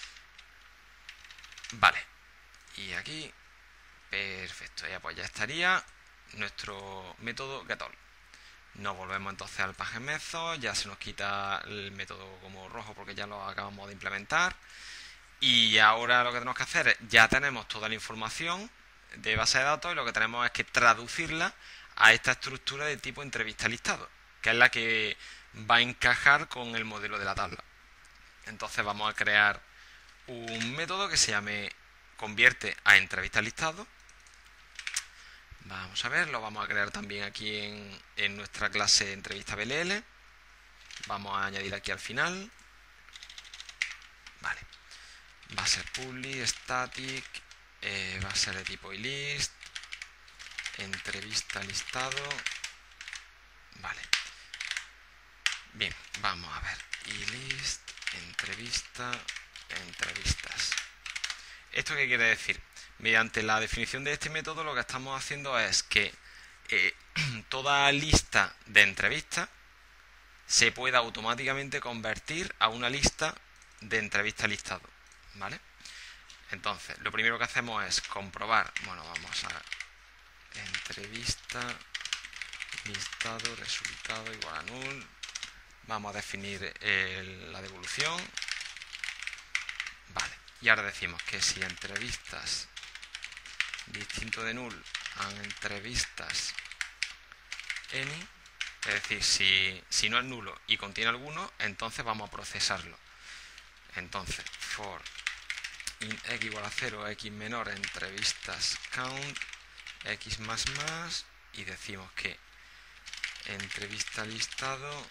S1: Vale. Y aquí, perfecto. Ya pues ya estaría nuestro método getAll. Nos volvemos entonces al page method, ya se nos quita el método como rojo porque ya lo acabamos de implementar. Y ahora lo que tenemos que hacer es, ya tenemos toda la información de base de datos y lo que tenemos es que traducirla a esta estructura de tipo entrevista listado, que es la que va a encajar con el modelo de la tabla. Entonces vamos a crear un método que se llame convierte a entrevista listado. Vamos a ver, lo vamos a crear también aquí en, en nuestra clase entrevista B L L. Vamos a añadir aquí al final. Vale. Va a ser public, static, eh, va a ser de tipo list, entrevista listado. Vale. Bien, vamos a ver. list, entrevista, entrevistas. ¿Esto qué quiere decir? Mediante la definición de este método lo que estamos haciendo es que eh, toda lista de entrevistas se pueda automáticamente convertir a una lista de entrevista listado, ¿vale? Entonces, lo primero que hacemos es comprobar, bueno, vamos a entrevista, listado, resultado igual a null. Vamos a definir el, la devolución. Vale, y ahora decimos que si entrevistas distinto de null a entrevistas any, es decir, si, si no es nulo y contiene alguno, entonces vamos a procesarlo. Entonces, for in x igual a cero, x menor, entrevistas count, x más más, y decimos que entrevista listado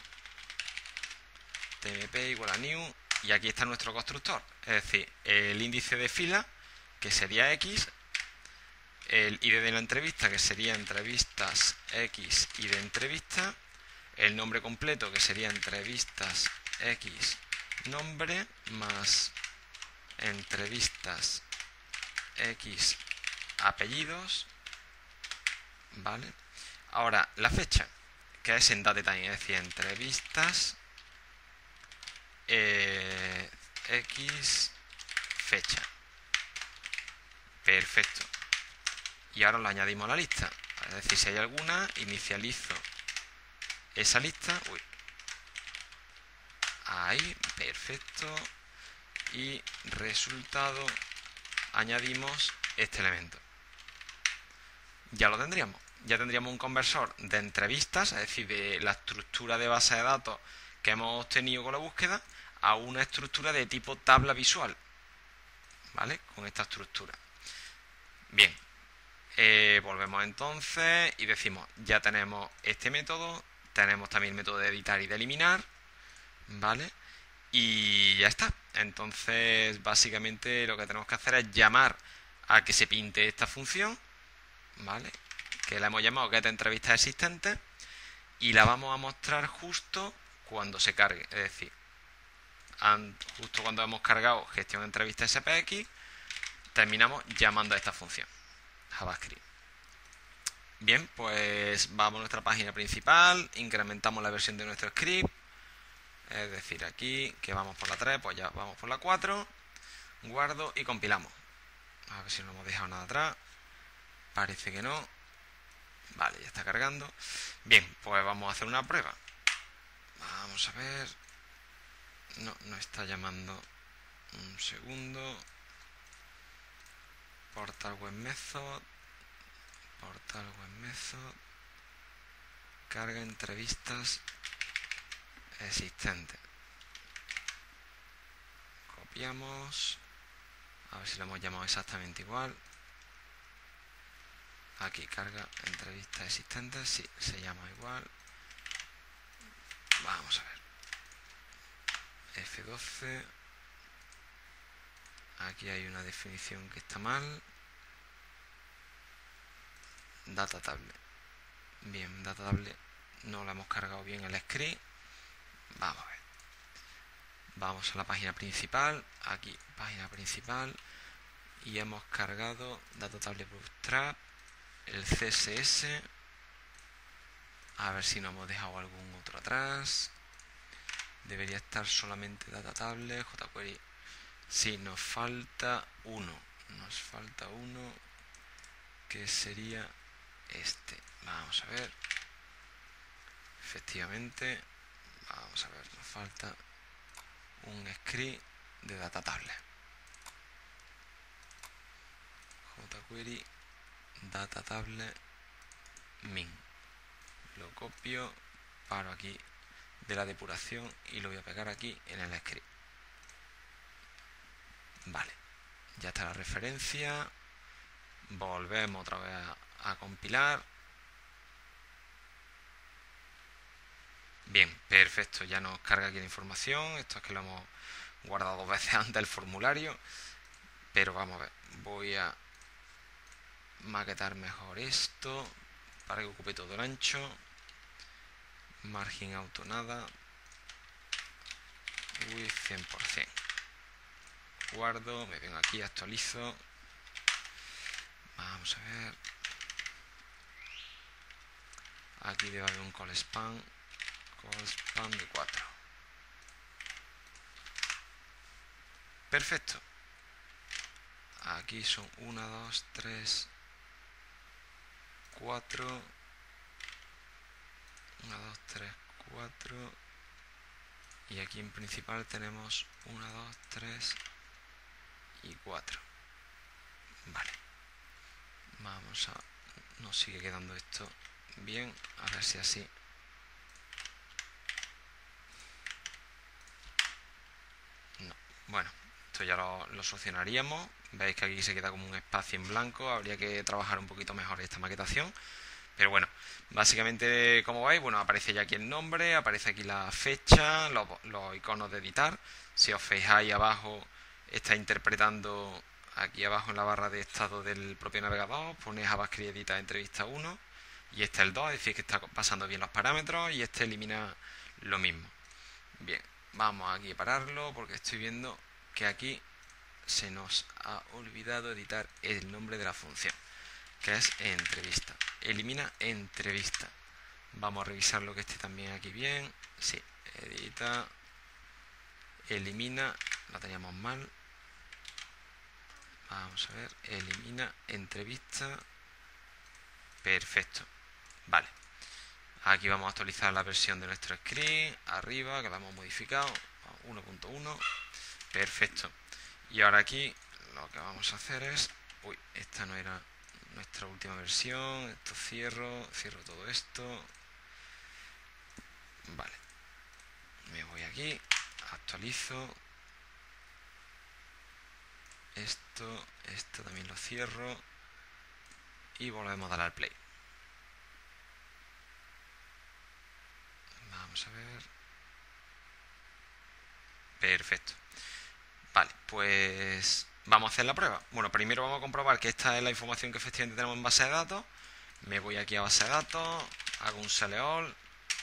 S1: tmp igual a new, y aquí está nuestro constructor, es decir, el índice de fila, que sería x, el I D de la entrevista, que sería entrevistas x y de entrevista, el nombre completo, que sería entrevistas x nombre, más entrevistas x apellidos, ¿vale? Ahora, la fecha, que es en datetime, es decir, entrevistas eh, x fecha. Perfecto. Y ahora lo añadimos a la lista. Es decir, si hay alguna, inicializo esa lista. Uy. Ahí, perfecto. Y resultado, añadimos este elemento. Ya lo tendríamos. Ya tendríamos un conversor de entrevistas, es decir, de la estructura de base de datos que hemos obtenido con la búsqueda, a una estructura de tipo tabla visual. ¿Vale? Con esta estructura. Bien. Eh, volvemos entonces y decimos, ya tenemos este método, tenemos también el método de editar y de eliminar, ¿vale? Y ya está. Entonces, básicamente lo que tenemos que hacer es llamar a que se pinte esta función, ¿vale? Que la hemos llamado get entrevistas existentes, y la vamos a mostrar justo cuando se cargue, es decir, justo cuando hemos cargado gestión entrevista S P X, terminamos llamando a esta función JavaScript. Bien, pues vamos a nuestra página principal, incrementamos la versión de nuestro script, es decir, aquí que vamos por la tres, pues ya vamos por la cuatro, guardo y compilamos. A ver si no hemos dejado nada atrás, parece que no. Vale, ya está cargando. Bien, pues vamos a hacer una prueba. Vamos a ver. No, no está llamando. Un segundo. Portal web method. Portal web method. Carga entrevistas existentes. Copiamos. A ver si lo hemos llamado exactamente igual. Aquí carga entrevistas existentes. Sí, se llama igual. Vamos a ver. F doce. Aquí hay una definición que está mal. Data table. Bien, data table no la hemos cargado bien el script. Vamos a ver. Vamos a la página principal. Aquí, página principal. Y hemos cargado data table bootstrap, el C S S. A ver si no hemos dejado algún otro atrás. Debería estar solamente data table, jQuery. Sí, nos falta uno. Nos falta uno. Que sería este. Vamos a ver. Efectivamente. Vamos a ver. Nos falta un script de data table. jQuery data table min. Lo copio, paro aquí de la depuración y lo voy a pegar aquí en el script. Vale, ya está la referencia. Volvemos otra vez a, a compilar. Bien, perfecto, ya nos carga aquí la información. Esto es que lo hemos guardado dos veces antes del formulario. Pero vamos a ver, voy a maquetar mejor esto para que ocupe todo el ancho. Margin auto nada. Width cien por cien. Guardo, me vengo aquí, actualizo. Vamos a ver. Aquí debe haber un call span. Call span de cuatro. Perfecto. aquí son uno, dos, tres, cuatro, uno, dos, tres, cuatro, y aquí en principal tenemos uno, dos, tres y cuatro. Vale, vamos a... nos sigue quedando esto bien, a ver si así... no, bueno, esto ya lo, lo solucionaríamos. Veis que aquí se queda como un espacio en blanco, habría que trabajar un poquito mejor esta maquetación, pero bueno, básicamente como veis, bueno, aparece ya aquí el nombre, aparece aquí la fecha, los, los iconos de editar. Si os fijáis abajo está interpretando aquí abajo en la barra de estado del propio navegador, pone JavaScript edita entrevista uno y este es el dos, es decir que está pasando bien los parámetros, y este elimina lo mismo. Bien, vamos aquí a pararlo porque estoy viendo que aquí se nos ha olvidado editar el nombre de la función, que es entrevista. Elimina entrevista. Vamos a revisar lo que esté también aquí bien. Sí, edita, elimina, lo teníamos mal. Vamos a ver, elimina entrevista. Perfecto. Vale. Aquí vamos a actualizar la versión de nuestro script. Arriba, que la hemos modificado. uno punto uno. Perfecto. Y ahora aquí lo que vamos a hacer es... uy, esta no era nuestra última versión. Esto cierro, cierro todo esto. Vale. Me voy aquí, actualizo. Esto, esto también lo cierro. Y volvemos a darle al play. Vamos a ver. Perfecto. Vale, pues vamos a hacer la prueba. Bueno, primero vamos a comprobar que esta es la información que efectivamente tenemos en base de datos. Me voy aquí a base de datos, hago un select all,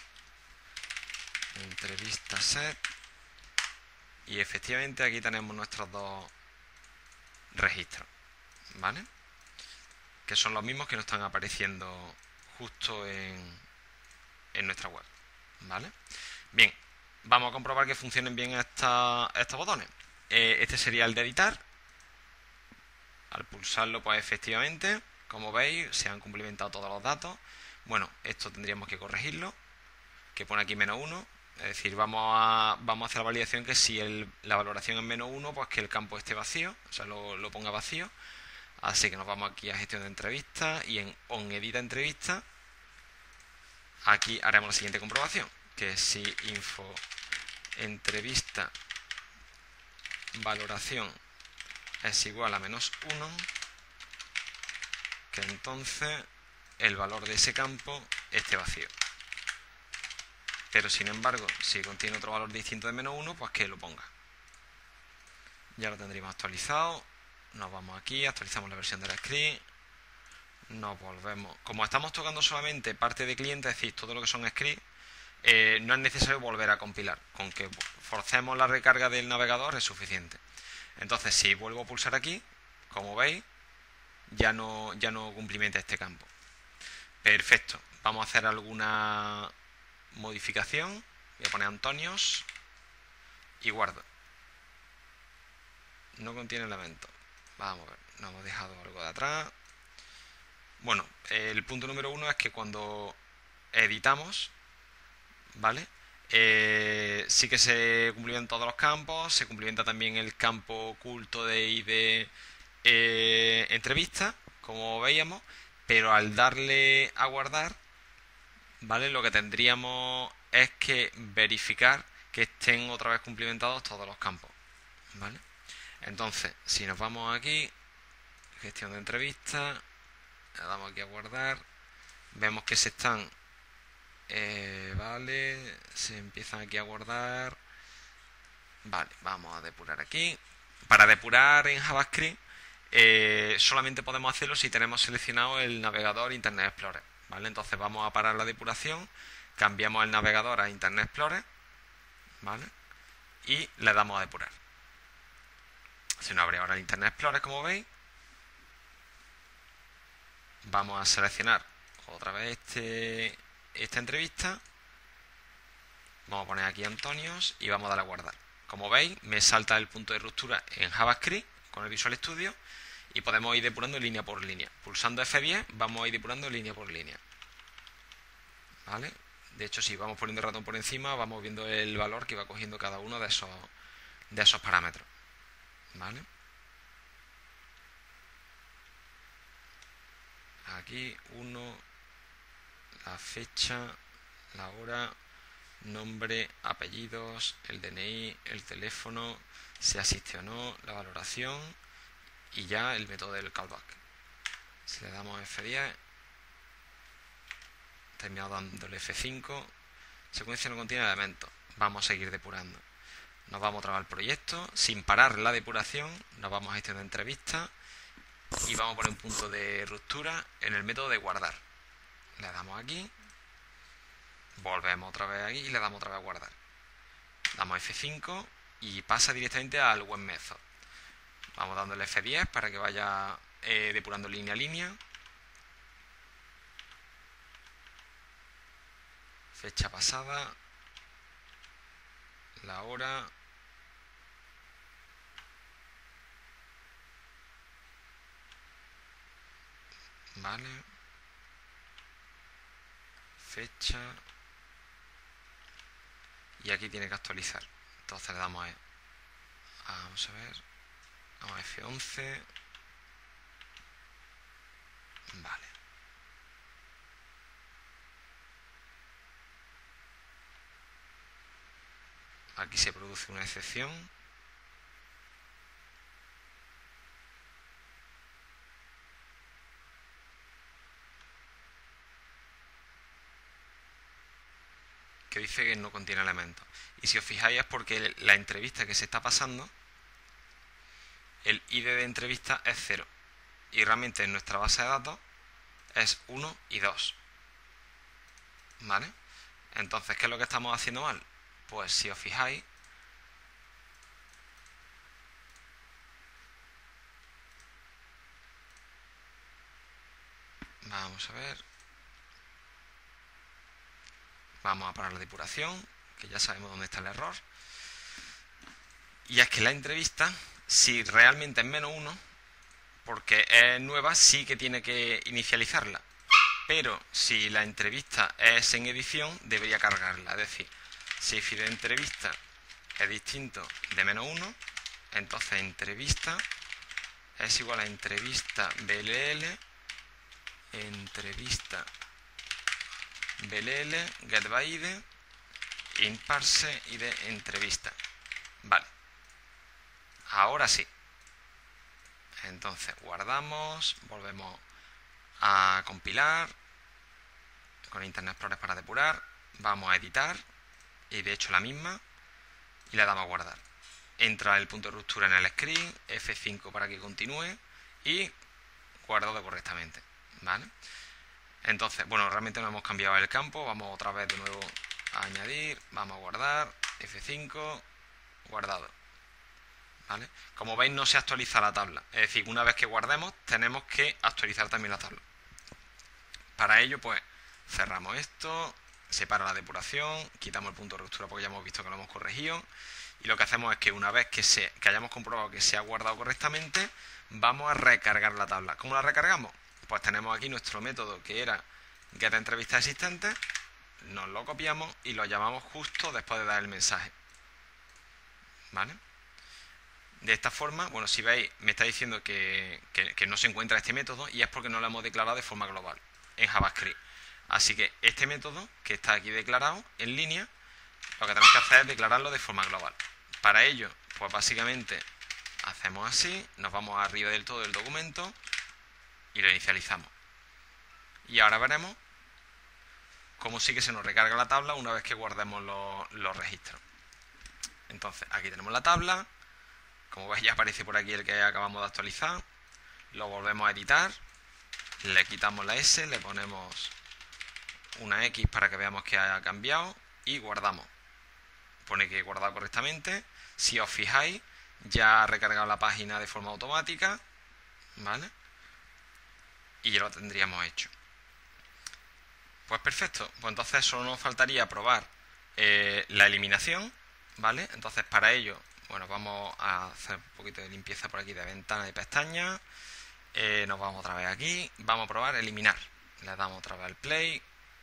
S1: entrevista set, y efectivamente aquí tenemos nuestros dos registros, ¿vale? Que son los mismos que nos están apareciendo justo en, en nuestra web, ¿vale? Bien, vamos a comprobar que funcionen bien esta, estos botones. Eh, este sería el de editar. Al pulsarlo, pues efectivamente, como veis, se han cumplimentado todos los datos. Bueno, esto tendríamos que corregirlo, que pone aquí menos uno. Es decir, vamos a, vamos a hacer la validación que si el, la valoración es menos uno, pues que el campo esté vacío, o sea, lo, lo ponga vacío. Así que nos vamos aquí a gestión de entrevistas y en on edita entrevista, aquí haremos la siguiente comprobación, que si info entrevista valoración es igual a menos uno, que entonces el valor de ese campo esté vacío. Pero sin embargo, si contiene otro valor distinto de menos uno, pues que lo ponga. Ya lo tendríamos actualizado. Nos vamos aquí, actualizamos la versión del script. Nos volvemos. Como estamos tocando solamente parte de cliente, es decir, todo lo que son scripts, eh, no es necesario volver a compilar. Con que forcemos la recarga del navegador es suficiente. Entonces, si vuelvo a pulsar aquí, como veis, ya no, ya no cumplimenta este campo. Perfecto. Vamos a hacer alguna modificación. Voy a poner Antonios y guardo. No contiene elementos. Vamos a ver, nos hemos dejado algo de atrás. Bueno, el punto número uno es que cuando editamos, ¿vale? Eh, sí que se cumplimentan todos los campos, se cumplimenta también el campo oculto de I D eh, entrevista, como veíamos, pero al darle a guardar, ¿vale? Lo que tendríamos es que verificar que estén otra vez cumplimentados todos los campos, ¿vale? Entonces, si nos vamos aquí, gestión de entrevista, le damos aquí a guardar, vemos que se están, eh, vale, se empiezan aquí a guardar, vale, vamos a depurar aquí. Para depurar en JavaScript, eh, solamente podemos hacerlo si tenemos seleccionado el navegador Internet Explorer, ¿vale? Entonces vamos a parar la depuración, cambiamos el navegador a Internet Explorer, ¿vale? Y le damos a depurar. Se nos abre ahora el Internet Explorer, como veis. Vamos a seleccionar otra vez este, esta entrevista. Vamos a poner aquí Antonios y vamos a darle a guardar. Como veis, me salta el punto de ruptura en JavaScript con el Visual Studio y podemos ir depurando línea por línea. Pulsando F diez vamos a ir depurando línea por línea. ¿Vale? De hecho, si vamos poniendo el ratón por encima, vamos viendo el valor que va cogiendo cada uno de esos, de esos parámetros. ¿Vale? Aquí uno, la fecha, la hora, nombre, apellidos, el D N I, el teléfono, si asiste o no, la valoración y ya el método del callback. Si le damos F diez, terminado dándole F cinco, secuencia no contiene elementos, vamos a seguir depurando. Nos vamos otra vez al proyecto, sin parar la depuración, nos vamos a gestión de entrevistas y vamos a poner un punto de ruptura en el método de guardar. Le damos aquí, volvemos otra vez aquí y le damos otra vez a guardar. Damos F cinco y pasa directamente al web method. Vamos dándole F diez para que vaya eh, depurando línea a línea. Fecha pasada, la hora, vale, fecha, y aquí tiene que actualizar. Entonces le damos a, vamos a ver, vamos a F once, vale. Aquí se produce una excepción. Que dice que no contiene elementos. Y si os fijáis es porque la entrevista que se está pasando, el I D de entrevista es cero. Y realmente en nuestra base de datos es uno y dos. ¿Vale? Entonces, ¿qué es lo que estamos haciendo mal? Pues si os fijáis, vamos a ver, vamos a parar la depuración, que ya sabemos dónde está el error, y es que la entrevista, si realmente es menos uno, porque es nueva, sí que tiene que inicializarla, pero si la entrevista es en edición, debería cargarla, es decir, si fi de entrevista es distinto de menos uno, entonces entrevista es igual a entrevista B L L, entrevista B L L, get by I D, in parse I D entrevista. Vale. Ahora sí. Entonces guardamos, volvemos a compilar con Internet Explorer para depurar, vamos a editar y de hecho la misma y le damos a guardar. Entra el punto de ruptura en el screen, F cinco para que continúe y guardado correctamente, ¿vale? Entonces, bueno, realmente no hemos cambiado el campo, vamos otra vez de nuevo a añadir, vamos a guardar, F cinco, guardado, ¿vale? Como veis no se actualiza la tabla, es decir, una vez que guardemos tenemos que actualizar también la tabla. Para ello, pues, cerramos esto, separa la depuración, quitamos el punto de ruptura porque ya hemos visto que lo hemos corregido y lo que hacemos es que una vez que, se, que hayamos comprobado que se ha guardado correctamente, vamos a recargar la tabla. ¿Cómo la recargamos? Pues tenemos aquí nuestro método que era getEntrevistas existentes, nos lo copiamos y lo llamamos justo después de dar el mensaje, ¿vale? De esta forma, bueno, si veis, me está diciendo que, que, que no se encuentra este método y es porque no lo hemos declarado de forma global en JavaScript. Así que este método, que está aquí declarado en línea, lo que tenemos que hacer es declararlo de forma global. Para ello, pues básicamente hacemos así, nos vamos arriba del todo del documento y lo inicializamos. Y ahora veremos cómo sí que se nos recarga la tabla una vez que guardemos los, los registros. Entonces, aquí tenemos la tabla. Como veis, ya aparece por aquí el que acabamos de actualizar. Lo volvemos a editar. Le quitamos la S, le ponemos una X para que veamos que haya cambiado y guardamos. Pone que he guardado correctamente. Si os fijáis, ya ha recargado la página de forma automática, ¿vale? Y ya lo tendríamos hecho. Pues perfecto. Pues entonces solo nos faltaría probar eh, la eliminación, ¿vale? Entonces para ello, bueno, vamos a hacer un poquito de limpieza por aquí de ventana y pestañas. eh, nos vamos otra vez aquí, vamos a probar eliminar, le damos otra vez al play,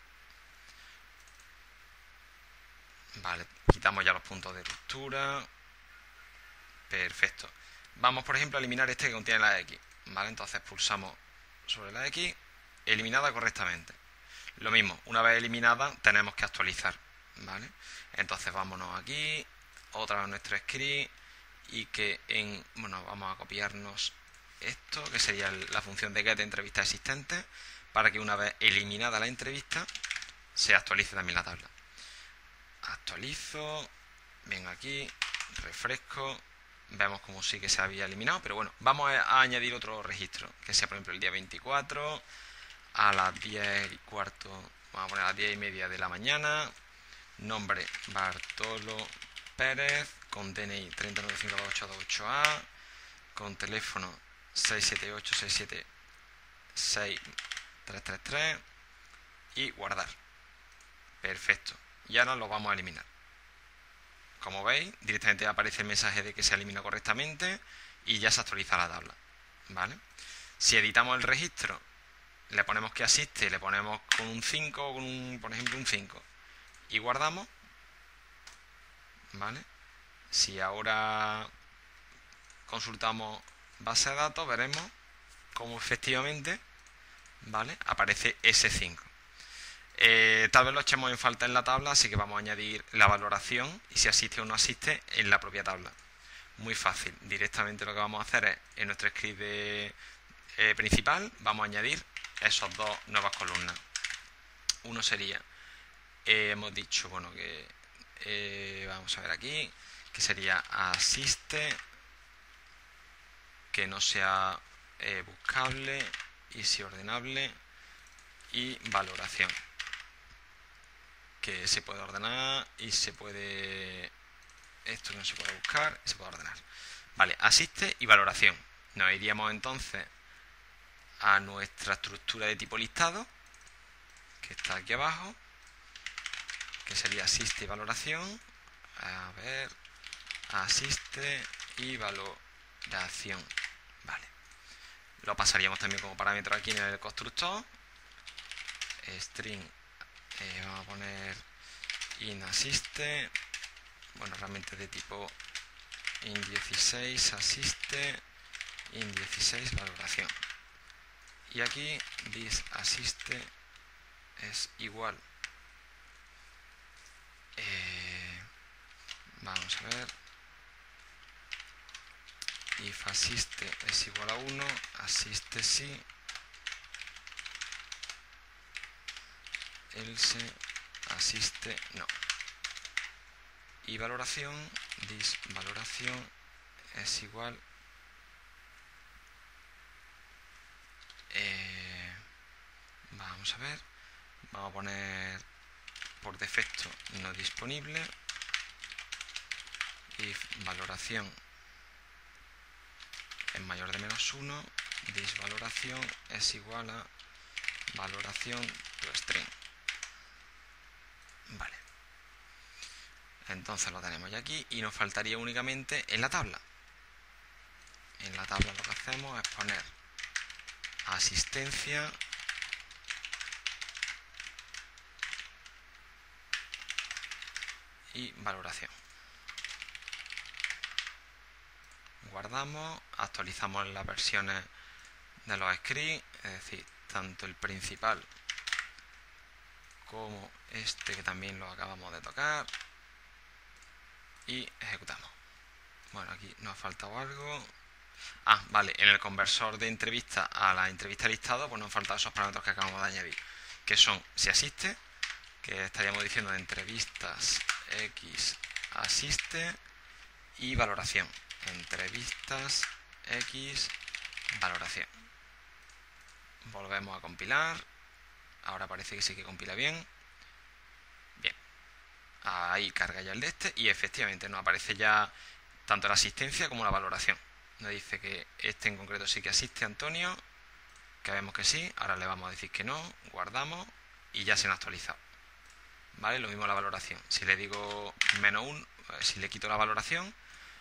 S1: vale, quitamos ya los puntos de ruptura, perfecto. Vamos por ejemplo a eliminar este que contiene la X, vale, entonces pulsamos sobre la X, eliminada correctamente. Lo mismo, una vez eliminada tenemos que actualizar, vale, entonces vámonos aquí, otra vez nuestro script, y que en, bueno, vamos a copiarnos esto, que sería la función de get de entrevista existente, para que una vez eliminada la entrevista se actualice también la tabla. Actualizo, vengo aquí, refresco, vemos como sí que se había eliminado, pero bueno, vamos a añadir otro registro, que sea por ejemplo el día veinticuatro a las diez y cuarto, vamos a poner a las diez y media de la mañana, nombre Bartolo Pérez, con D N I tres nueve cinco dos ocho dos ocho A, con teléfono seis siete ocho seis siete seis tres tres tres y guardar. Perfecto, y ahora lo vamos a eliminar. Como veis, directamente aparece el mensaje de que se elimina correctamente y ya se actualiza la tabla, ¿vale? Si editamos el registro, le ponemos que asiste, le ponemos con un cinco o con un, por ejemplo, un cinco y guardamos, ¿vale? Si ahora consultamos base de datos, veremos cómo efectivamente, ¿vale?, aparece ese cinco. Eh, tal vez lo echemos en falta en la tabla, así que vamos a añadir la valoración y si asiste o no asiste en la propia tabla. Muy fácil, directamente lo que vamos a hacer es en nuestro script de, eh, principal, vamos a añadir esos dos nuevas columnas. Uno sería, eh, hemos dicho, bueno, que eh, vamos a ver aquí, que sería asiste, que no sea eh, buscable y si ordenable, y valoración, que se puede ordenar y se puede, esto no se puede buscar y se puede ordenar. Vale, asiste y valoración. Nos iríamos entonces a nuestra estructura de tipo listado, que está aquí abajo, que sería asiste y valoración. A ver, asiste y valoración. Vale, lo pasaríamos también como parámetro aquí en el constructor. String, eh, vamos a poner inAssiste, bueno, realmente de tipo in dieciséis asiste, in dieciséis valoración, y aquí disAssiste es igual, eh, vamos a ver, if asiste es igual a uno, asiste sí, else asiste no, y valoración, dis valoración es igual, eh, vamos a ver, vamos a poner por defecto no disponible, if valoración es mayor de menos uno, dis valoración es igual a valoración toString. Vale, entonces lo tenemos ya aquí y nos faltaría únicamente en la tabla. En la tabla lo que hacemos es poner asistencia y valoración. Guardamos, actualizamos las versiones de los scripts, es decir, tanto el principal como este que también lo acabamos de tocar, y ejecutamos. Bueno, aquí nos ha faltado algo. Ah, vale, en el conversor de entrevista a la entrevista listado, pues nos han faltado esos parámetros que acabamos de añadir, que son si asiste, que estaríamos diciendo de entrevistas X asiste, y valoración, entrevistas X valoración. Volvemos a compilar. Ahora parece que sí que compila bien. Bien, ahí carga ya el de este y efectivamente nos aparece ya tanto la asistencia como la valoración. Nos dice que este en concreto sí que asiste, Antonio, que vemos que sí. Ahora le vamos a decir que no, guardamos y ya se nos ha actualizado. Vale, lo mismo la valoración. Si le digo menos uno, si le quito la valoración,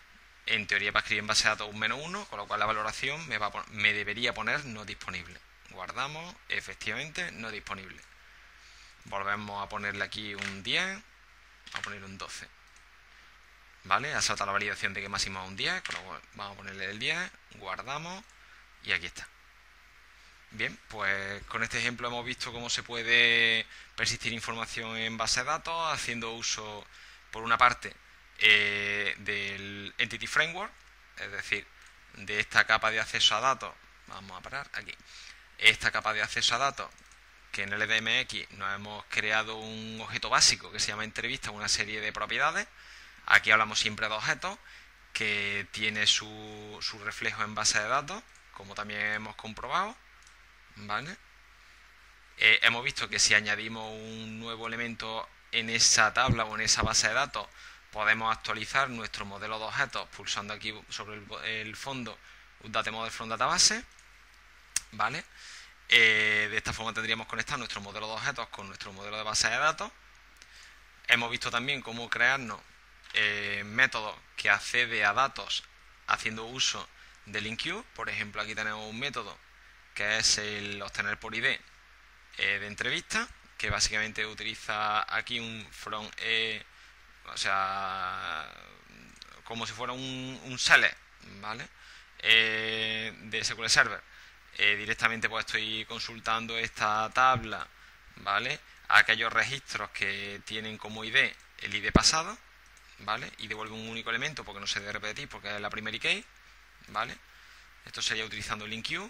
S1: en teoría para escribir en base de datos un menos uno, con lo cual la valoración me, va a me debería poner no disponible. Guardamos, efectivamente, no disponible. Volvemos a ponerle aquí un diez, a poner un doce. ¿Vale? Ha saltado la validación de que máximo es un diez, con lo cual vamos a ponerle el diez, guardamos y aquí está. Bien, pues con este ejemplo hemos visto cómo se puede persistir información en base de datos haciendo uso, por una parte, eh, del Entity Framework, es decir, de esta capa de acceso a datos. Vamos a parar aquí. Esta capa de acceso a datos, que en el E D M X nos hemos creado un objeto básico que se llama entrevista, una serie de propiedades. Aquí hablamos siempre de objetos, que tiene su, su reflejo en base de datos, como también hemos comprobado. ¿Vale? Eh, hemos visto que si añadimos un nuevo elemento en esa tabla o en esa base de datos, podemos actualizar nuestro modelo de objetos pulsando aquí sobre el, el fondo Update Model from Database. ¿Vale? Eh, de esta forma tendríamos conectado nuestro modelo de objetos con nuestro modelo de base de datos. Hemos visto también cómo crearnos eh, métodos que accede a datos haciendo uso de LinkQ. Por ejemplo, aquí tenemos un método que es el obtener por I D eh, de entrevista, que básicamente utiliza aquí un from, eh, o sea, como si fuera un, un select, ¿vale? Eh, de S Q L Server. Eh, directamente pues estoy consultando esta tabla, ¿vale? A aquellos registros que tienen como I D el I D pasado, ¿vale? Y devuelve un único elemento porque no se debe repetir porque es la primary key, ¿vale? Esto sería utilizando LinkQ.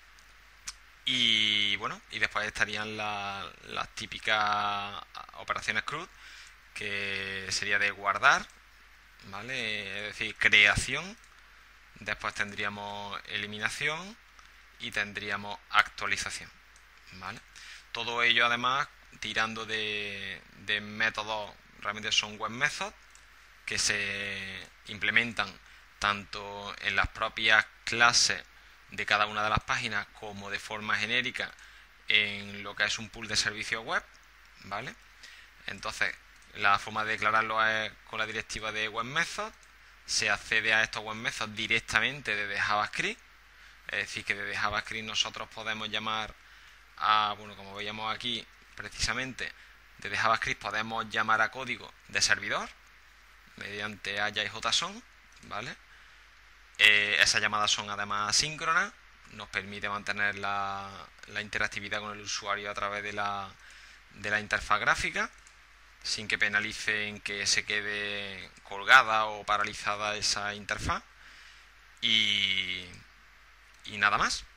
S1: Y bueno, y después estarían la, las típicas operaciones C R U D, que sería de guardar, ¿vale? Es decir, creación. Después tendríamos eliminación y tendríamos actualización, ¿vale? Todo ello además tirando de, de métodos, realmente son web methods, que se implementan tanto en las propias clases de cada una de las páginas como de forma genérica en lo que es un pool de servicios web, ¿vale? Entonces, la forma de declararlo es con la directiva de web method. Se accede a estos web methods directamente desde JavaScript, es decir, que desde JavaScript nosotros podemos llamar a, bueno, como veíamos aquí precisamente, desde JavaScript podemos llamar a código de servidor mediante A Y I JSON, ¿vale? Eh, esas llamadas son además asíncronas, nos permite mantener la, la interactividad con el usuario a través de la, de la interfaz gráfica, sin que penalice en que se quede colgada o paralizada esa interfaz. Y, y nada más.